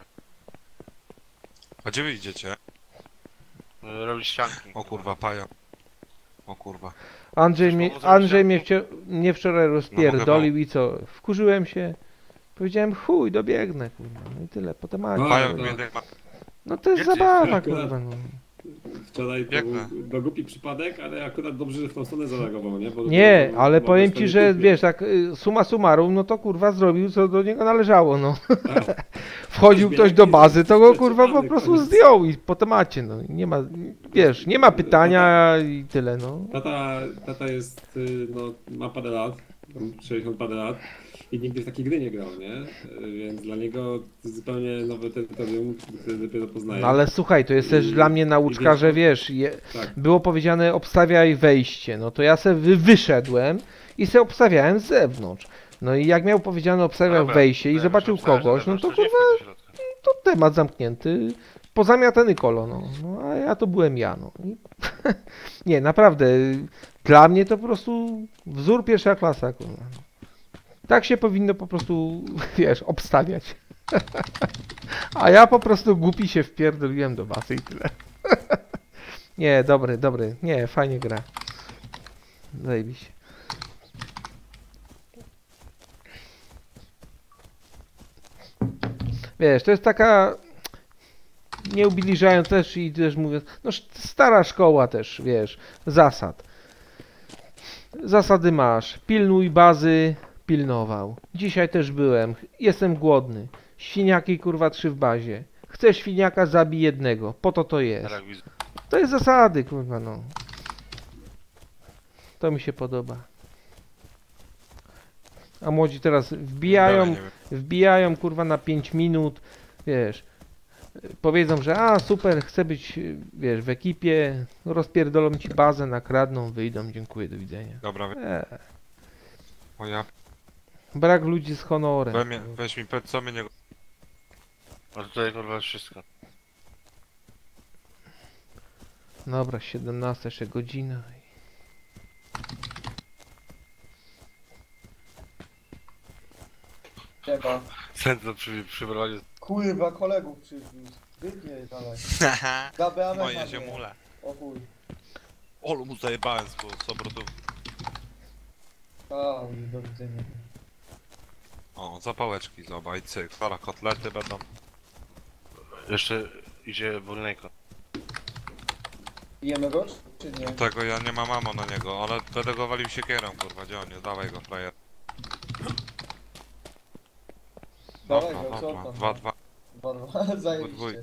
a gdzie wy idziecie? E, Robić ścianki. O kurwa, paja. O kurwa. Andrzej Chcesz mnie, pomóc Andrzej robić mnie, wcio- mnie wczoraj rozpierdolił i co? Wkurzyłem się. Powiedziałem chuj, dobiegnę kurwa. No i tyle, po temacie. A, Paja, no. mnie ma... No to jest Gdzie ty zabawa jesteś? kurwa no. Wczoraj to Biegnę. był, był głupi przypadek, ale akurat dobrze, że w tą stronę zareagował, nie? Bo Nie, bo- ale bo powiem bez ci, tego że typie- wiesz, tak y, summa summarum, no to kurwa zrobił co do niego należało, no. Tak. Wchodził ktoś do bazy, to go kurwa po Zatrzymany prostu koniec. zdjął i po temacie, no. Nie ma, wiesz, nie ma pytania i tyle, no. Tata, tata jest, y, no, ma parę lat, tam sześćdziesiąt parę lat i nigdy w takiej gry nie grał, nie? Y, Więc dla niego to jest zupełnie nowe terytorium, które dopiero poznaje. No ale słuchaj, to jest też dla mnie nauczka, że wiesz, je, Tak. było powiedziane obstawiaj wejście, no to ja se wy, wyszedłem i se obstawiałem z zewnątrz. No i jak miał powiedziane obstawiał Dobra, wejście i dobra, zobaczył myślałem, że kogoś, no masz to czterdzieści kurwa do środka. to temat zamknięty, pozamiatany kolo, no. No a ja to byłem ja, no. I nie, naprawdę, dla mnie to po prostu wzór pierwsza klasa, kurwa. Tak się powinno po prostu, wiesz, obstawiać. A ja po prostu głupi się wpierdoliłem do basy i tyle. Nie, dobry, dobry, nie, fajnie gra. Zajebiście. Wiesz, to jest taka, nie ubliżając też i też mówiąc, no sz- stara szkoła też, wiesz, zasad. Zasady masz, pilnuj bazy, pilnował. Dzisiaj też byłem, jestem głodny. Świniaki kurwa trzy w bazie. Chcę świniaka, zabij jednego, po to to jest. Tak, widzę. To jest zasady, kurwa, no. To mi się podoba. A młodzi teraz wbijają, Dalej nie wiem. wbijają, kurwa, na pięć minut, wiesz. Powiedzą, że a, super, chcę być, wiesz, w ekipie, rozpierdolą ci bazę, nakradną, wyjdą, dziękuję, do widzenia. Dobra, we- E, o ja... brak ludzi z honorem. We mnie, weź mi, powiedz, co mnie nie... A tutaj kurwa jest wszystko. Dobra, siedemnasta jeszcze godzina. Trzeba. Centrum przy, przyprowadził. Kurwa, kolegów przywiózł. Wypij dalej. Zabrałem Moje ziomule. O chuj. Olu mu zajebałem z, z obrotów. A, do widzenia. O, zapałeczki, zobacz, cyk, stara kotlety będą. Jeszcze idzie wolniejko. Jemy go, czy nie? Tego ja nie mam mamo na niego, ale będę go walił siekierą, kurwa, gdzie on jest, dawaj go, frajer. Dawaj Dobra, go, co dobra, tam? dwa, dwa. Dwa, dwa, zajebiście.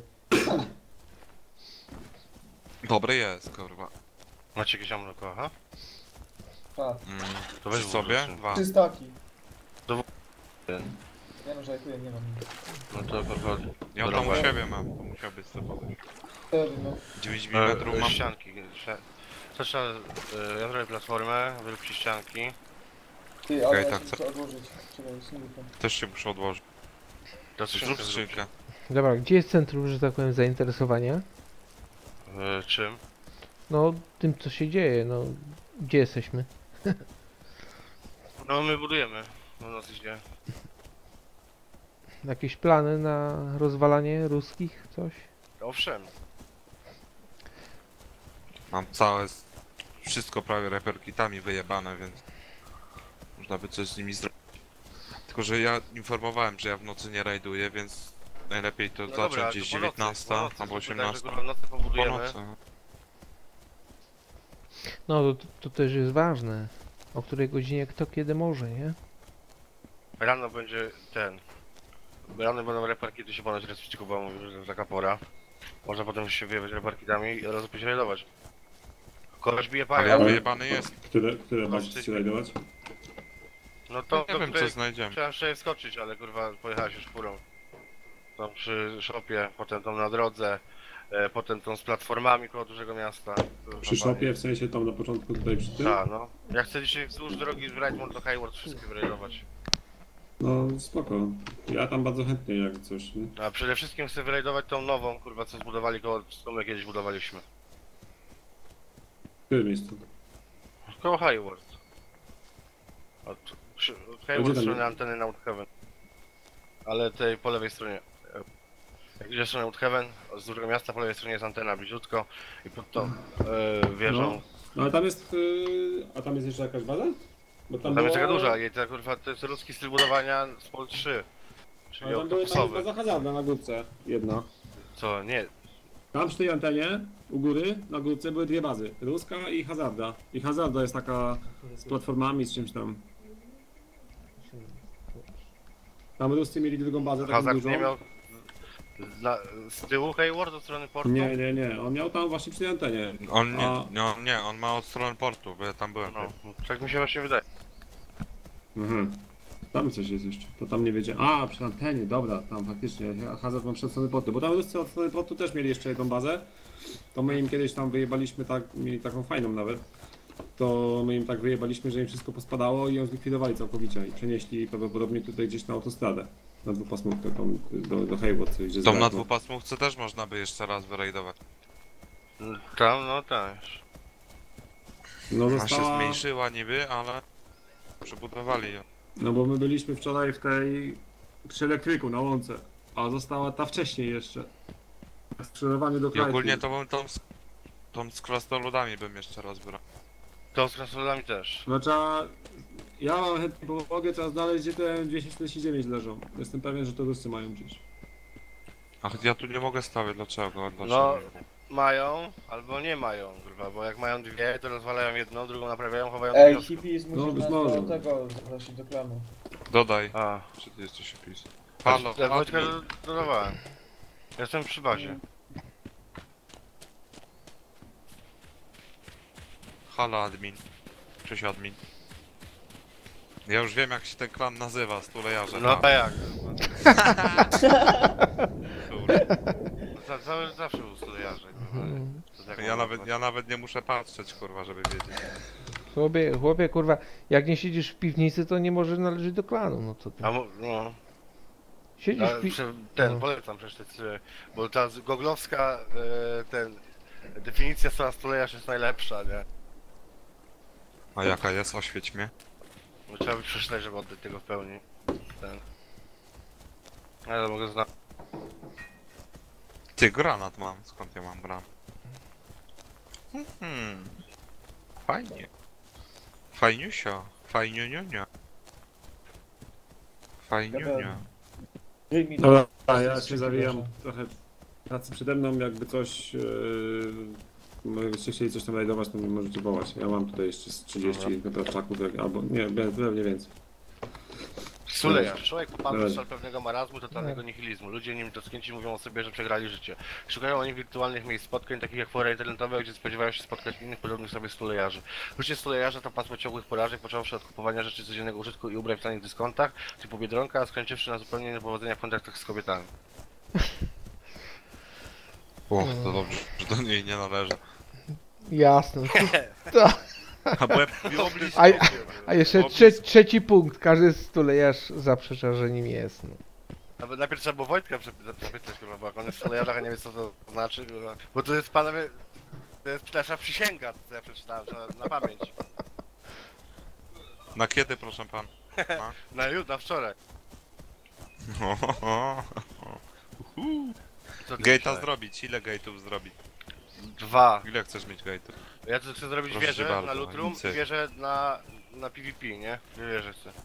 Dobry jest, kurwa. Macie jakieś amulko, aha? Tak. Mm, To przy weź sobie? wóz. Dwa. Trzy staki. Ten. Nie no, żartuję, nie mam. No to powoli. Ja tam u siebie mam, to musiałbyś sobie podejść. Co robimy? dziewięć E, milimetrów e, mam. ścianki. sia- To trzeba... E, ja zrobię platformę, wyróbcie ścianki. Ty, ale Okej, ja tak, się co- muszę odłożyć. Czekaj, silnikiem. Też się muszę odłożyć. To Zrób skrzynkę skrzynkę. Dobra, gdzie jest centrum, że tak powiem, zainteresowania? zróbcie. E, czym? No, tym co się dzieje, no, gdzie jesteśmy? No my budujemy. No nas idzie. Jakieś plany na rozwalanie ruskich, coś? Owszem. Mam całe... s- Wszystko prawie reperkitami wyjebane, więc... Można by coś z nimi zrobić. Tylko, że ja informowałem, że ja w nocy nie rajduję, więc... Najlepiej to No zacząć dobra, gdzieś to po nocy, dziewiętnasta po nocy, albo zróbmy tak, że osiemnasta. kurwa w nocy Po pobudujemy. nocy. No, to, to też jest ważne. O której godzinie kto kiedy może, nie? Rano będzie ten. Rano będą reparki, to się ponoć respić bo mówił, że taka pora. Można potem się wyjechać reparkitami i od razu pójść rajdować. Kogoś bije Ale ja paja. wyjebany jest. Które, które masz się rajdować? No to Nie do wiem, której co znajdziemy. chciałem jeszcze wskoczyć, ale kurwa pojechałeś już furą. Tam przy szopie, potem tą na drodze, e, potem tą z platformami koło dużego miasta. Przy szopie, w sensie tam na początku tutaj przy tym? Tak, no. Ja chcę dzisiaj wzdłuż drogi z Brightmore do Hayward wszystkie wyrajdować. No spoko. Ja tam bardzo chętnie jak coś, nie? A przede wszystkim chcę wyrajdować tą nową, kurwa, co zbudowali koło, co my kiedyś budowaliśmy. W którym miejscu? Koło Hayward. Od, przy, od A Hayward gdzie tam strony jest? anteny na Woodhaven. Ale tej po lewej stronie. Jak idziesz w stronę Woodhaven, z dużego miasta po lewej stronie jest antena bliziutko i pod tą yy, wieżą. No ale tam jest... Yy... A tam jest jeszcze jakaś baza? Bo Tam, tam jest taka była- duża i ta kurwa to jest ruski styl budowania z Pol trzy. Czyli Ale tam były tam jest autobusowy. baza hazarda na górce. Jedna. Co, nie. Tam przy tej antenie, u góry, na górce były dwie bazy. Ruska i hazarda. I hazarda jest taka z platformami, z czymś tam. Tam Ruscy mieli drugą bazę taką Hazard dużą. nie miał dla, z tyłu Hayward od strony portu? Nie, nie, nie. On miał tam właśnie przy tej antenie. On nie, A- no, nie, on ma od strony portu, bo ja tam byłem. No, tak mi się właśnie wydaje. Mhm. Tam coś jest jeszcze. To tam nie wiedziałem. A, przy antenie, dobra, tam faktycznie. Hazard mam przed strony portu. Bo tam Ruscy od strony portu też mieli jeszcze jedną bazę. To my im kiedyś tam wyjebaliśmy tak, mieli taką fajną nawet. To my im tak wyjebaliśmy, że im wszystko pospadało i ją zlikwidowali całkowicie i przenieśli prawdopodobnie tutaj gdzieś na autostradę. Na dwupasmówkę tą do, do Hayward, gdzie Tą na zgadło. dwupasmówce też można by jeszcze raz wyrajdować. Tam, no tak. No Ona się została... zmniejszyła niby, ale przebudowali ją. No bo my byliśmy wczoraj w tej... przy elektryku na łące, a została ta wcześniej jeszcze. Na skrzyżowaniu do I kraju. ogólnie to bym tą, z- tą z krasnoludami bym jeszcze raz wyrał. To z krasolami też. No trzeba... Ja mam chętnie pomogę, trzeba znaleźć gdzie te dwieście czterdzieści dziewięć leżą. Jestem pewien, że to Ruscy mają gdzieś. Ach, ja tu nie mogę stawiać, dlaczego? No, dlaczego? mają albo nie mają, kurwa, bo jak mają dwie, to rozwalają jedną, drugą naprawiają, chowają Ej, do kiosku. hippies No, musi być nas może. do tego zaprosić do klanu. Dodaj. A, Czy ty jesteś opis? Halo, ja Wojtka admin. dodawałem. Jestem przy bazie. Halo admin. Cześć admin. Ja już wiem jak się ten klan nazywa, stulejarze. No tam. a jak? Kurde. Za, cały, zawsze był studiarze. Mhm. Ja nawet, ja nawet nie muszę patrzeć kurwa, żeby wiedzieć. Chłopie, chłopie, kurwa, jak nie siedzisz w piwnicy, to nie możesz należeć do klanu, no to ty. A mo- no, Siedzisz a w pi... prze- ten, no. polecam przecież te trzy, bo ta z- goglowska, e, ten, definicja słowa stulejarz jest najlepsza, nie? A jaka jest? Oświeć mnie. No, trzeba by przeczytać, żeby oddać tego w pełni. Ten. Ale mogę znać. Ty, granat mam. Skąd ja mam granat? Hmm. Fajnie. Fajniusio. Fajniuniunia. Fajniunia. Żyj mi Dobra, ja się zawijam trochę pracy przede mną, jakby coś... Yy, jakbyście chcieli coś tam rajdować, to mnie możecie wołać. Ja mam tutaj jeszcze z trzydzieści naprawczaków, jak- albo nie, pewnie więcej. Stulejarz. Człowiek popadł Dobra. w szal pewnego marazmu, totalnego nihilizmu. Ludzie nim dotknięci mówią o sobie, że przegrali życie. Szukają oni wirtualnych miejsc spotkań, takich jak fora internetowe, gdzie spodziewają się spotkać innych podobnych sobie stulejarzy. Życie stulejarza to pasmo ciągłych porażek, począwszy od kupowania rzeczy codziennego użytku i ubrań w tanich dyskontach, typu Biedronka, a skończywszy na zupełnie niepowodzenia w kontaktach z kobietami. O, to dobrze, że do niej nie należy. Jasne. To, A bo ja było blisko. a, a jeszcze trze, trzeci punkt. Każdy stulejarz zaprzecza, że nim jest. No. Nawet najpierw trzeba było Wojtka zapytać, kurwa, bo jak on jest w stulejarzach, a nie wie co to znaczy, kurwa. Bo to jest panowie... To jest nasza przysięga, co ja przeczytałem, że na pamięć. Na kiedy, proszę pan? A? Na jutro, na wczoraj. Co ty Gate'a wczoraj? zrobić, ile gate'ów zrobić? Dwa. Ile chcesz mieć gate'ów? Ja tu chcę zrobić Proszę wieżę bardzo, na Lutrum nic. i wieżę na, na PvP, nie? Dwie wieże chcę.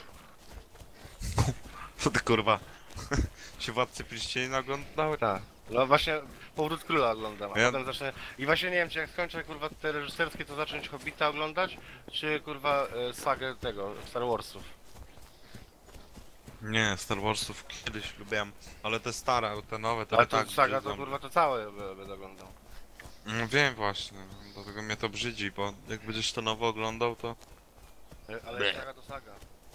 Co ty kurwa? Się Władcy Pierścieni oglądały? Tak. No właśnie Powrót Króla oglądam, a Ja- potem zacznę... I właśnie nie wiem, czy jak skończę kurwa te reżyserskie, to zacząć Hobbita oglądać, czy kurwa e, sagę tego, Star Warsów. Nie, Star Warsów kiedyś lubiłem, ale te stare, te nowe to Ale tak to saga to brzydzą. kurwa to całe b- będę oglądał. No wiem właśnie, dlatego mnie to brzydzi, bo jak będziesz to nowo oglądał, to... E, Ale Bleh. saga to saga.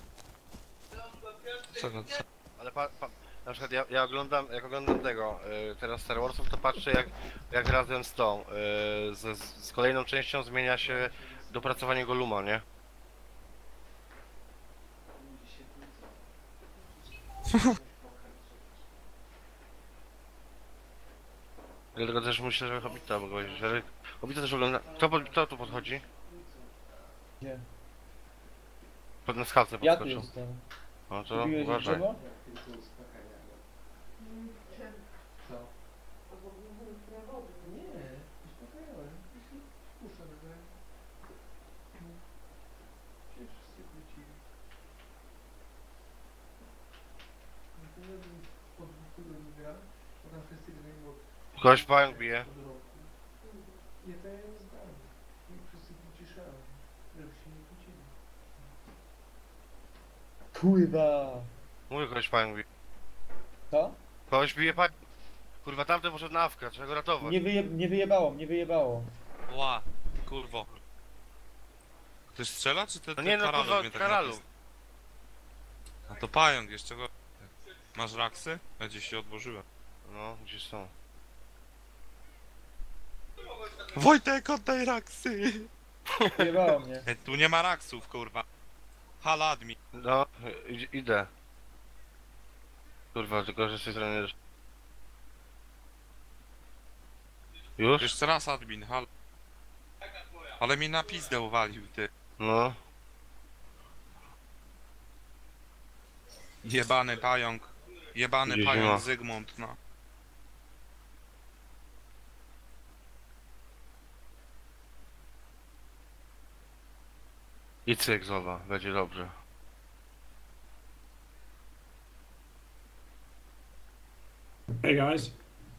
Co, co? Ale pa, pa, na przykład ja, ja oglądam, jak oglądam tego, y, teraz Star Warsów, to patrzę jak, jak razem z tą, y, z, z kolejną częścią zmienia się dopracowanie Goluma, nie? Dlatego też myślę, że Hobbita mogę powiedzieć, że Hobbita też ogląda... Kto, pod- kto tu podchodzi? Gdzie? Pod na skałce Ja tu podskoczył. jestem. No to Kupiłeś uważaj. drzewo? Kogoś pająk bije. Kurwa. Mówię, kogoś pająk bije. Co? Kogoś bije pająk. Kurwa, tamten poszedł na awka, trzeba go ratować. Nie, wyje, nie wyjebało, nie wyjebało. Ła, kurwo. Ktoś strzela, czy te, No te nie no, karalu kurwa, mnie tak karalu. napis- A to pająk, jeszcze go... Masz raksy? Ja gdzieś się odłożyłem. No, gdzieś są. Wojtek, oddaj raksy! Wyjebało mnie. Ej, tu nie ma raksów, kurwa. Halo, admin. No, id idę. Kurwa, tylko że z tej strony... Już? Jeszcze raz admin, halo. Ale mi na pizdę uwalił, ty. No. Jebany pająk. Jebany Gdzieś pająk ma. Zygmunt, no. I cyk, zoba, będzie dobrze. Hey guys.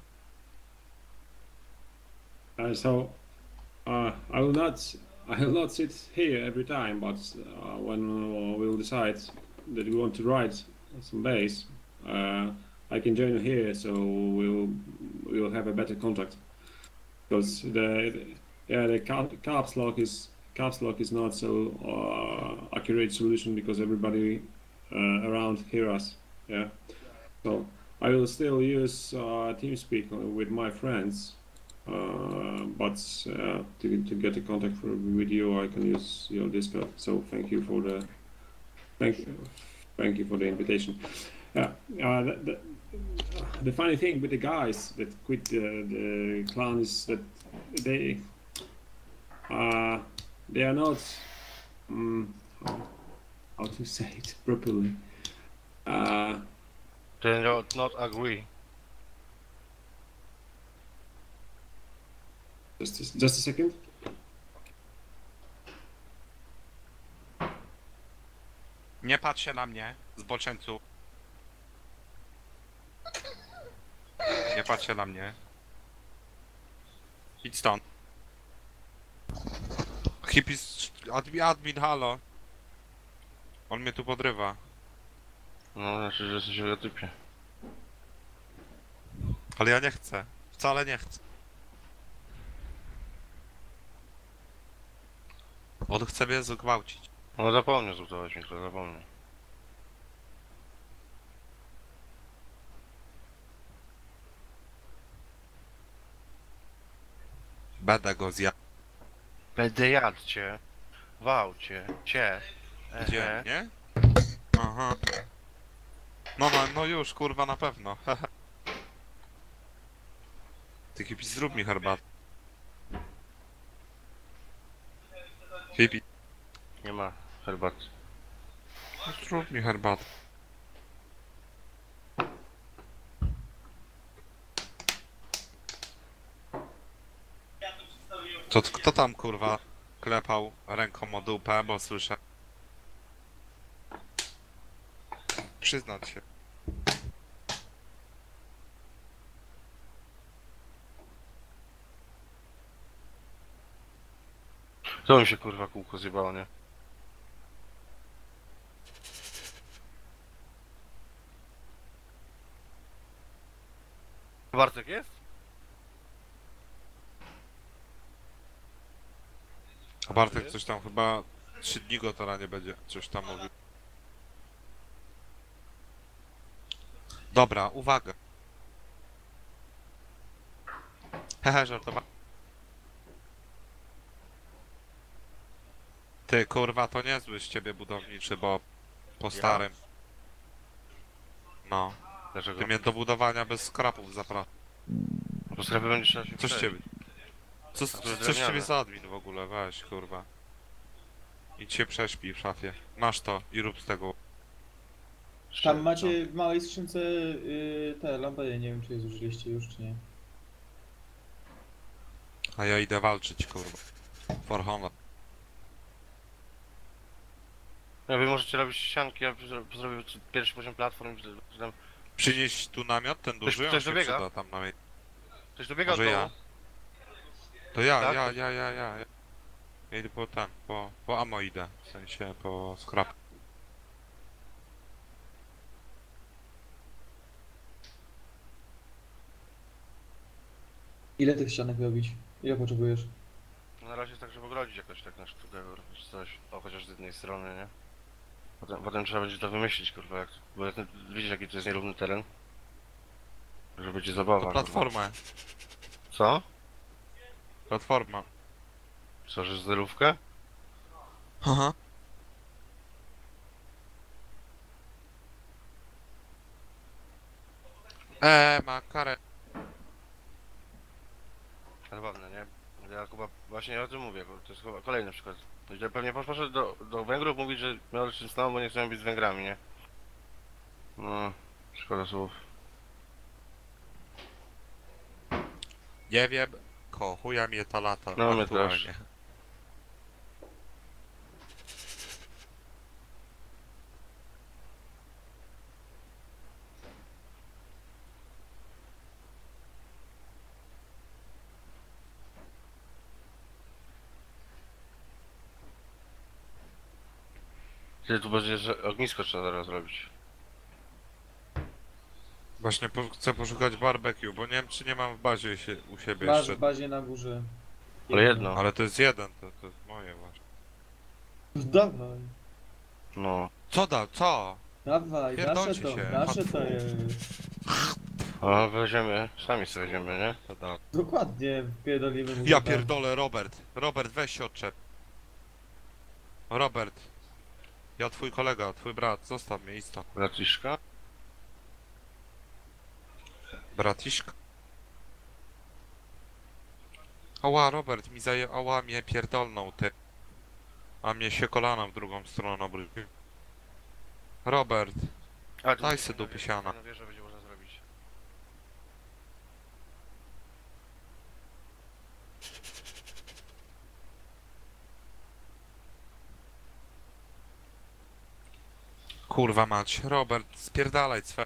Uh, so, uh, I will not, I will not sit here every time, but uh, when uh, we'll decide that we want to ride some base, uh, I can join you here, so we'll we'll have a better contact. Because the yeah the cap, caps lock is caps lock is not so uh, accurate solution because everybody uh, around hear us. Yeah, so. I will still use uh, TeamSpeak with my friends, uh, but uh, to, to get a contact for, with you, I can use your Discord. So thank you for the thank you, thank you for the invitation. Uh, uh, the, the, the funny thing with the guys that quit the, the clan is that they uh, they are not um, how, how to say it properly. Uh, They don't not agree. Just a, just a second. Nie patrz się na mnie, zboczeńcu. Nie patrz się na mnie. Idź stąd. Hipis... Admin, admin, halo. On mnie tu podrywa. No, znaczy, że jesteś w logotypie. Ale ja nie chcę. Wcale nie chcę. On chce mnie zgwałcić. No zapomnę zbudować mi to, zapomnę. Będę go zjadł. Będę jadł cię. Wał cię. Cię. Gdzie? Ehe. Nie? Aha. No, no, no już, kurwa, na pewno. Ty Hipi, zrób mi herbatę. Hipi, Nie ma herbaty. zrób mi herbatę. To kto tam, kurwa, klepał ręką o dupę, bo słyszę. Przyznać się. To mi się kurwa kółko zjebało, nie? Bartek jest? A Bartek coś tam chyba trzy dni go to nie będzie, coś tam mówił. Dobra, uwaga. Hehe, żartowa. Ty kurwa, to niezły z ciebie budowniczy, bo po starym. No, Dlaczego? ty mnie do budowania bez skrapów zapraszam. Po sklepie będzie trzeba się Coś przejść. ciebie. Co, A to jest coś ciebie drewniane. za admin w ogóle, weź kurwa. Idź się prześpij w szafie. Masz to i rób z tego. Tam macie w małej skrzynce y, te lampery, nie wiem czy je zużyliście już czy nie. A ja idę walczyć kurwa. For honor. Ja wy możecie robić ścianki, ja zro- zrobię pierwszy poziom platform. że tam- Przynieść tu namiot, ten duży, ktoś on się dobiega? przyda tam na mnie. Ktoś dobiega Może do ja? To ja, Tak? ja, ja, ja, ja. ja. Ja idę po ten, po, po ammo idę, w sensie po scrap. Ile tych ścianek robić? Ile potrzebujesz? No na razie jest tak, żeby ogrodzić jakoś tak na sztukę, czy coś, o chociaż z jednej strony, nie? Potem, potem trzeba będzie to wymyślić, kurwa, jak, bo jak, widzisz jaki to jest nierówny teren? Że będzie zabawa, To kurwa. platformę, Co? platforma. Co, że zerówkę? Aha. Eee, ma karę. Zabawne, nie? Ja chyba właśnie o tym mówię, bo to jest chyba kolejny przykład. Ja pewnie poszedł do, do Węgrów mówić, że miał czym stało, bo nie chcą być z Węgrami, nie? No, szkoda słów. Nie wiem, ko chuja mnie ta lata. No, mnie aktualnie. też. Ty tu będzie, że ognisko trzeba zaraz zrobić. Właśnie po, chcę poszukać barbecue, bo nie wiem czy nie mam w bazie się, u siebie Masz jeszcze. w bazie na górze. Ale jedno. Ale to jest jeden, to, to jest moje właśnie. Dawaj, No. Co da, co? dawaj, nasze Pierdolcie to, się, nasze hatfu. to jest. A weźmiemy, sami sobie weźmiemy, nie? To da. Dokładnie, pierdolimy mu Ja to tam. pierdolę, Robert. Robert, weź się odczep. Robert. Ja twój kolega, twój brat, zostaw mnie isto. Bratiszka? Bratiszka. Ała, Robert, mi zaje... Ała, mnie pierdolną, ty. A mnie się kolana w drugą stronę obrócił. Robert, A, tu daj będzie se jedna dupy wieża, siana. jedna wieża będzie można zrobić. Kurwa mać, Robert, spierdalaj cwe...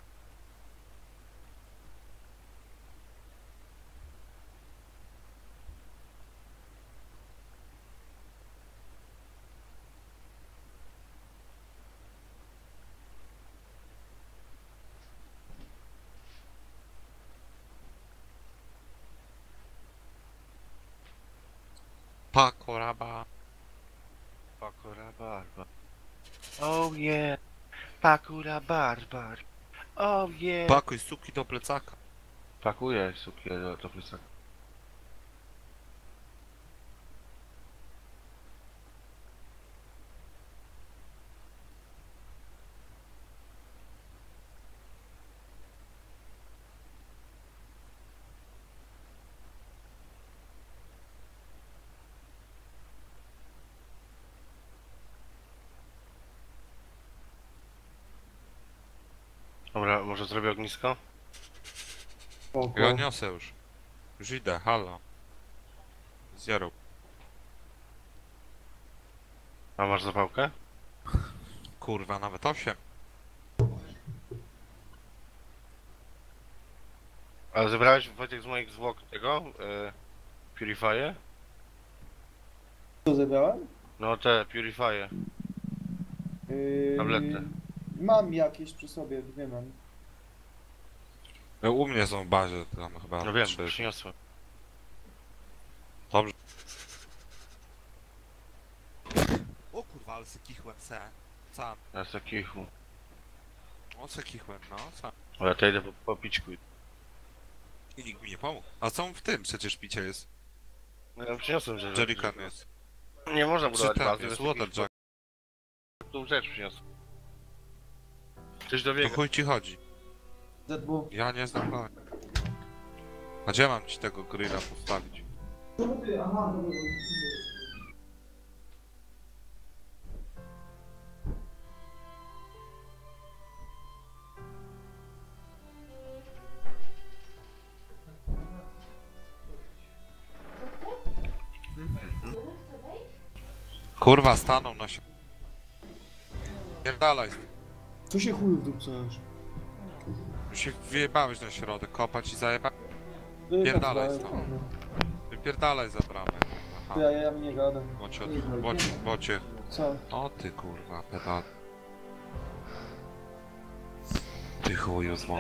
Pakoraba. Pakura barbar. Oh yeah. Pakura barbar. Oh yeah. Pakuj suki do plecaka. Pakuję sukię do, do plecaka. Dobra, może zrobię ognisko? Spoko. Ja niosę już. Już idę, halo. Zjarą. A masz zapałkę? Kurwa, nawet osiem. Ale zebrałeś, Wojtek, z moich zwłok tego? E, Purify? Co zebrałem? No te, Purify. Yy, Tablety. Mam jakieś przy sobie, dwie mam. No, u mnie są w bazie, tam chyba No wiem, trzy. przyniosłem. Dobrze. O kurwa, ale se kichłem se. Sam. Ja sobie kichu. O se kichłem, no sam. Ale to idę po, po pićku. I nikt mi nie pomógł. A co w tym przecież picie jest? No ja przyniosłem, że... Jerrycan jest. Nie można Czy budować tam bazy, jest bez water takich- jack. Tą rzecz przyniosłem. Coś To dobiega. chuj ci chodzi. Z dwóch. Ja nie znam broni. A gdzie mam ci tego grilla postawić? Kurwa, stanął na się. Pierdalaj. Co się chuju wdupcasz? Już się wyjebałeś na środek, kopać i zajeba... No Pierdalaj stąd. Wypierdalaj za bramę. Aha. Ja, ja nie gadam. Bocie, bocie, bocie. Co? O ty kurwa, pedal. Ty chuju zło.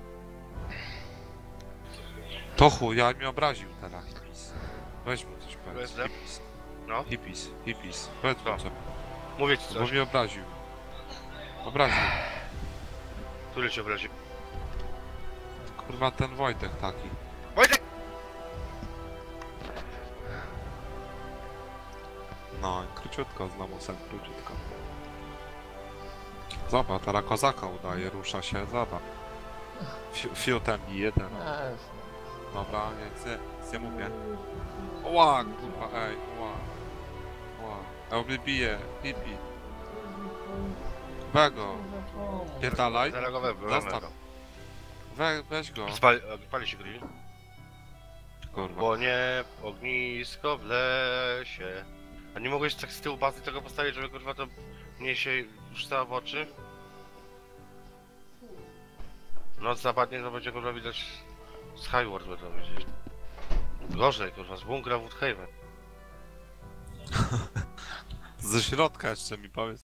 To chuj, ja mnie obraził teraz hippies. Weź mu coś powiedz, Jestem. hippies. No. Hippies, hippies. Powiedz mu Co? co, Mówię ci bo coś. mnie obraził. Obraził. Który cię obraził? Kurwa ten Wojtek taki. Wojtek! No, króciutko z lamusem, króciutko. Zobacz, teraz kozaka udaje, rusza się, zobacz. Fiu- Fiutem bije ten. Dobra, nie chcę, nie mówię. Ła, kurwa, ej, ła. Ła. A on mnie bije, pipi. Weź go, pierdalaj. Zareagowałem, Zostaw. We, weź go. Spali, pali się grill. Kurwa. Bo nie ognisko w lesie. A nie mogłeś tak z tyłu bazy tego postawić, żeby kurwa to mnie się rzucało w oczy? Noc zapadnie, to będzie kurwa widać Skyward będą widzieć. Gorzej kurwa, z bunkra Woodhaven. Ze środka jeszcze mi powiedz.